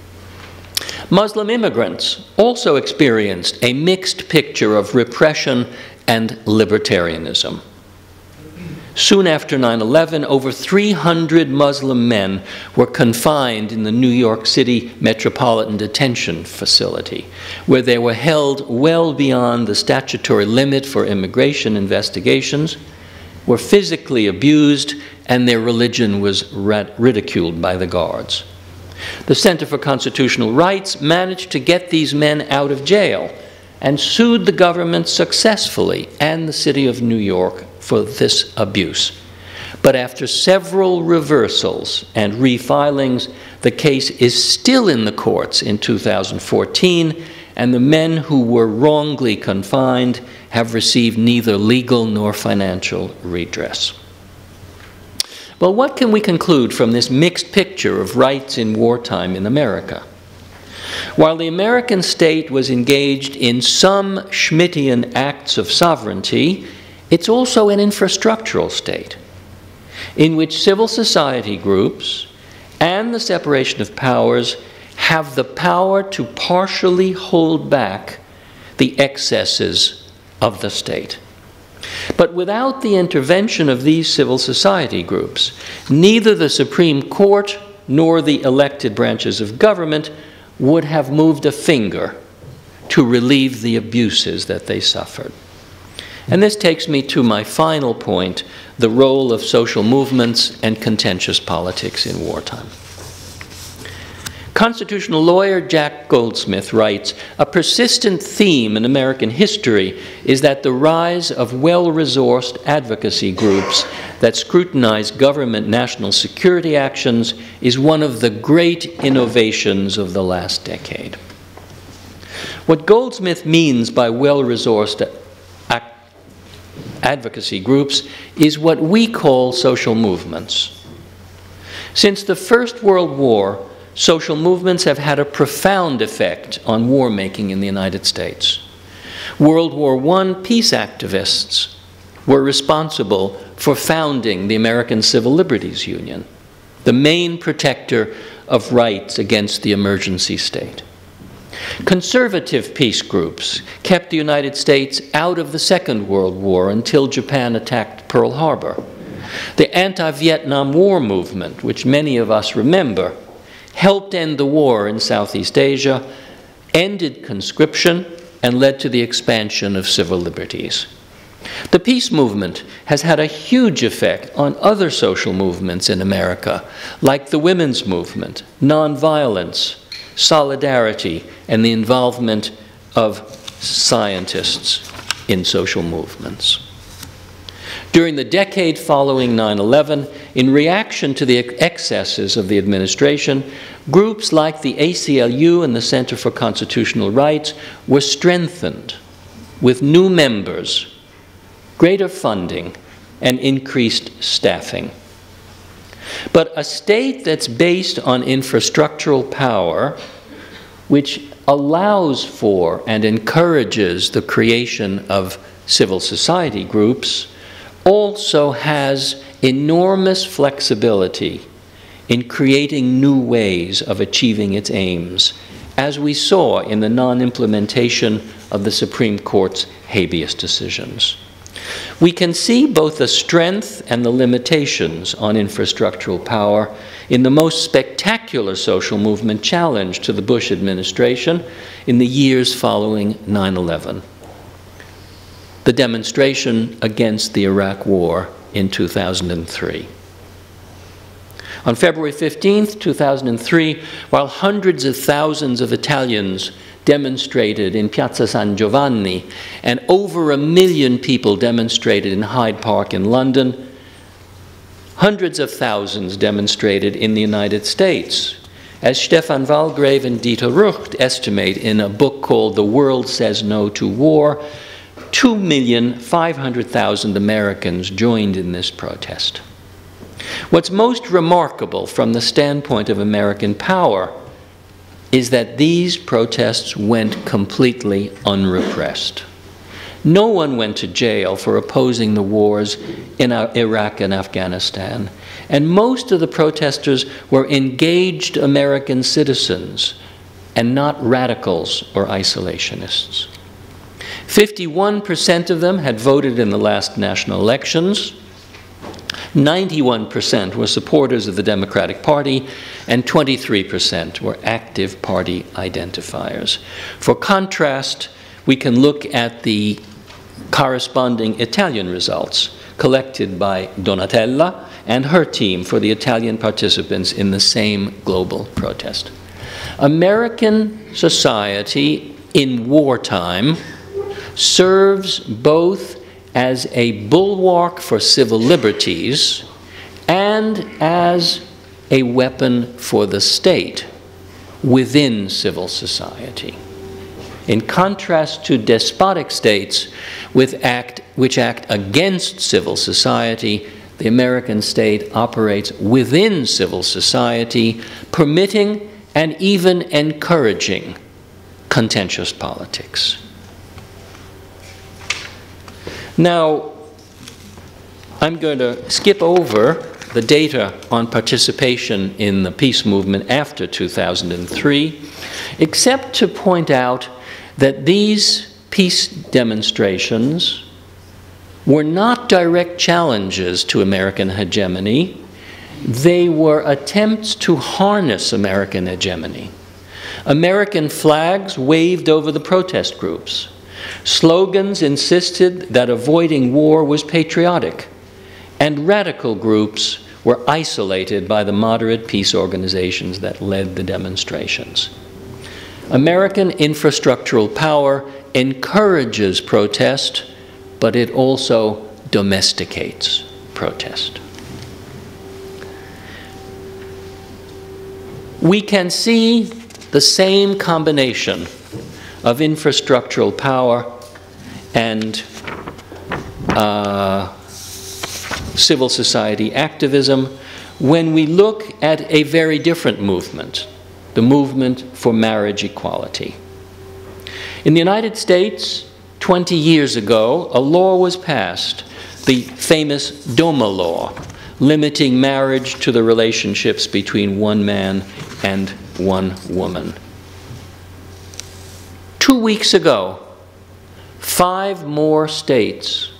Muslim immigrants also experienced a mixed picture of repression and libertarianism. Soon after 9/11, over 300 Muslim men were confined in the New York City Metropolitan Detention Facility, where they were held well beyond the statutory limit for immigration investigations, were physically abused, and their religion was ridiculed by the guards. The Center for Constitutional Rights managed to get these men out of jail and sued the government successfully and the city of New York for this abuse. But after several reversals and refilings, the case is still in the courts in 2014, and the men who were wrongly confined have received neither legal nor financial redress. Well, what can we conclude from this mixed picture of rights in wartime in America? While the American state was engaged in some Schmittian acts of sovereignty, it's also an infrastructural state in which civil society groups and the separation of powers have the power to partially hold back the excesses of the state. But without the intervention of these civil society groups, neither the Supreme Court nor the elected branches of government would have moved a finger to relieve the abuses that they suffered. And this takes me to my final point, the role of social movements and contentious politics in wartime. Constitutional lawyer Jack Goldsmith writes, "A persistent theme in American history is that the rise of well-resourced advocacy groups that scrutinize government national security actions is one of the great innovations of the last decade." What Goldsmith means by well-resourced advocacy groups is what we call social movements. Since the First World War, social movements have had a profound effect on war-making in the United States. World War I peace activists were responsible for founding the American Civil Liberties Union, the main protector of rights against the emergency state. Conservative peace groups kept the United States out of the Second World War until Japan attacked Pearl Harbor. The anti-Vietnam War movement, which many of us remember, helped end the war in Southeast Asia, ended conscription, and led to the expansion of civil liberties. The peace movement has had a huge effect on other social movements in America, like the women's movement, nonviolence, solidarity, and the involvement of scientists in social movements. During the decade following 9/11, in reaction to the excesses of the administration, groups like the ACLU and the Center for Constitutional Rights were strengthened with new members, greater funding, and increased staffing. But a state that's based on infrastructural power, which allows for and encourages the creation of civil society groups, also has enormous flexibility in creating new ways of achieving its aims, as we saw in the non-implementation of the Supreme Court's habeas decisions. We can see both the strength and the limitations on infrastructural power in the most spectacular social movement challenge to the Bush administration in the years following 9/11. The demonstration against the Iraq War in 2003. On February 15th, 2003, while hundreds of thousands of Italians demonstrated in Piazza San Giovanni and over 1 million people demonstrated in Hyde Park in London, hundreds of thousands demonstrated in the United States. As Stefan Walgrave and Dieter Rucht estimate in a book called The World Says No to War, 2,500,000 Americans joined in this protest. What's most remarkable from the standpoint of American power is that these protests went completely unrepressed. No one went to jail for opposing the wars in Iraq and Afghanistan, and most of the protesters were engaged American citizens and not radicals or isolationists. 51% of them had voted in the last national elections, 91% were supporters of the Democratic Party, and 23% were active party identifiers. For contrast, we can look at the corresponding Italian results collected by Donatella and her team for the Italian participants in the same global protest. American society in wartime serves both as a bulwark for civil liberties and as a weapon for the state within civil society. In contrast to despotic states which act against civil society, the American state operates within civil society, permitting and even encouraging contentious politics. Now, I'm going to skip over the data on participation in the peace movement after 2003, except to point out that these peace demonstrations were not direct challenges to American hegemony. They were attempts to harness American hegemony. American flags waved over the protest groups. Slogans insisted that avoiding war was patriotic, and radical groups were isolated by the moderate peace organizations that led the demonstrations. American infrastructural power encourages protest, but it also domesticates protest. We can see the same combination of infrastructural power and civil society activism when we look at a very different movement, the movement for marriage equality. In the United States, 20 years ago, a law was passed, the famous DOMA law, limiting marriage to the relationships between one man and one woman. 2 weeks ago, 5 more states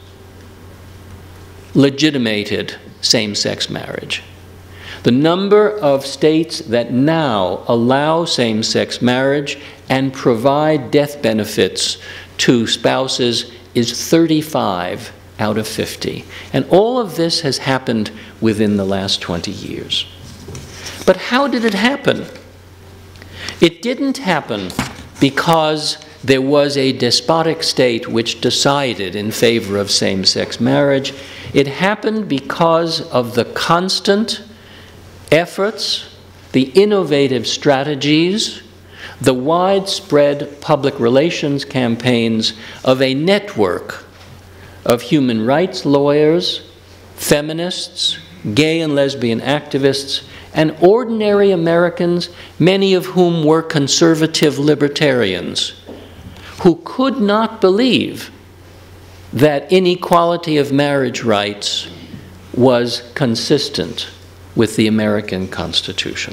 legitimated same-sex marriage. The number of states that now allow same-sex marriage and provide death benefits to spouses is 35 out of 50. And all of this has happened within the last 20 years. But how did it happen? It didn't happen because there was a despotic state which decided in favor of same-sex marriage. It happened because of the constant efforts, the innovative strategies, the widespread public relations campaigns of a network of human rights lawyers, feminists, gay and lesbian activists, and ordinary Americans, many of whom were conservative libertarians, who could not believe that inequality of marriage rights was consistent with the American Constitution.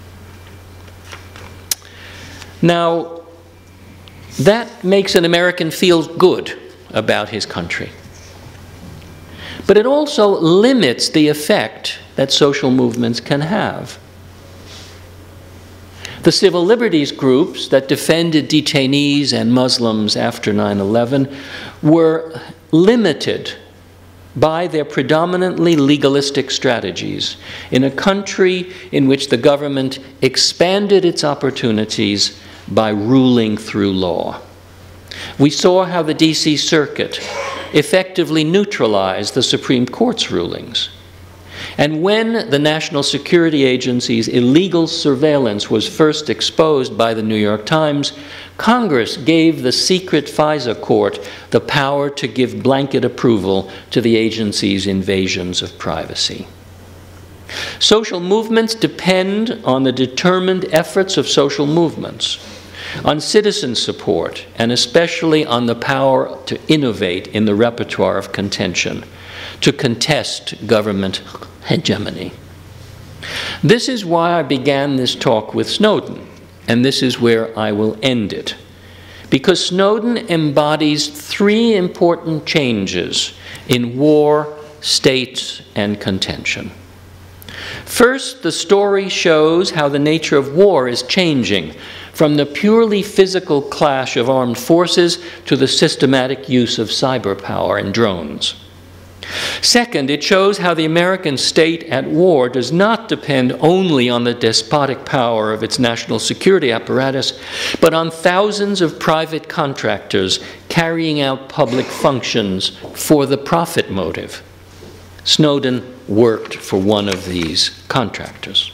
Now, that makes an American feel good about his country. But it also limits the effect that social movements can have. The civil liberties groups that defended detainees and Muslims after 9/11 were limited by their predominantly legalistic strategies in a country in which the government expanded its opportunities by ruling through law. We saw how the D.C. Circuit effectively neutralized the Supreme Court's rulings. And when the National Security Agency's illegal surveillance was first exposed by the New York Times, Congress gave the secret FISA court the power to give blanket approval to the agency's invasions of privacy. Social movements depend on the determined efforts of social movements, on citizen support, and especially on the power to innovate in the repertoire of contention, to contest government hegemony. This is why I began this talk with Snowden, and this is where I will end it. Because Snowden embodies three important changes in war, states, and contention. First, the story shows how the nature of war is changing from the purely physical clash of armed forces to the systematic use of cyber power and drones. Second, it shows how the American state at war does not depend only on the despotic power of its national security apparatus, but on thousands of private contractors carrying out public functions for the profit motive. Snowden worked for one of these contractors.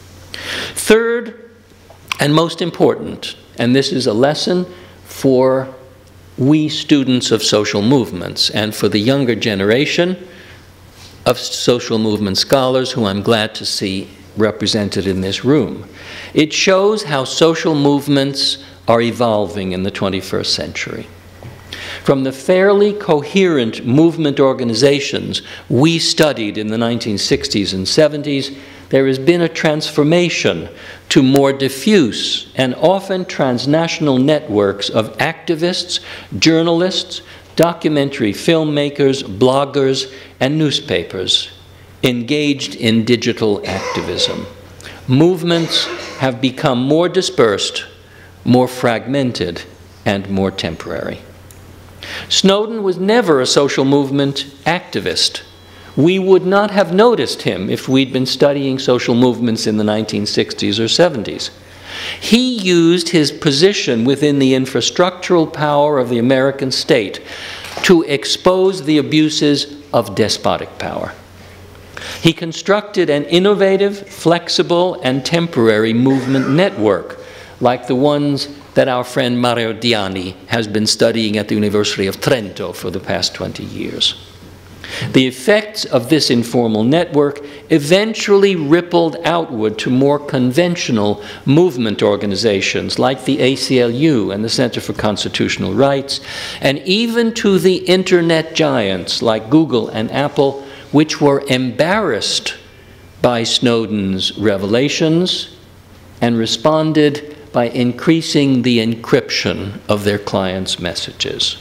Third, and most important, and this is a lesson for we students of social movements and for the younger generation of social movement scholars who I'm glad to see represented in this room. It shows how social movements are evolving in the 21st century. From the fairly coherent movement organizations we studied in the 1960s and 70s, there has been a transformation to more diffuse and often transnational networks of activists, journalists, documentary filmmakers, bloggers, and newspapers engaged in digital activism. Movements have become more dispersed, more fragmented, and more temporary. Snowden was never a social movement activist. We would not have noticed him if we'd been studying social movements in the 1960s or 70s. He used his position within the infrastructural power of the American state to expose the abuses of despotic power. He constructed an innovative, flexible, and temporary movement network like the ones that our friend Mario Diani has been studying at the University of Trento for the past 20 years. The effects of this informal network eventually rippled outward to more conventional movement organizations like the ACLU and the Center for Constitutional Rights, and even to the internet giants like Google and Apple, which were embarrassed by Snowden's revelations and responded by increasing the encryption of their clients' messages.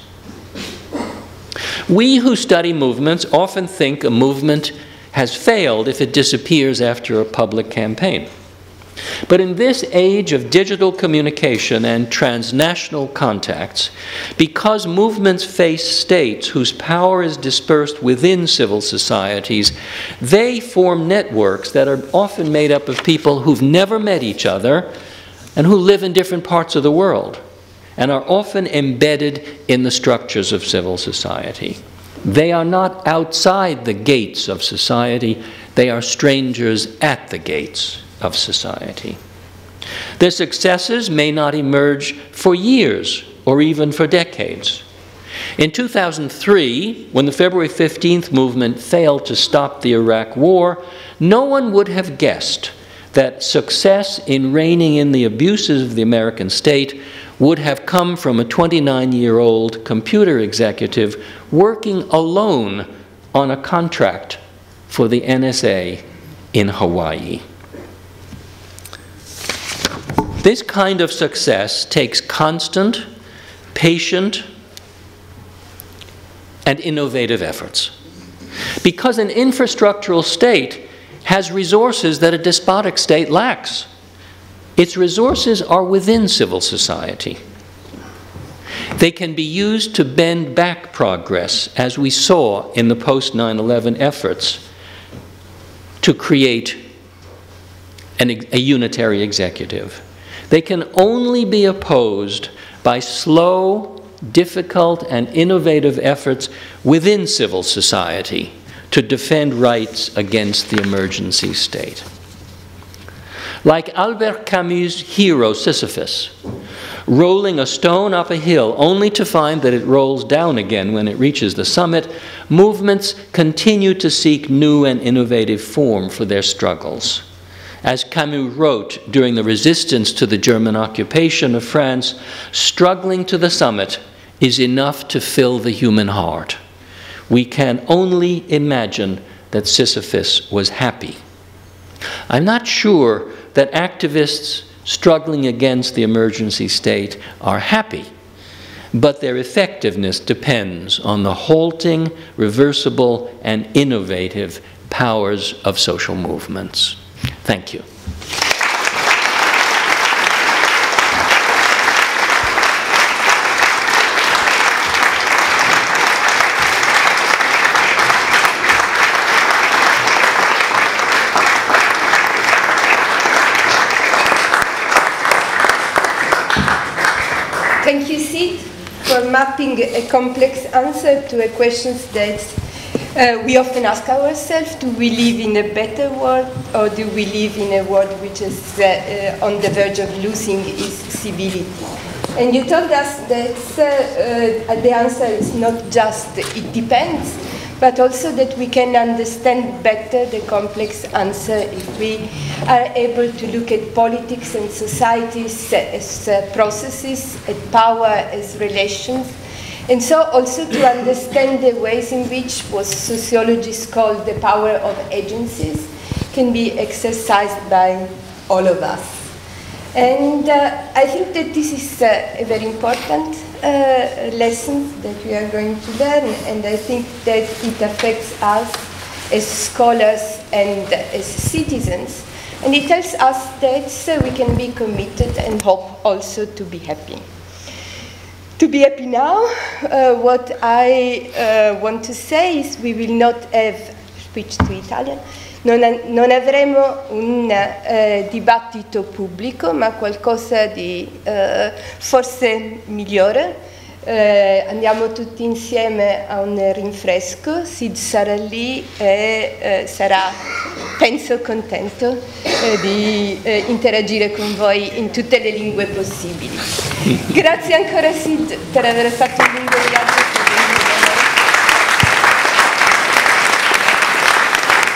We who study movements often think a movement has failed if it disappears after a public campaign. But in this age of digital communication and transnational contacts, because movements face states whose power is dispersed within civil societies, they form networks that are often made up of people who've never met each other and who live in different parts of the world and are often embedded in the structures of civil society. They are not outside the gates of society, they are strangers at the gates of society. Their successes may not emerge for years or even for decades. In 2003, when the February 15th movement failed to stop the Iraq War, no one would have guessed that success in reining in the abuses of the American state would have come from a 29-year-old computer executive working alone on a contract for the NSA in Hawaii. This kind of success takes constant, patient, and innovative efforts, because an infrastructural state has resources that a despotic state lacks. Its resources are within civil society. They can be used to bend back progress, as we saw in the post-9/11 efforts to create a unitary executive. They can only be opposed by slow, difficult, and innovative efforts within civil society to defend rights against the emergency state. Like Albert Camus' hero Sisyphus, rolling a stone up a hill only to find that it rolls down again when it reaches the summit, movements continue to seek new and innovative form for their struggles. As Camus wrote during the resistance to the German occupation of France, struggling to the summit is enough to fill the human heart. We can only imagine that Sisyphus was happy. I'm not sure that activists struggling against the emergency state are happy, but their effectiveness depends on the halting, reversible, and innovative powers of social movements. Thank you. Thank you, Sid, for mapping a complex answer to a question that we often ask ourselves: do we live in a better world, or do we live in a world which is on the verge of losing its civility? And you told us that the answer is not just it depends, but also that we can understand better the complex answer if we are able to look at politics and societies as processes, at power as relations, and so also to understand the ways in which what sociologists call the power of agencies can be exercised by all of us. And I think that this is a very important lesson that we are going to learn, and I think that it affects us as scholars and as citizens. And it tells us that we can be committed and hope also to be happy. To be happy now, what I want to say is we will not have, switch to Italian, non avremo un dibattito pubblico, ma qualcosa di forse migliore. Andiamo tutti insieme a un rinfresco, Sid sarà lì e sarà, penso, contento di interagire con voi in tutte le lingue possibili. Grazie ancora, Sid, per aver fatto un lungo viaggio.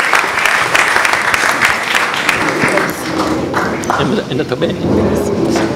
È andato bene.